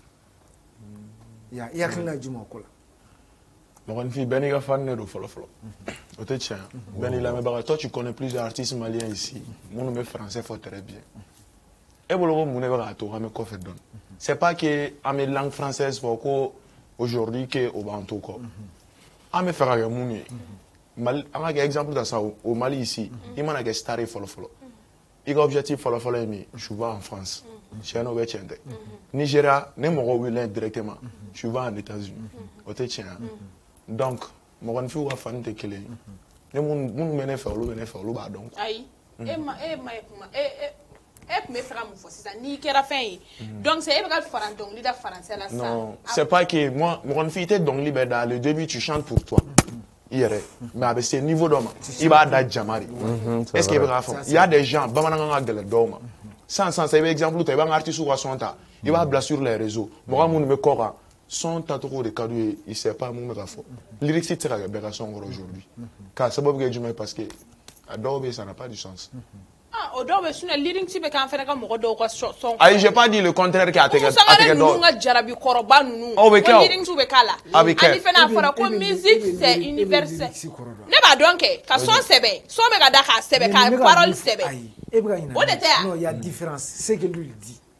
Ya i hakilina ye jumɛn o ko la. Mɔgɔninfin bɛɛ n'i ka fan ne don fɔlɔ fɔlɔ o tɛ tiɲɛ bɛɛ n'i lamɛnbaga toi tu connais plusieurs artistes maliens ici minnu bɛ français fɔ très bien e bolo ko mun de bɛ k'a to an bɛ kɔfɛ dɔɔnin c'est pas que an bɛ langue française fɔ ko aujourd'hui que o b'an to kɔ an bɛ fɛ ka kɛ mun ye Mali an ka kɛ exemple ta sa au Mali ici i mana kɛ star ye fɔlɔ fɔlɔ i ka objectif fɔlɔ fɔlɔ ye min je vais en France tiɲɛ n'o bɛ tiɲɛ tɛ Nigeria ne mɔgɔw wele directement je vais en États-Unis o tɛ tiɲɛ donc mɔgɔninfinw ka fani tɛ kelen ye ne minnu bɛ ne fɛ olu bɛ ne fɛ olu b'a dɔn. Ayi e ma e ma ye kuma e e e tun bɛ fɛ ka mun fɔ sisan n'i kɛra fɛn ye donc c'est e bɛ ka fara dɔnkili da français la sisan. Non c'est pas que moi mɔgɔninfin i tɛ dɔnkili bɛ da le début tu chantes pour toi i yɛrɛ mais a bɛ se niveau dɔ ma i b'a da jama de est-ce que i bɛ k'a fɔ il y a des gens bamanankan ka gɛlɛn dɔw ma sisan sisan i bɛ exemple ta i b'an ka artiste ka son ta i b'a bila sur les réseaux mɔgɔ minnu bɛ kɔ kan son tacogo de ka d'u ye il sait pas mun bɛ ka fɔ lyrics tɛ se ka kɛ bɛɛ ka son kɔrɔ aujourd'hui k'a sababu kɛ jumɛn parce que a dɔw bɛ yen ça n'a pas du sens. Ah, o dɔw bɛ sunɛ lyrics bɛ k'an fɛnɛ ka mɔgɔ dɔw ka son. Ayi j'ai pas dit le contraire k'a tɛ kɛ a tɛ kɛ dɔw. Sangare ninnu ka jarabi kɔrɔba ninnu. Aw bɛ kɛ o. Ko lyrics bɛ k'a la. A bɛ kɛ. Ani fɛnɛ a fɔra ko musique c'est universel. Ne b'a dɔn kɛ ka son sɛbɛn son bɛ ka da k'a sɛbɛn k'a parole sɛbɛn. Ayi e bɛ ka ɲinɛ. O de tɛ ya. Non il y a différence c'est que lui il dit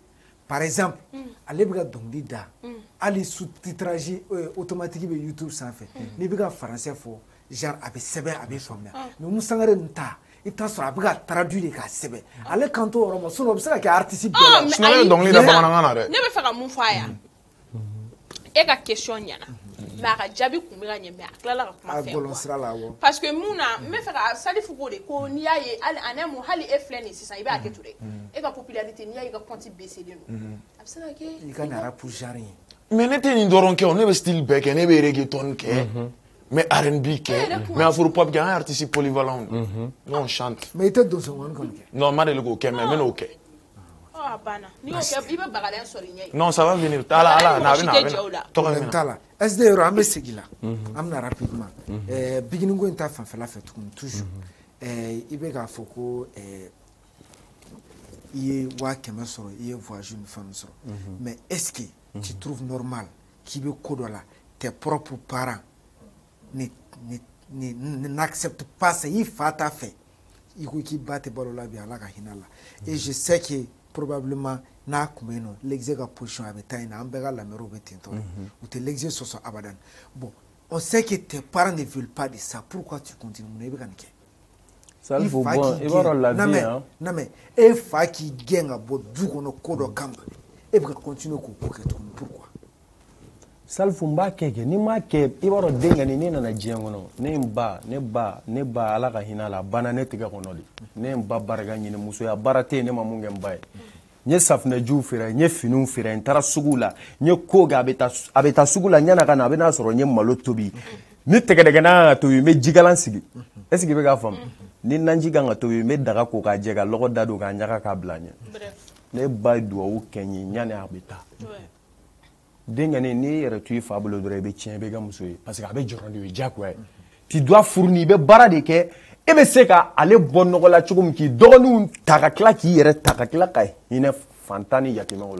par exemple ale bɛ ka dɔnkili da hali sous-titrage automatique bɛ YouTube sanfɛ n'i bɛ ka français fɔ genre a bɛ sɛbɛn a bɛ faamuya mais Musangare nin ta i bɛ taa sɔrɔ a bɛ ka traduire de k'a sɛbɛn ale kan t'o yɔrɔ ma sinon o bɛ se ka kɛ artiste bɛɛ la sinon ale dɔnkili da bamanankan na dɛ ne bɛ fɛ ka mun fɔ a yan e ka question ɲɛna mais a ka jaabi kun bɛ ka ɲɛ mais a tilala ka kuma fɛn kɔ parce que mun na n bɛ fɛ ka Salifu ko de ko n'i y'a ye hali en un mot hali e filɛ nin sisan i b'a kɛ to dɛ e ka popularité n'i y'a ye i ka compte baissé don a bɛ se ka kɛ i ka nin rap genre ye mais ne tɛ nin dɔrɔn kɛ o ne bɛ style bɛɛ kɛ ne bɛ reggaeton kɛ mais R and B kɛ mais afro pop kɛ an ye artiste polyvalent ne on chante mais i tɛ donsongonin kɔni kɛ non n ma deli k'o kɛ mais n bɛ n'o kɛ ah bana n'i y'o kɛ i bɛ bagalen sɔrɔ i ɲɛ non ça va venir ala ala na a bɛ na a bɛ na tɔgɔ min t'a la S D yɔrɔ an bɛ segin la an bɛ na rapidement biginiko in ta fanfɛla fɛ tuguni toujours i bɛ k'a fɔ ko i ye waa kɛmɛ sɔrɔ i ye voyage ni fɛn sɔrɔ mais est-ce que tu trouves normal k'i bɛ ko dɔ la tes propres parents ne ne ne n'acceptent pas ça i fa t'a fɛ i ko k'i ba tɛ balo la bi ala ka hinɛ la et je sais que probablement n'a kun bɛ yen nɔ l'exé ka position a bɛ taa yen nɔ an bɛɛ ka lamɛnw bɛ ten tɔ u tɛ l'exé sɔsɔ abadan bon on sait que tes parents ne veulent pas de ça pourquoi tu continues mun na i bɛ ka nin kɛ Salifu bon i b'a dɔn la vie hein non mais e fa k'i gɛn ka bɔ du kɔnɔ ko dɔ kama e bɛ ka continuer k'o ko kɛ tuguni pourquoi Salifu n b'a kɛ kɛ ni m'a kɛ i b'a dɔn den kɔni ne nana diɲɛ kɔnɔ ne n ba ne ba ne ba ala ka hinɛ a la a banna ne tɛgɛ kɔnɔ de ne n ba barika ɲini musoya baara tɛ yen ne ma mun kɛ n ba ye n ye safunɛjiw feere n ye finiw feere n taara sugu la n ye ko kɛ a bɛ taa a bɛ taa sugu la ɲana ka na a bɛ n'a sɔrɔ n ye malo tobi ni tɛgɛdɛgɛ n'a ka tobi n bɛ jikalan sigi est ce que i bɛ k'a faamu ni naji kan ka tobi n bɛ daga ko k'a jɛ ka lɔgɔ da don k'a ɲaga k'a bila ɲɛ ne ba ye duwawu kɛ n ye ɲani a bɛ taa den kɔni n'i yɛrɛ to i fa bolo dɔrɔn i bɛ tiɲɛ i bɛ kɛ muso ye parce que a bɛ jɔrɔ de o ye diyagoya ye tu dois fournir i bɛ baara de kɛ e bɛ se ka ale bɔ nɔgɔ la cogo min k'i dɔgɔninw ta ka tila k'i yɛrɛ ta ka tila ka hinɛ fantan ni yatimɛw la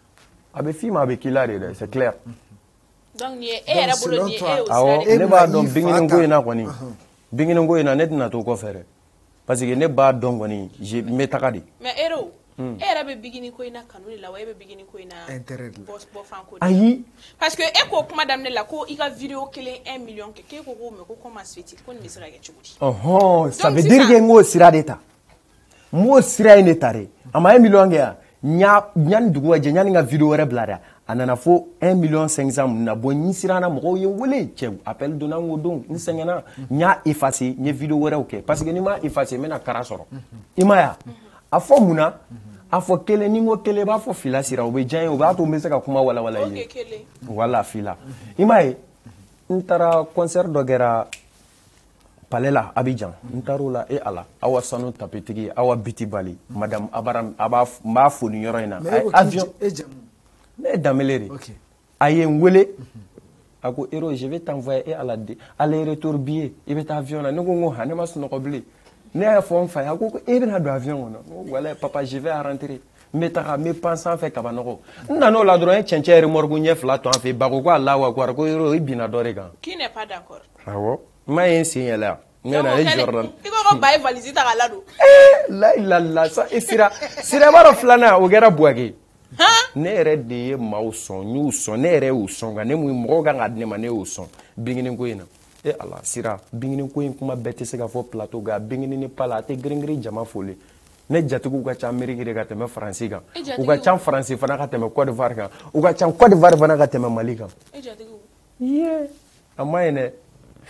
a bɛ f'i ma a bɛ k'i la de dɛ c'est clair. donc nin ye e yɛrɛ bolo nin ye e y'o sira awɔ ne b'a dɔn binginiko in na kɔni binginiko in na ne tɛna to kɔfɛ dɛ parce que ne b'a dɔn kɔni je n bɛ taga de. mais ero e yɛrɛ bɛ bigini ko in na kanu de la wa e bɛ bigini ko in na bɔ fan ko de ayi parce que e ko kuma daminɛ la ko i ka video kelen un million kɛ k'e ko ko mais ko comment se fait-il ko nin bɛ se ka kɛ cogo di. ɔhɔn ça veut dire que n k'o sira de ta n b'o sira in de ta de a ma un million kɛ yan ɲani dugu ka jɛ ɲani ka video wɛrɛ bila dɛ a nana fo un million cinq cent mun na bon n siranna mɔgɔw ye wele cɛ appel donna n ko don n sɛgɛnna n y'a effacer n ye video wɛrɛw kɛ parce que n'i ma effacer n bɛna kara sɔrɔ i ma ye a fɔ mun na a fɔ kelen ni n ko kelen i b'a fɔ fila sira o bɛ diya n ye o b'a to n bɛ se ka kuma walawala i ye wala fila i ma ye n taara concert dɔ kɛra palais la Abidjan n taar'o la e ala awa sanu tapetigi awa biti bali madame abara a b'a n b'a fo nin yɔrɔ in na avion ne ye Danbele de a ye n wele a ko Ero je vais t'envoyer e ala de aller retour billet i bɛ taa avion na ne ko n ko han ne ma sunɔgɔ bilen ne y'a fɔ n fa ye a ko e bɛna don avion kɔnɔ n ko walayi papa je vais rentrer n bɛ taga n bɛ pan sanfɛ kabanɔgɔ n nan'o la dɔrɔn n ye cɛncɛn remorque ɲɛ fila to an fɛ yen Bako ko Alahu akbar ko Ero i binna dɔ de kan. qui n'est pas d'accord. awɔ n ma ye n sen yɛlɛ yan. n bɛna e jɔrɔ la. i ko ko ba ye valise ta ka ladon. ee la ilala sa e sira sira b'a dɔn filanan o kɛra Buwake. ne yɛrɛ de ye maaw sɔn n y'u sɔn ne yɛrɛ y'u sɔn nka ne mun mɔgɔw kan ka di ne ma ne y'u sɔn binginiko in na. e ala sira binginiko in kuma bɛɛ tɛ se ka fɔ plateau kan bingini ni pala a tɛ girin-girin jama foli ne jatigiw ka ca Ameriki de ka tɛmɛ Faransi kan u ka ca Faransi fana ka tɛmɛ Côte d'Ivoire kan u ka ca Côte d'Ivoire fana ka tɛmɛ Mali kan. e jatigiw. ye a ma ɲi dɛ.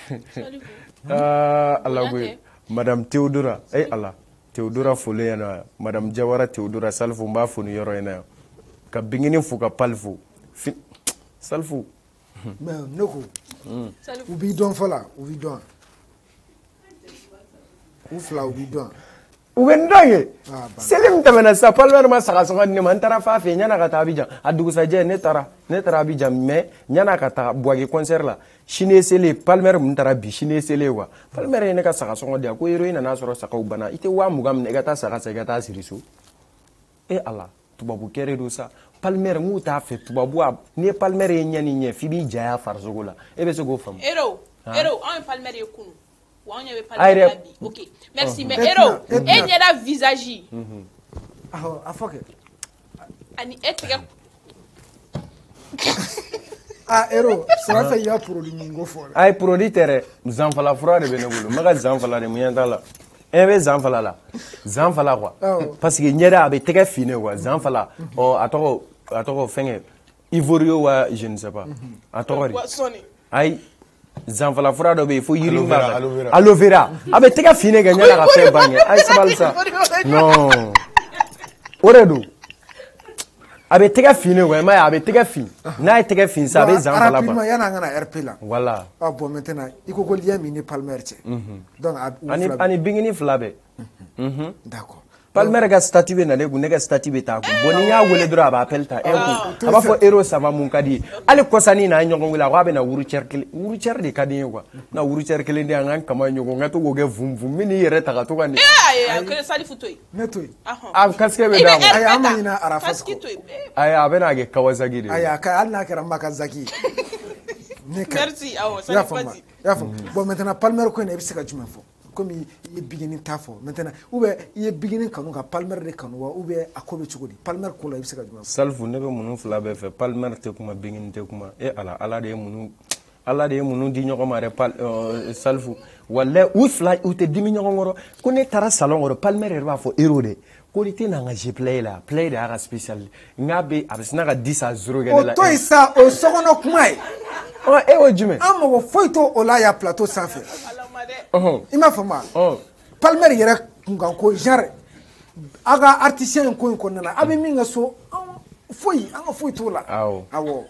aa ala koyi madame Théodora e ala Théodora foli yan nɔ madame Jawara Théodora Salifu n b'a fo ni yɔrɔ in na yan ka bingini fo ka pali fo Salifu. mais ne ko u b'i dɔn fɔlɔ u b'i dɔn u fila u b'i dɔn u bɛ n dɔn ye seli min tɛmɛna sisan Palmer ma sagasɔngɔ di ne ma n taara f'a fɛ yen yan'a ka taa Abidjan a dugusajɛ ne taara ne taara Abidjan mais yan'a ka taa Buwake concert la sini ye seli Palmer mun taara bi sini ye seli quoi Palmer ye ne ka sagasɔngɔ di a ko Ero i nana sɔrɔ sagaw banna i tɛ waa mugan minɛ i ka taa saga san i ka taa siri so e ala tubabu kɛre don sa Palmer n k'u t'a fɛ tubabu a n'i ye Palmer ye ɲɛ ni ɲɛ f'i b'i jaya farisogo la e bɛ se k'o faamu. Ero Ero anw ye Palmer ye kunu wa anw ɲɛ bɛ Palmer la bi ok merci mais Ero e ɲɛda visage. awɔ a fɔ kɛ. ani etika ah ero sera fait ya produit mingo fo ay produit tere zanfala fura de bene bulu maga zanfala de muyanta la e be zanfala la zanfala quoi parce que nyera abe tege fine quoi zanfala o atoko atoko fenge ivorio wa je ne sais pas atoko ay zanfala fura do be fo yiri ma aloe vera abe tege fine ga nyera ka fe bange ay sabalsa non oredo abe tege fine ouais mais abe tege fin na tege fin ça abe zanfala ba yana ngana R P la voilà ah bon maintenant iko ko liam ni palmer tche donc ani ani bingini flabe mhm d'accord palmer ga statut be na ne gu ne ga statut be ta ko boni ya wele dro aba appelta e ko aba fo ero sama mun kadi ale kosani na nyogo wila ko abe na wuru cercle wuru cer de kadi quoi na wuru cercle ndi an kama nyogo ngato go ge vum vum mini yere ta ka to kan eh ko sali futoi netoi ah kaske be da ay amina arafas ko ay abe na ge kawasaki de ay ka alna kara makazaki merci awo ça fati ya fo bon maintenant palmer ko ne bi se ka juma fo comme il est beginning tafo maintenant ou bien il est beginning kanu ka palmer de kanu ou bien akobe chugodi palmer ko la bi se ka juma salfu ne be munu fla be fe palmer te kuma beginning te kuma e ala ala de munu ala de munu di nyoko mare pal salfu wala ou fla ou te dimi nyoko ngoro ko ne tara salon ngoro palmer e ba fo erode ko ni te na nga je play la play de ara special ngabe abisna ga dix à zéro gele la o to isa o sokono kumai oh e o jume amo foito ola ya plateau sans faire oh ima fama oh palmer yera ngan ko genre aga artisien ko ko nana abi minga so foi anga foi to la awo awo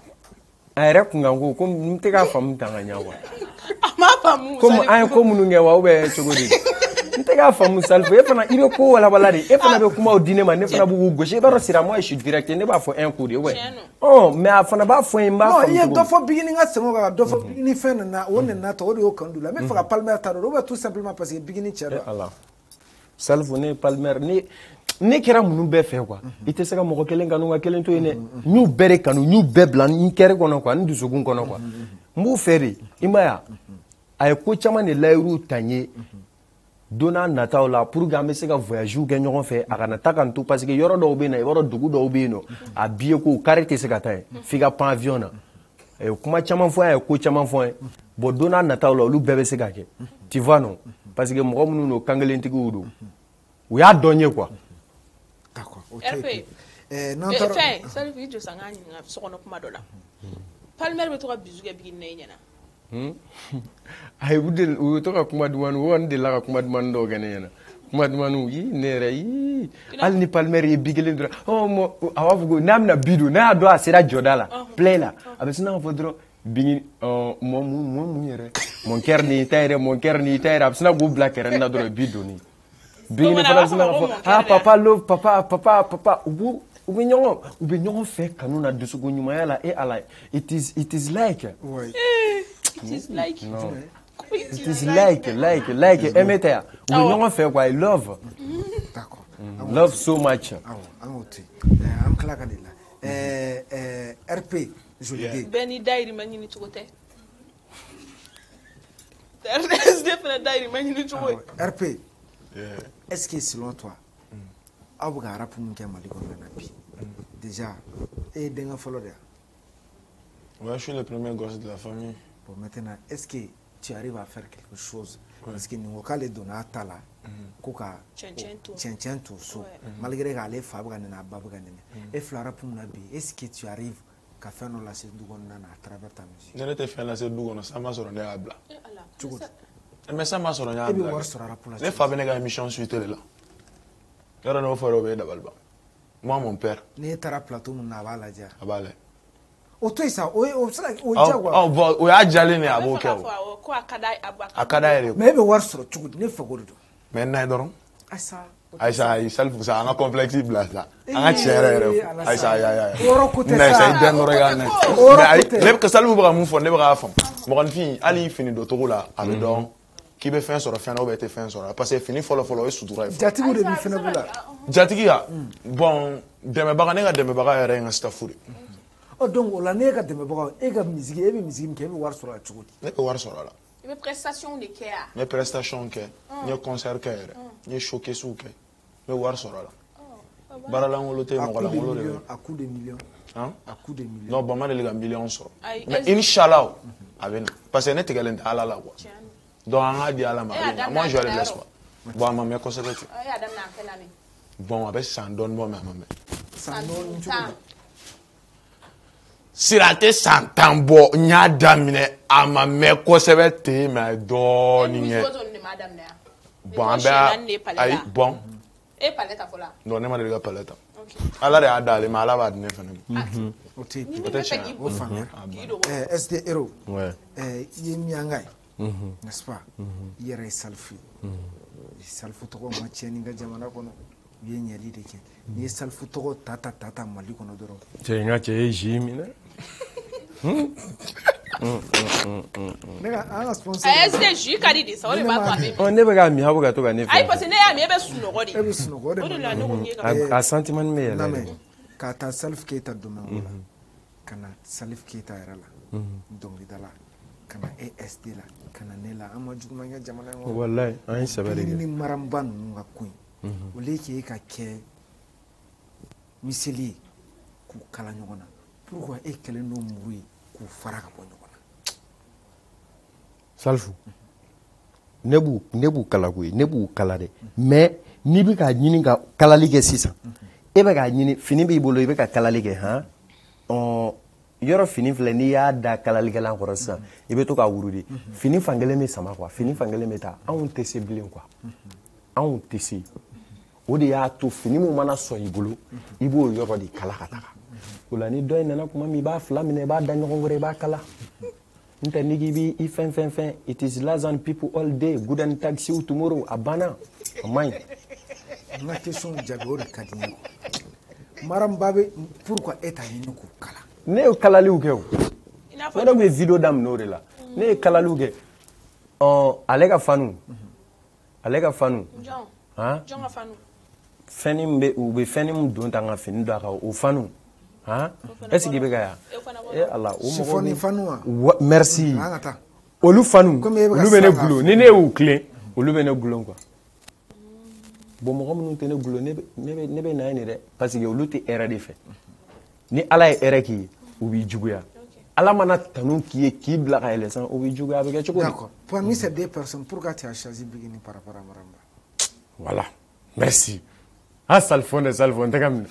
ayre ngan ko ko mte ka fam tanga nyawa ama famu comme ay ko munu ngewa o be chogodi mte ka fam salfo e fana ibe ko wala wala de e fana be kuma o dine ma ne fana bu gauche ba ro sira moi je suis direct ne ba fo un coup de ouais oh mais afana ba fo en ba fo non il do fo beginning at se mo ga do fo beginning fen na won na to o kandu la me fa palmer ta do tout simplement parce que beginning chero Allah salfo ne palmer ni ne kera munu be fe quoi ite se ka mo kelen kanu wa kelen to ine ñu bere kanu ñu be blan ñu kere kono quoi ndu sugun kono quoi mbu fere imaya ay ko chama ne lairu tanye dona nataw la pour ga me se ka voyage ke ñogon fe akana takantu parce que yoro do be na yoro dugu do be no a biye ko karete se ka tay figa pan avion na e kuma chama fo ay ko chama fo bo dona nataw la lu bebe se ka ke tu vois non parce que mo munu no kangelenti ko do o ya donye quoi d'accord R P eh non taro fait ça le video sangani na sokono kuma dola palmer be to ka bizuga bigin na nyana hmm ay budel o to ka kuma duman won de la ka kuma duman do gane yana kuma duman yi nere yi al ni palmer yi bigelen dra oh mo awafu go namna bidu na do asira jodala play la abesina fodro bigi mo mo mo mo yere mon cœur ni tayre mon cœur ni tayre abesina go black na do bidu ni bigi ni fala sina fo ah papa love papa papa papa ubu ubi nyongo ubi nyongo fe kanuna dusugo nyuma yala e ala it is it is like ouais it is like no it is like like like emeta ubi nyongo fe quoi I love d'accord love so much ah amoti am klaka de la eh eh R P joli de beni dairi manini tugote there's definitely dairi manini tugote R P est-ce que selon toi abuga rap mun ke mali ko na bi déjà et denga folo de ouais je suis le premier gosse de la famille bon maintenant est-ce que tu arrives à faire quelque chose parce que ni wakale donata la kuka chenchentu so malgré que fa buga na babuga ne et flara pour na bi est-ce que tu arrives ka faire no la se dugon na à travers ta musique ne te fait la se dugon ça m'a sorti à bla mais ça m'a sorti à bla les fa benega émission suite là yara no faro be dabalba moi mon père ne tara plateau mun na bala ja abale o to isa o o sala o jagwa oh bo o ya jale ne aboke ko akada abaka akada ere mais be war soro tugud ne fagodo mais na doron asa aisa ay self ça nga complexe blasa nga chere ere aisa ya ya oro kote na sai den no rega na le que salbu bra mun fo ne bra fam mo kan fi ali fini do to la abi don qui be fin sur la fin no be te fin sur parce que fini follow follow e sutura jatigu de fina bula jatigi ya bon deme baga ne ga deme baga ere nga stafuri o donc la ne ga deme baga e ga musique e be musique ke be war sur la chugudi ne be war sur la mes prestations de care mes prestations ke ni concert ke ni showcase ke be war sur la Baralangolo te mogalangolo de. À coup de millions. Hein? À coup de millions. Non, bon, moi, les millions sont. Mais Inch'Allah, parce que n'est pas qu'elle est à la la. Donc, on a dit à la marine. Moi, je le laisse pas. Bon, ma mère, qu'est-ce que tu bon, avec ça, donne-moi ma maman. Ça donne Sirate santambo nya damine ama me ko sebete ma do ni bon ba ay bon e paleta fola non ne ma de paleta ala de adale ma ala ba de ne fene oti peut-être o famille eh S D Hero ouais eh yemi angai n'est-ce pas yere salfi salfu to ko ma cheni ga jamana kono bien yali de ke ni salfu to ko tata tata mali kono doro je nga je jimi ne nega anga sponsor S D J kadi di so le ba kwa be on ne be ga mi habu ga to ga ne ay parce que ne ya mi be suno godi e be suno godi o de la ne ko ngi ka a sentiment me yele ka ta self kita duma wala kana self kita era la donc dala kana A S D la kana ne la amma juguma nga jamana ngo wallahi ay sabari ni maramban nga kuin o leke ka ke miseli ku kala nyogona pourquoi e kele no muri ku faraka bo nyogona salfu nebu nebu kala ko nebu kala de mais ni bi ka nyini ka kala lige sisa e be ka nyini fini bi bolo e be ka kala lige ha on yoro fini fle ni ya da kala lige lan korosa e be to ka wurudi fini fangele me sama quoi fini fangele me ta on te se blin quoi on te se o de ya to fini mo mana so ibulu ibo yoro di kala kataka kula ni doy nana kuma mi ba fla mi ne ba da nyoko ngore ba kala nta nigi bi i fen fen fen it is lazan people all day good and taxi you tomorrow abana amai na question jago de kadinyo maram babe pourquoi eta yinu ko kala ne kala li uke o wona me video dam no rela ne kala li uke oh alega fanu alega fanu John ha John ga fanu feni mbe ube feni mdo ntanga feni ndo aka o fanu ha est-ce que be ga ya eh Allah o mo foni fanu merci olu fanu olu bene gulo ni ne u clé olu bene gulo quoi bon mo ko tene gulo ne ne ne be na ni de parce que olu te era de fait ni ala e era ki u bi juguya ala mana tanu ki ki bla ka elesan u bi juguya be ke choko d'accord parmi ces deux personnes pourquoi tu as choisi Bigini par rapport à Maramba voilà merci ah salfone salfone te kam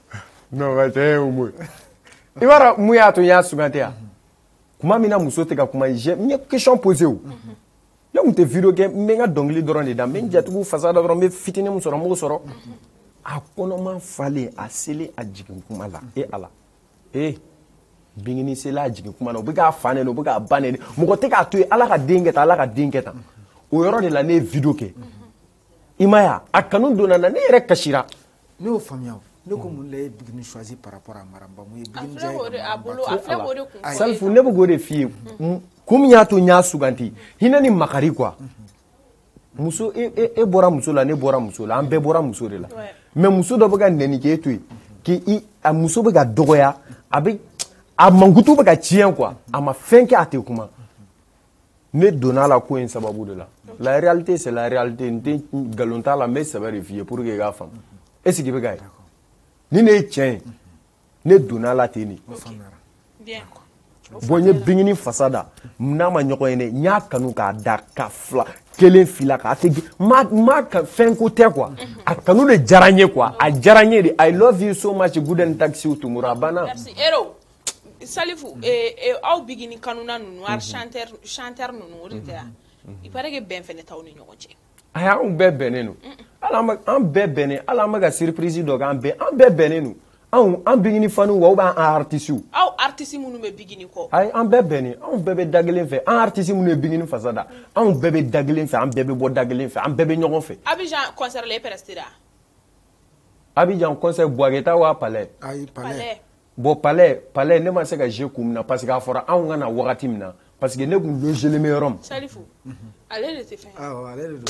no va te umu ibara muya to ya sugantea kuma mina muso te ka kuma je me question posé o ya unte video game me nga dongli doron de da me jatu fasada doron me fitine mu soro mu soro a kono man fale a sele a jigin kuma la e ala e Bigini sele a jigin kuma no be ga fane no be ga bane mu ko te ka to ala ka dingeta ala ka dingeta o yoro de la ne video ke imaya a kanu dona na ne yere kashira ne o famia ne ko mun lay Bigini choisi par rapport à Maramba mu Bigini jay abolo afle ko de kun salfu ne bugo de fi kum nya to nya suganti hinani makari quoi muso e e bora muso la ne bora muso la an be bora muso de la mais muso do baga neni ke to ki i a muso baga dogoya abi a mangutu baga chien quoi a ma fenke ate kuma ne donna la ko en sababu de la la réalité c'est la réalité nte galonta la mais ça va refier pour que ga fam est-ce que baga ni ne tien ne donna la teni bien bonye Bigini fasada mna ma nyoko ene nya kanu ka da ka fla kelen fila ka tegi ma ma ka fenko te quoi a kanu le jaranye quoi a jaranye de I love you so much good and taxi to murabana merci Hero Salifu eh eh au Bigini kanuna nunu ar chanteur chanteur nunu rita il paraît que ben fene taw ni nyoko che aya un be benenu ala ma an be bene ala ma ga surprise do ga an be an be benenu an an Bigini fanu wa ba an artiste aw artiste munu me Bigini ko ay an be bene an be be dagelen fe an artiste munu Bigini fasada an be be dagelen fe an be be bo dagelen fe an be be nyogon fe Abidjan concert le prestera Abidjan concert Boageta wa palais ay palais bon palais palais ne ma se ka je kumna parce que a fora an ngana wakati mina parce que ne kun loger le meilleur Salifu allez le te fait ah allez le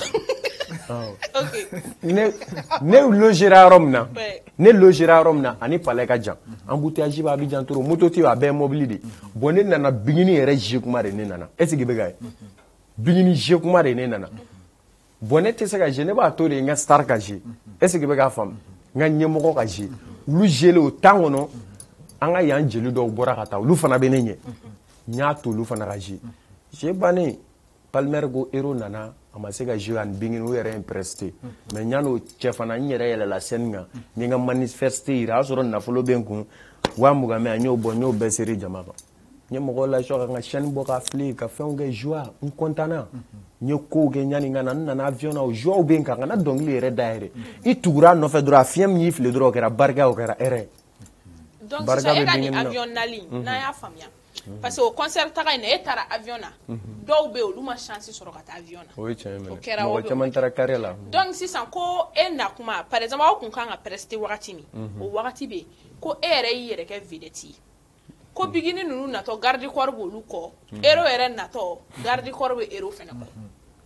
OK ne ne logera romna ne logera romna ani palais ka jan embouteillage ba Abidjan toro moto ti ba be mobile de bonne nana Bigini ere je kuma de ne nana est-ce que be gay Bigini je kuma de ne nana bonne te se ka je ne ba to de nga star ka je est-ce que be ga fam nga ɲɛmɔgɔ ka je olu jele o temps kɔnɔ an ka yan jeli dɔw bɔra ka taa olu fana bɛ ne ɲɛ n y'a to olu fana ka je je bannen Palmer ko hero nana a ma se ka je ani bingin o yɛrɛ impressé mais ɲan'o cɛ fana n yɛrɛ yɛlɛla scène kan n ye n ka manifeste yira a y'a sɔrɔ nafolo bɛ n kun wa mugan mɛ a n y'o bɔ n y'o bɛɛ seri jama kan n ye mɔgɔw lafiya ka n ka chaîne bɔ ka fili ka fɛnw kɛ joie n content n ye kow kɛ ɲani n ka na n nana avion na o joie bɛ n kan ka na dɔnkili yɛrɛ da yɛrɛ i tugura a nɔfɛ dɔrɔn a fiɲɛ min y'i fili dɔrɔn o kɛra barika o kɛra hɛrɛ donc sisan e ka nin avion nali n'a y'a faamuya parce que o concert taga in na e taara avion na dɔw bɛ yen olu ma chance sɔrɔ ka taa avion na o ye tiɲɛ o ye kɛra mɔgɔ caman taara carré la donc sisan ko e na kuma par exemple aw kun kan ka prester wagati min o wagati bɛ yen ko e yɛrɛ y'i yɛrɛ kɛ vedette ye ko bigini ninnu natɔ garde corps b'olu kɔ hero yɛrɛ natɔ garde corps bɛ hero fɛnɛ kɔ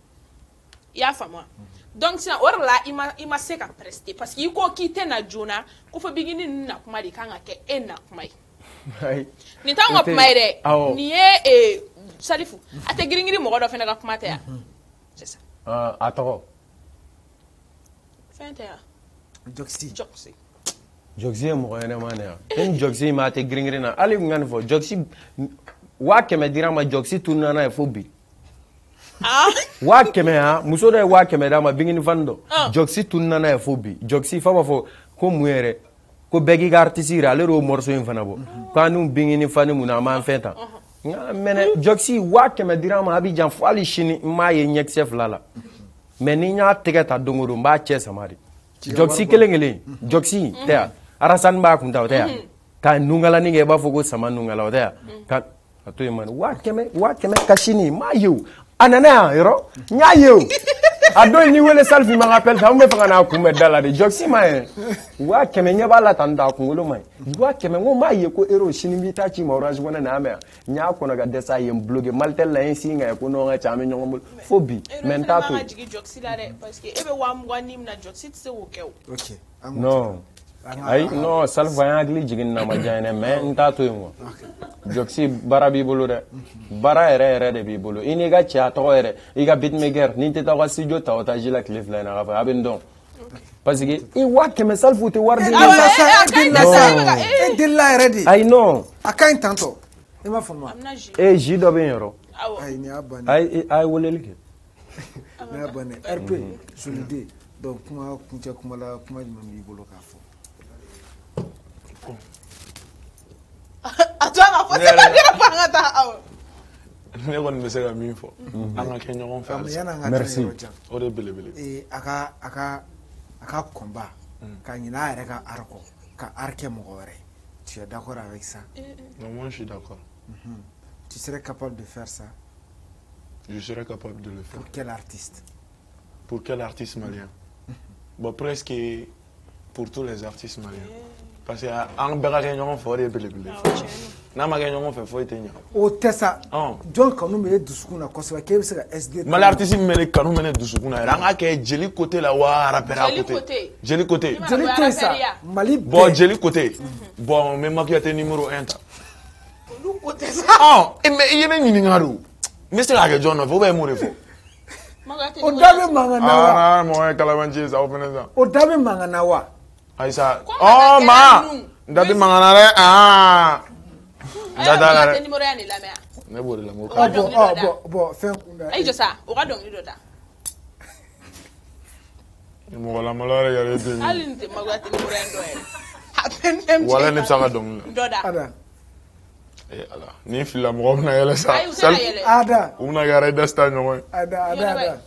i y'a faamu donc sisan o de la i ma i ma se ka prester parce que i ko k'i tɛ na joona ko fɔ bigini ninnu na kuma de kan ka kɛ e na kuma ye nin t'anw ka kuma ye dɛ nin ye Salifu a tɛ girin-girin mɔgɔ dɔ fɛnɛ ka kuma tɛ yan c'est ça a tɔgɔ fɛn tɛ yan Joxy Joxy Joxy ye mɔgɔ ɲɛnɛma de yan ni Joxy ma a tɛ girin-girin na hali n ka nin fɔ Joxy waa kɛmɛ dira ma Joxy tununa n'a ye fo bi waa kɛmɛ ha muso dɔ ye waa kɛmɛ d'a ma bingini fan dɔ Joxy tununa n'a ye fo bi Joxy fa b'a fɔ ko mun yɛrɛ ko bɛɛ k'i ka artiste yira ale de y'o morceau in fana bɔ k'an n'u bingini fani mun na an m'an fɛn ta nka mɛnɛ Joxy waa kɛmɛ dira ma Abidjan fo hali sini n m'a ye ɲɛkisɛ fila la mais ni n y'a tɛgɛ ta don o don n b'a cɛ sama de Joxy kelen kelen Joxy tɛ yan Arasani b'a kun ta o tɛ yan ka nungalani kɛ i b'a fɔ ko sama nungala o tɛ yan ka a to yen man waa kɛmɛ waa kɛmɛ ka sini n m'a ye o a nana yan yɔrɔ n y'a ye o a don ni wele Salif ma appel ta n bɛ fɛ ka n'a kunbɛn da la de Joxy ma ye waa kɛmɛ ɲɛ b'a la tan ta a kunkolo ma ye waa kɛmɛ n ko n b'a ye ko hero sini n b'i ta ci ma Orange Money na yan n y'a kɔnɔ ka dɛsɛ a ye n bloqué Maltel la n ye sin ka ye ko non ka ca an bɛ ɲɔgɔn bolo fo bi mais n t'a to yen Joxy la dɛ parce que e bɛ waa mugan ni min na Joxy tɛ se k'o kɛ o ok non ayi non Salif an hakili jigin na ma diya dɛ mais n t'a to yen quoi Joxy baara b'i bolo dɛ baara yɛrɛ yɛrɛ de b'i bolo i n'i ka cɛ a tɔgɔ yɛrɛ i ka beatmaker n'i tɛ taa aw ka studio ta o ta ji la tile fila in na k'a fɔ a bɛ n dɔn parce que i waa kɛmɛ Salif tɛ wari di e delila yɛrɛ de ayi non a ka ɲi tantɔ i m'a faamu wa ee ji dɔ bɛ yen yɔrɔ ayi nin y'a bannen a ye weleli kɛ nin y'a bannen R P solide donc kuma kuncɛ kuma la kuma jumɛn b'i bolo k'a fɔ a to an ka fɔ sɛbɛn fɔ an ka taa aw ne kɔni bɛ se ka min fɔ an ka kɛ ɲɔgɔn fɛ halisa yan'an ka taa yɔrɔ jan o de ye belebele ee a ka a ka a ka kɔnba ka ɲinɛ a yɛrɛ ka art kɔ ka art kɛ mɔgɔ wɛrɛ tu es d'accord avec ça non moi je suis d'accord tu serais capable de faire ça je serais capable de le faire pour quel artiste pour quel artiste malien bon presque pour tous les artistes maliens parce que an bɛɛ ka kɛ ɲɔgɔn fɛ o de ye belebele n'a ma kɛ ɲɔgɔn fɛ foyi tɛ ɲɛ o tɛ sa jɔn kanu bɛ e dusukun na kosɛbɛ k'e bɛ se ka S D mali artiste min bɛ ne kanu bɛ ne dusukun na yɛrɛ an ka kɛ jeli côté la wa rappeur côté jeli côté jeli to yen sa mali bɛɛ bon jeli côté bon n bɛ Makiyaté numéro un ta olu côté sa ɔ mais i ye ne ɲininka de n bɛ se k'a kɛ jɔn nɔfɛ ou bien mun de fɔ o da bɛ mankan na wa aa mɔgɔ ye kalabanci ye sa o fana sa o da bɛ mankan na wa Aïssa, oh ma, ndabi mangana ah, dada la re. Ne bori la mo. Ah bon, ah bon, bon, fin kunda. Aïe ça, o ka dɔnkili dɔ da. Ni mo la malare yare de. Ali nte magati ni morendo e. Happen them. Wala ne sanga dɔnkili. Dɔ da. Ada. Eh ala, ni fila mo na yele sa. Ada. Una gare dasta ɲɔgɔn. Ada, ada, ada.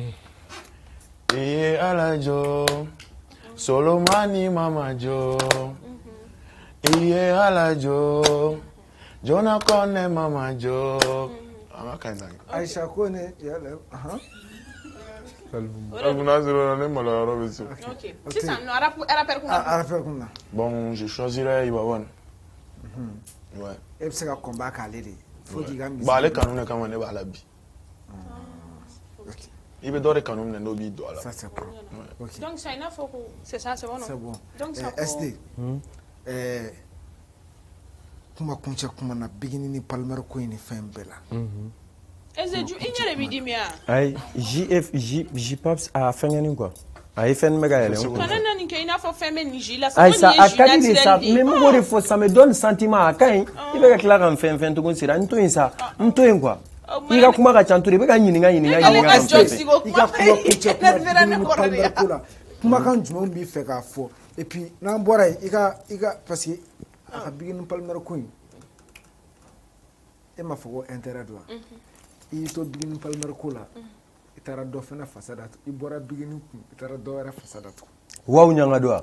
Eh ala jo. Solomani mama jo, iye ala jo, Jona kone mama jo. Ama kainzangi. Aisha kone yale, aha. Alguna zero ne malaro beso. Ok. Si ça no ara ara perkunna. Ara perkunna. Bon, je choisirais Ibawan. Mhm. Ouais. E bɛ se ka combat k'ale de. Faut qu'il gagne. Ba ale kanu ne kama ne b'a la bi. Il veut donner quand même un lobby de ça c'est bon. Okay. Donc ça il n'a faut c'est ça c'est bon non. C'est bon. Donc ça S D. Eh kuma kuncha kuma na beginning ni Palmer ko ni fɛn bɛɛ la. Mhm. S D ju inyere bi di mia. Ay J F J J Paps a fɛngɛni quoi. Aïe, fait une méga Quand on a une qui n'a pas fait mes nigila, Aïe, ça, à Kadi, ça, mais moi, il faut, ça me donne sentiment à Kain. Il va clair en fait, fait, tout comme ça, un tout ça, un tout quoi. Il va comment chanter, il va gagner, il va gagner, il va gagner. Il va pouvoir kuma kan jumɛn b'i fɛ k'a fɔ et puis n'an bɔra yen i ka i ka parce que a ka bigini palmɛri ko in e m'a fɔ ko intérêt do wa i y'i to bigini palmɛri ko la i taara dɔ fana fasa datugu i bɔra bigini kun i taara dɔ wɛrɛ fasa datugu waaw ɲanga do wa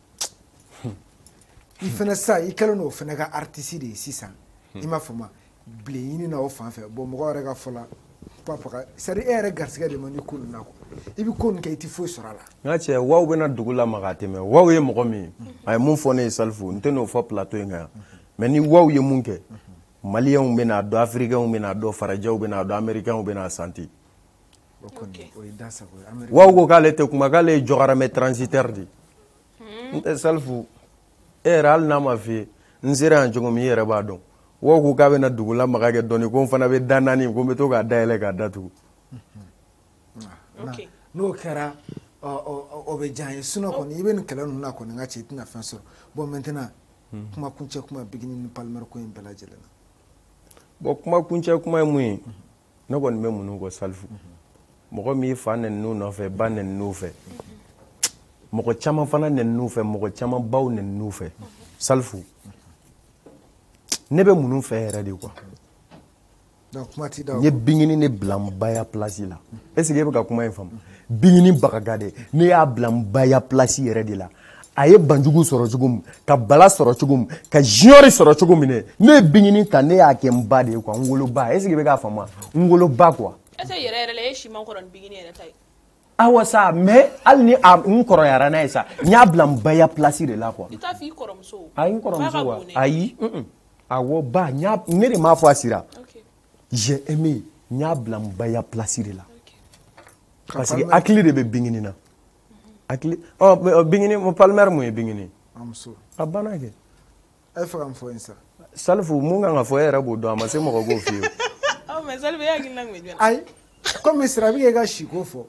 i fana sa i kɛlen n'o fana ka artiste de ye sisan i m'a fɔ ma bilen ɲini na o fan fɛ bon mɔgɔ yɛrɛ ka fɔ la papa c'est à dire e yɛrɛ garisɛgɛ de ma ni ko nin na quoi i bɛ ko nin kɛ i tɛ foyi sɔrɔ a la. n ka cɛ waaw bɛna dugu la maga tɛmɛ waaw ye mɔgɔ min ye a ye mun fɔ ne ye Salifu n tɛ n'o fɔ plateau in kan yan mais ni waaw ye mun kɛ maliyɛnw bɛna dɔn afirikɛnw bɛna dɔn farajɛw bɛna dɔn amérikɛnw bɛna santi waaw ko k'ale tɛ kuma k'ale ye jɔgaramɛ transitaire de n tɛ Salifu e yɛrɛ hali n'a ma f'i ye n sera yan cogo min i yɛrɛ b'a dɔn waaw ko k'a bɛna dugu la maga kɛ dɔɔni ko n fana bɛ da naani ko n bɛ to k'a dayɛlɛ k'a datugu. n'o kɛra o bɛ diya n ye sinon kɔni i bɛ nin kɛlɛ ninnu na kɔni n ka cɛ i tɛna fɛn sɔrɔ bon maintenant kuma kuncɛ kuma bigini ni palmɛri ko in bɛɛ lajɛlen na. bon kuma kuncɛ kuma ye mun ye ne kɔni bɛ mun kɔ Salifu mɔgɔ min fa nɛninu nɔfɛ ba nɛninu fɛ mɔgɔ caman fana nɛninu fɛ mɔgɔ caman baw nɛninu fɛ Salifu ne bɛ mun fɛ yɛrɛ de quoi. n ye bingini ne bila n ba ya place la est ce que e bɛ ka kuma in faamu bingini bagaga de ne y'a bila n ba ya place yɛrɛ de la a ye banjugu sɔrɔ cogo min ka bala sɔrɔ cogo min ka jiyɔri sɔrɔ cogo min ne ye bingini ta ne y'a kɛ n ba de ye quoi n woloba est ce que e bɛ k'a faamu n woloba quoi. est ce que yɛrɛ yɛrɛ la e si man kɔrɔ ni bingini yɛrɛ ta ye. awa sa mais hali ni n kɔrɔyara n'a ye sa n y'a bila n ba ya place de la quoi. i t'a fɔ i kɔrɔmuso. ayi n kɔrɔmuso wa ayi awɔ ba ne de m'a fɔ a sira. j'ai aimé n y'a bila n ba ya place de la parce que hakili de bɛ bingini na hakili ɔ bingini palmɛri mun ye bingini a banna kɛ. a ye fɛ ka n fɔ yen sa. Salifu mun kan ka fɔ e yɛrɛ b'o dɔn a ma se mɔgɔ k'o f'i ye. ɔ mais Salifu e hakilina kun bɛ jumɛn. ayi komi sira bɛ kɛ i ka si ko fɔ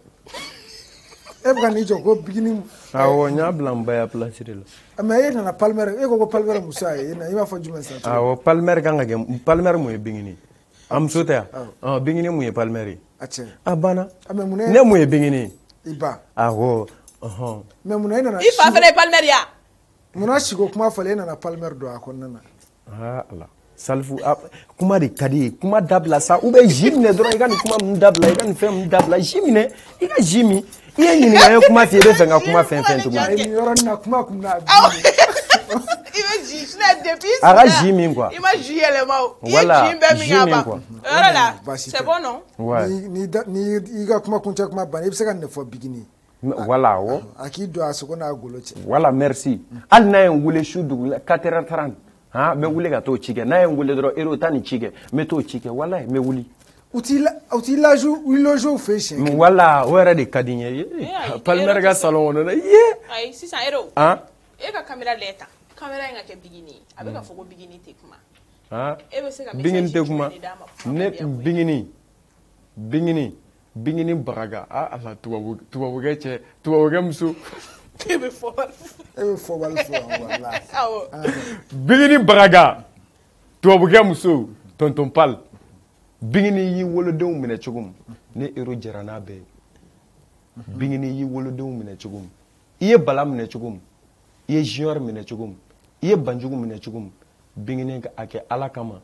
e bɛ ka n'i jɔ ko bigini. awɔ n y'a bila n ba ya place de la. mais e nana palmɛri e ko ko palmɛri muso y'a ye i b'a fɔ jumɛn sa. awɔ palmɛri kan ka kɛ palmɛri mun ye bingini. a muso tɛ yan bingini mun ye palmɛri ye a banna ne mun ye bingini i ba awɔ mais munna e nana i fa fana ye palmɛri ya munna siko kuma fɔlen e nana palmɛri don a kɔnɔna na ah ala Salifu kuma de ka di ye kuma dabila sa ou bien ji minɛ dɔrɔn i ka nin kuma ninnu dabila i ka nin fɛn ninnu dabila ji minɛ i ka ji min i ye ɲininka n ye kuma f'i ye i bɛ fɛ n ka kuma fɛn fɛn tuguni. nin yɔrɔnin na kuma kun bɛna i bɛ ji sinɛ depuis a ka ji min quoi i ma ji yɛlɛma o i ye voilà ji bɛɛ min ka ban o yɔrɔ la c'est bon non. ni ni i ka kuma kuncɛ kuma banna i bɛ se ka nin fɔ bigini. voilà awɔ a k'i don a sogo n'a golo cɛ. voilà merci hali n'a ye n wele su dugu la quatre heures trente han n bɛ wuli ka t'o ci kɛ n'a ye n wele dɔrɔn heure taa nin ci kɛ n bɛ t'o ci kɛ walayi n bɛ wuli. u t'i loge u loge u fɛ yen siɲɛ. voilà o yɛrɛ de ka di n ye palmɛri ka salon kɔnɔ dɛ ye. ayi sisan heure han e ka caméra lajɛ tan caméra in ka kɛ bigini a bɛ ka fɔ ko bigini tɛ kuma. han e bɛ se ka bingini tɛ kuma ne bingini bingini bingini bagaga ah ala tubabu tubabukɛ cɛ tubabukɛ muso. e bɛ fɔ wari fɔ. e bɛ fɔ wari fɔ walayi. awɔ. bingini bagaga tubabukɛ muso tonton Pal bingini y'i wolodenw minɛ cogo min ne ero jɛra n'a bɛɛ ye bingini y'i wolodenw minɛ cogo min i ye bala minɛ cogo min i ye junior minɛ cogo min i ye banjugu minɛ cogo min bingini a kɛ ala kama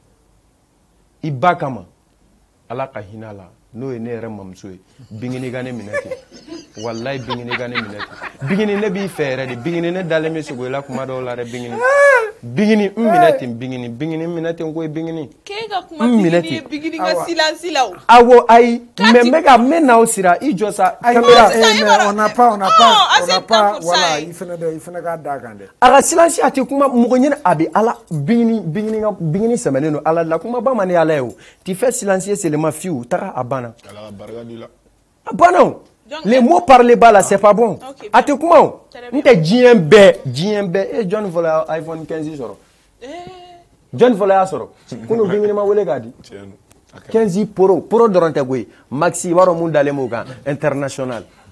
i ba kama ala ka hinɛ a la n'o ye ne yɛrɛ mamuso ye bingini ka ne minɛ ten walayi bingini ka ne minɛ ten bingini ne b'i fɛ yɛrɛ de bingini ne dalen bɛ sogo i la kuma dɔw la dɛ bingini bingini n minɛ ten bingini bingini n minɛ ten ko ye bingini k'e ka kuma bingini ye bingini ka silence la o. awɔ ayi mais n bɛ ka n bɛ n'aw sira i jɔ sa. caméra mais on n'a pas on n'a pas on n'a pas voilà i fana dɛ i fana k'a d'a kan dɛ. a ka silence a tɛ kuma mɔgɔ ɲini a bɛ ala bingini bingini ka bingini sɛmɛnen don ala la kuma ba ma ne ala ye o t'i fais silencier seulement fiyewu taga a banna. ala ka barika di la. a banna o. les mots parlés bas là c'est pas bon. a tɛ kuma o n tɛ diɲɛ bɛɛ diɲɛ bɛɛ e jɔnni fɔlɔ iPhone quinze sɔrɔ jɔnni fɔlɔ y'a sɔrɔ kunu bingini ma wele k'a di quinze pro pro dɔrɔn tɛ koyi maxi i b'a dɔn mun dalen b'o kan international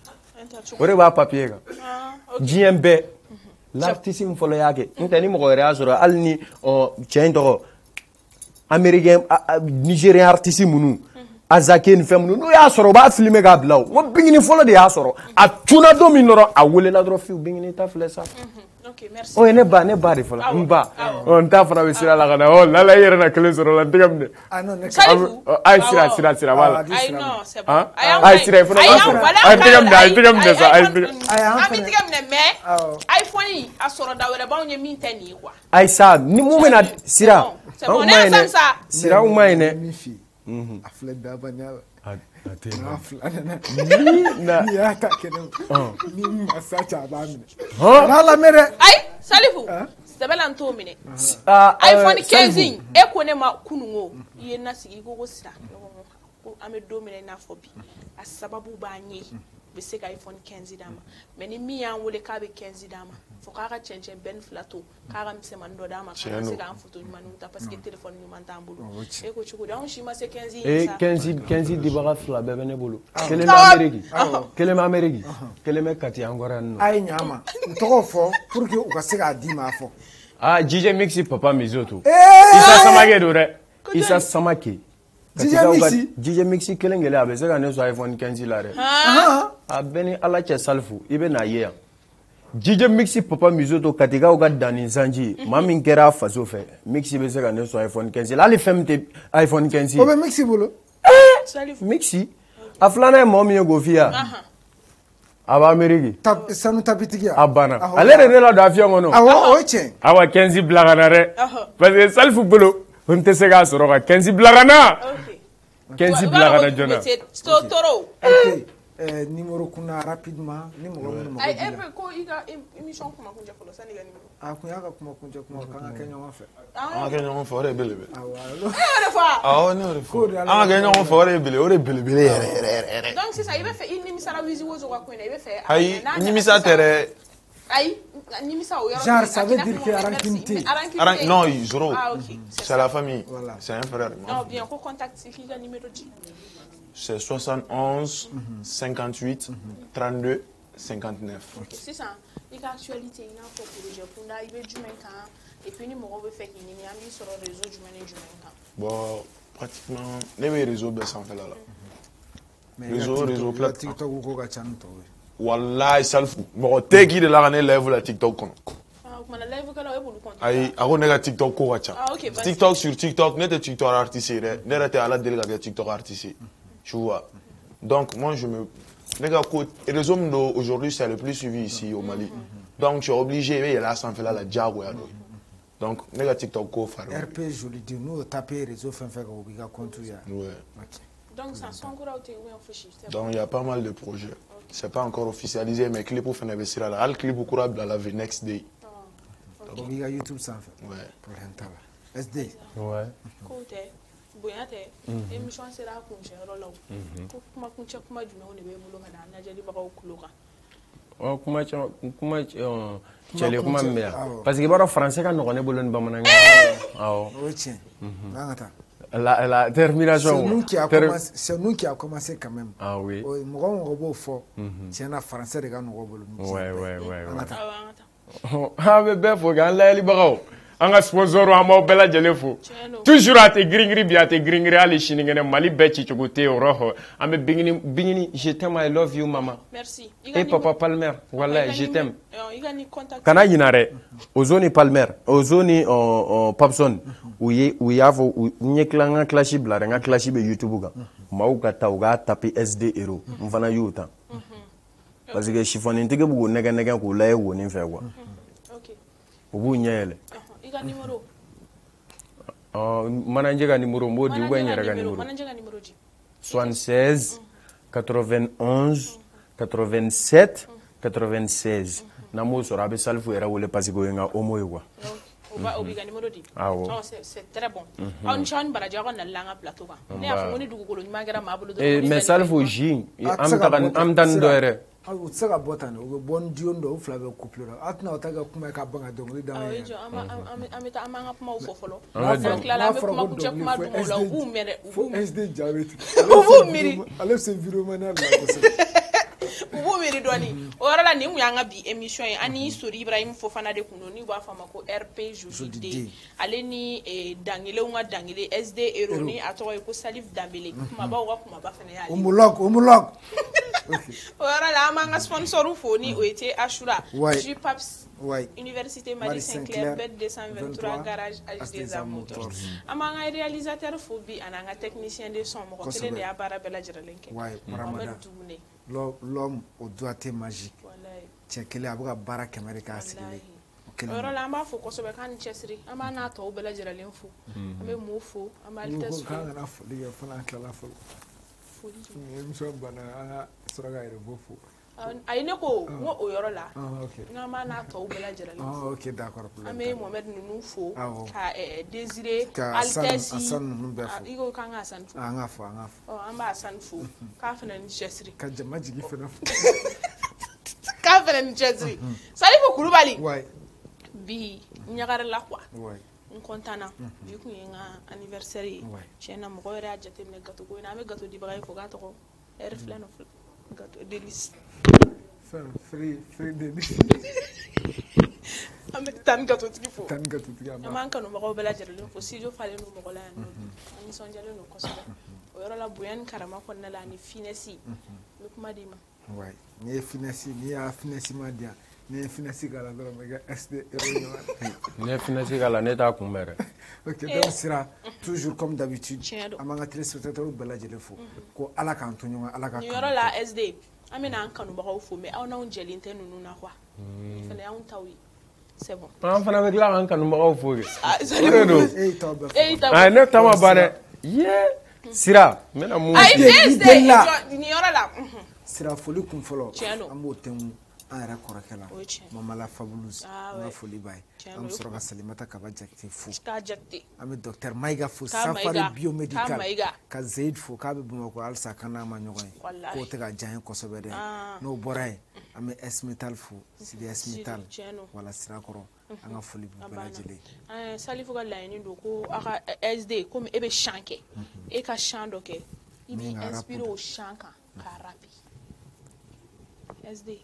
o de b'a papier kan diɲɛ bɛɛ l'artiste min fɔlɔ y'a kɛ n tɛ ni mɔgɔ wɛrɛ y'a sɔrɔ hali ni cɛ in tɔgɔ américain nigérien artiste minnu Azake ni fɛn minnu n'u y'a sɔrɔ u b'a filmer k'a bila o n ko Bingini fɔlɔ de y'a sɔrɔ a cunna don min dɔrɔn a welela dɔrɔn fiyewu Bingini ta filɛ sa o ye ne ba ne ba de fɔlɔ n ba n t'a fana bɛ sira la ka na ɔ lala i yɛrɛ na kelen sɔrɔ la n tɛgɛ minɛ a ye sira sira sira b'a la a ye sira i fana b'a sɔrɔ a ye tɛgɛ minɛ a ye tɛgɛ minɛ sa a ye tɛgɛ an bɛ tɛgɛ minɛ mais iPhone a sɔrɔ da wɛrɛ b'anw ye min tɛ nin ye quoi ayi sa ni mun bɛna sira anw ma ɲi dɛ sira anw ma ɲi dɛ a filɛ dabanya la a tɛ n'a fila nana n'i y'a ta kɛnɛ ni masa cɛ a b'a minɛ a b'a lamɛn dɛ ayi Salifu sɛbɛ la n t'o minɛ iPhone quinze e ko ne ma kunun o i ye n nasigi i ko ko sira ko an bɛ don min na i n'a fɔ bi a sababu b'a ɲɛ u bɛ se ka iPhone quinze d'a ma mais ni min y'an wele k'a bɛ quinze d'a ma fo k'a ka cɛncɛn bɛn fila to k'a ka misɛnmanin dɔ d'a ma k'a ka se k'an photo ɲumanninw ta parce que téléphone ɲuman t'an bolo e ko cogo di anw si ma se quinze ye sa quinze quinze dibaga fila bɛɛ bɛ ne bolo kelen bɛ Amérique kelen bɛ Amérique kelen bɛ Kati an kɔrɔ yan nɔ a ye ɲa ma u tɔgɔ fɔ pour que u ka se k'a d'i ma fɔ ah D J Mixi papa Mizoto Isa Samake don dɛ Isa Samake D J Mixi kelen kelen a bɛ se ka ne sɔn iPhone quinze la dɛ a bɛɛ ni Ala cɛ Salifu i bɛ n'a ye yan D J Mixi papa Mizoto Katikaw ka danni sanji maa min kɛra faso fɛ Mixi bɛ se ka ne sɔn iPhone quinze la hali fɛn min tɛ iPhone quinze o bɛ Mixi bolo Mixi a filanan ye mɔgɔ min ye k'o f'i ye a b'a Amérique sanu tapitigiya a banna ale de ne la don avion kɔnɔ awɔ o ye tiɲɛ awa quinze bila ka na dɛ parce que Salifu bolo o tɛ se k'a sɔrɔ ka quinze bila ka na quinze bila ka na joona Euh, numéro kuna rapidement ni mɔgɔ minnu mɔgɔ ay e ko i ka émission kuma kunjɛ fɔlɔ sani ka numéro a kun y'a ka kuma kunjɛ kuma kan ka kɛ ɲɔgɔn fɛ an ka kɛ ɲɔgɔn fɛ o de ye belebele awɔ ne y'o de fɔ an ka kɛ ɲɔgɔn fɛ o de ye belebele o de ye belebele yɛrɛ yɛrɛ yɛrɛ donc sisan i bɛ fɛ i nimisara Wizi Wozo ka ko in na i bɛ fɛ ayi nimisa tɛ dɛ ayi nimisa o yɔrɔ genre ça veut dire que arankinité non Zoro c'est la famille c'est un frère non bien ko contact k'i ka numéro di c'est soixante et onze cinquante-huit trente-deux cinquante-neuf. C'est ça. Il y a actualité, il y a un projet pour nous, il y a du même et puis nous avons fait qu'il y a mis sur le réseau du même du même bon, pratiquement, les réseaux ben sans faire là. Réseau, réseau, plat. TikTok ou quoi que channel toi. Wallahi salfou. Bon, t'es qui de la année live la TikTok kono. Ah, la live kala e bolu compte. Ayi, ako nega TikTok ko wacha. Ah, OK. TikTok sur TikTok, n'était TikTok artiste, n'était à la délégation TikTok artiste. Tu vois. Donc, moi, je me. Les gars, les réseaux aujourd'hui, c'est le plus suivi ici au Mali. Donc, tu es obligé, il y a là, sans faire la diago. Donc, les gars, TikTok, quoi faire. R P, je lui dis, nous, taper les réseaux, faire faire un compte. Ouais. Donc, ça sent encore où tu es. Donc, il y a pas mal de projets. C'est pas encore officialisé, mais clip pour faire investir là. Le clip pour courir dans la vie next day. Donc, il y a YouTube sans faire. Ouais. Pour l'instant. S D. Ouais. Côté. Boyate, émission sera kunche rola ko kuma kunche kuma juma on be mulo ngana na jeli baka okuloka o kuma kuma chele kuma mbea parce que baro français ka no ne bolon bamananga awo o tien ngata la la termination c'est nous qui a commencé c'est nous qui a commencé quand même ah oui o mo ngo bo fo tiena français de ga no bolon ouais ouais ouais ngata ha be be fo ga la li bakaw anga sponsor wa mo bela jele fo toujours ate gringri bi ate gringri ali shiningene mali be ci cogote roho ambe bingini bingini je t'aime I love you mama merci et papa Palmer wallahi je t'aime igani contact kana yinare ozoni Palmer ozoni o Papson uye uyavo nyeklanga clashi bla nga clashi be YouTube ga mauka tauga tapi S D hero mfana yuta parce que chiffon ntike bugo nega nega ko laye woni fe kwa OK ubu nyele numéro oh mananje ga numéro modi ou ben yera ga numéro mananje ga numéro ji soixante-seize quatre-vingt-onze quatre-vingt-sept quatre-vingt-seize namo sora be salfu era wole parce que nga omo ywa oba obiga numéro di ah oh c'est très bon on chan baraja ko na langa plateau ba ne afu ni dugukolo nyumagera mabulu do eh mais salfu ji am tan am tan do ere a u tsaka botane o bon diondo flabe couple atna otaga kuma ka banga dongo da ya ejo ama amita amanga puma ufofolo donc la la me kuma kucha kuma dumo la u mere u S D jaweti u miri ale se environnement la ko se bubu miri doni ora la ni mu yanga bi émission ani Sori Ibrahim Fofana de kuno ni wa fama ko R P Jodi ale ni dangile unga dangile S D Eroni atoy ko Salif Dambele kuma ba wa kuma ba fene ya umulok umulok ora la manga sponsor fo ni o été Ashura J Paps Université Marie Saint-Clair B deux cent vingt-trois garage H D Motors amanga réalisateur fo bi ananga technicien de son mo ko tele ne abara bela jiralenke l'homme au doigté magique tchekele abuka bara kamera ka sigile ora la ma fo ko so be kan chesri ama na to bela jiralen fo ame mo fo ama altes fo kan na fo diga fana kala fo fo ni so bana anga suraga ire bo fo ay ne ko ngo o yoro la nga ma na to bela jiralen fo ah OK d'accord ame Mohamed Nunu fo ka Désiré Altesi igo kan asan fo anga fo anga fo oh amba asan fo ka fana ni chesri ka jama jigi fana fo ka fana ni chesri Salifou Koulibaly ouais bi nyagara la quoi ouais on contana bi ku nga anniversaire chena mo ko ra jate me gato ko na me gato di bagay fo gato ko er flano gato délice free free délice am tan gato tiki fo tan gato tiki am man kanu mo ko bela jere fo si jo fale no mo ko la no ani son jale no ko so o yoro la buyan karama ko na la ni finesi mi kuma di ma ouais ni finesi ni a finesi ma dia ne finesi gala doro mega S D Eroni ne finesi gala ne ta kumere OK donc sera toujours comme d'habitude amanga téléspectateur bela jele fo ko ala kan to nyonga ala ka yoro la S D amina an kanu ba fo me aw na on jelinte nunu na kwa fele an tawi c'est bon an fana be la an kanu ba fo ke eh taw eh taw ah ne tama bane ye sira mena mu ay S D ni yoro la sira foli kun folo ambo temu ara korakela mama la fabuleuse na foli bay am soroga Salimata Kaba Jakte fou ka jakte am docteur Maiga fou safari biomédical ka Zaid fou ka be buma ko alsa kana ma nyogoy ko te ga jan ko sobede no boray am S metal fou C D S metal wala sira koro anga foli bu bela jele eh Salifou ga layni do ko aka S D comme ebe chanke e ka chando ke ibi inspire au chanka ka rapi S D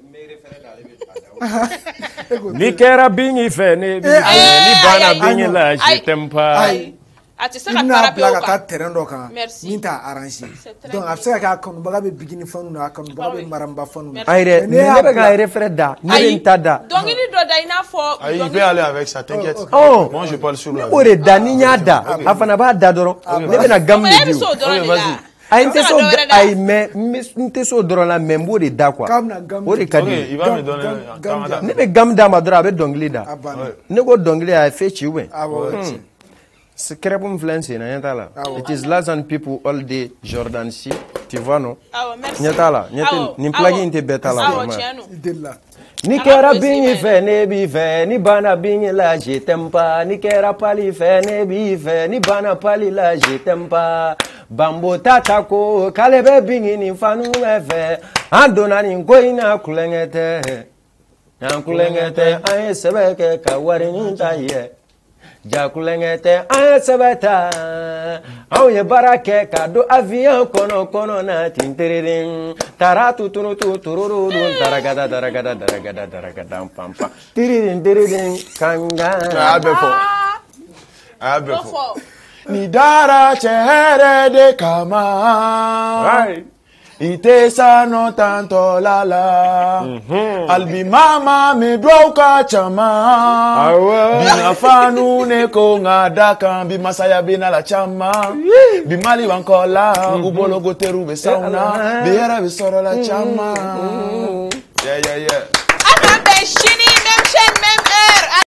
ni kera bingi fe ne bi ni bana bingi la je tempa ati saka tarape o ka terrain do kan min ta arranger donc a saka ka kanu baga be bigini fanu na kanu baga be maramba fanu ayre ne be ka ayre frère da ni ntada donc ni do da ina fo il peut aller avec ça t'inquiète oh moi je parle sur la o re da ni nya da afana ba da doro ne be na gambe di vas-y ay nte so ay mais nte so doro la membo de da quoi o de kadi il va me donner ne be gam da ma doro abe dongli da ne go dongli ay fe chi we c'est crème influence na yata la it is Lazan people all day Jordan si tu vois non yata la yata ni plugin te beta la vraiment ni kera bingi fe ne bi fe ni bana bingi la je tempa ni kera pali fe ne bi fe ni bana pali la je tempa bambo tata ko kale be bingi ni fanu fe andona ni ngoina kulengete yan kulengete ay sebeke ka wari ni taye jakulengete ay sebeta aw ye barake ka do avion kono kono na tinterin taratu tunu tururu taragada taragada taragada taragada pampa tiririn tiririn kanga abefo abefo ni dara chere de kama right Itesa no tanto la la mm-hmm. Albi mama me broka chama Bina fanu ne ko ngadaka Bi masaya bina la chama Bi mali wankola mm-hmm. Ubolo go teru be sauna Bi yara be soro la chama mm-hmm. Yeah yeah yeah Ana be shini même chaîne même heure.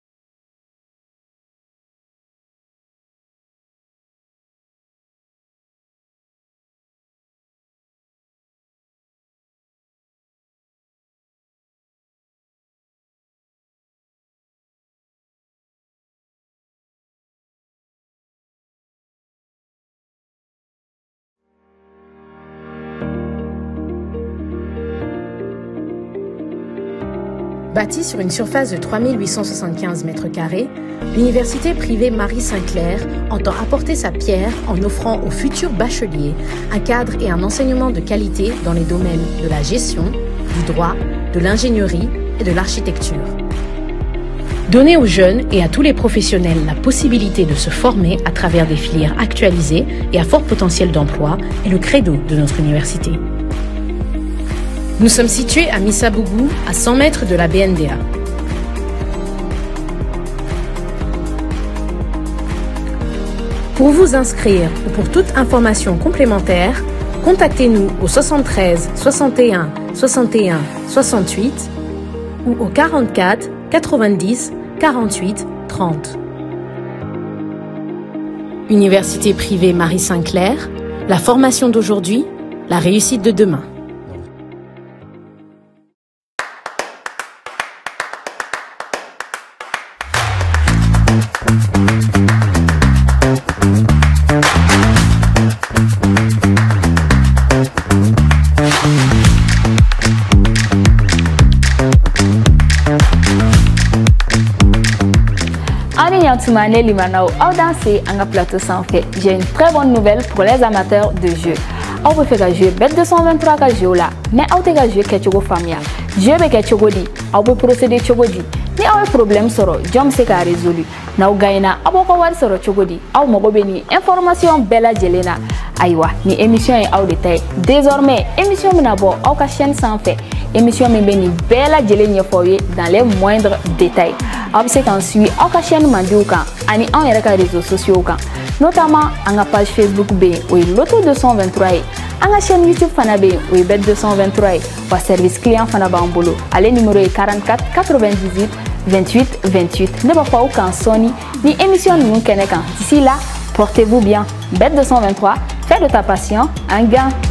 Bâtie sur une surface de trois mille huit cent soixante-quinze mètres carrés, l'université privée Marie Saint-Clair entend apporter sa pierre en offrant aux futurs bacheliers un cadre et un enseignement de qualité dans les domaines de la gestion, du droit, de l'ingénierie et de l'architecture. Donner aux jeunes et à tous les professionnels la possibilité de se former à travers des filières actualisées et à fort potentiel d'emploi est le credo de notre université. Nous sommes situés à Missabougou, à cent mètres de la B N D A. Pour vous inscrire ou pour toute information complémentaire, contactez-nous au soixante-treize soixante et un soixante et un soixante-huit ou au quarante-quatre quatre-vingt-dix quarante-huit trente. Université privée Marie-Sinclair, la formation d'aujourd'hui, la réussite de demain. J'ai une très bonne nouvelle pour les amateurs de jeux. On peut faire jouer Bet deux cent vingt-trois ka jeu là, mais on peut jouer quelque famille. Jeu be quelque godi, on peut procéder chogodi. Ni un problème soro, jom se ka résolu. Na gaina aboko war soro chogodi. Aw mogo be ni information bella jelena. Aywa, ni émission est au détail. Désormais, émission mina bo au ka chaîne sans fait. Émission me beni bella jelenya foye dans les moindres détails. Obse kan suit au ka chaîne mandiuka, ani en yereka réseaux sociaux kan. Notamment à la page Facebook B ou Loto deux cent vingt-trois, à la chaîne YouTube Fanabe ou Bet deux cent vingt-trois, ou service client Fanabambolo. Allez numéro est quarante-quatre quatre-vingt-dix-huit vingt-huit vingt-huit. Ne pas pas aucun Sony ni émission nous Kenekan. D'ici là, portez-vous bien. Bet deux cent vingt-trois, fais de ta passion un gain.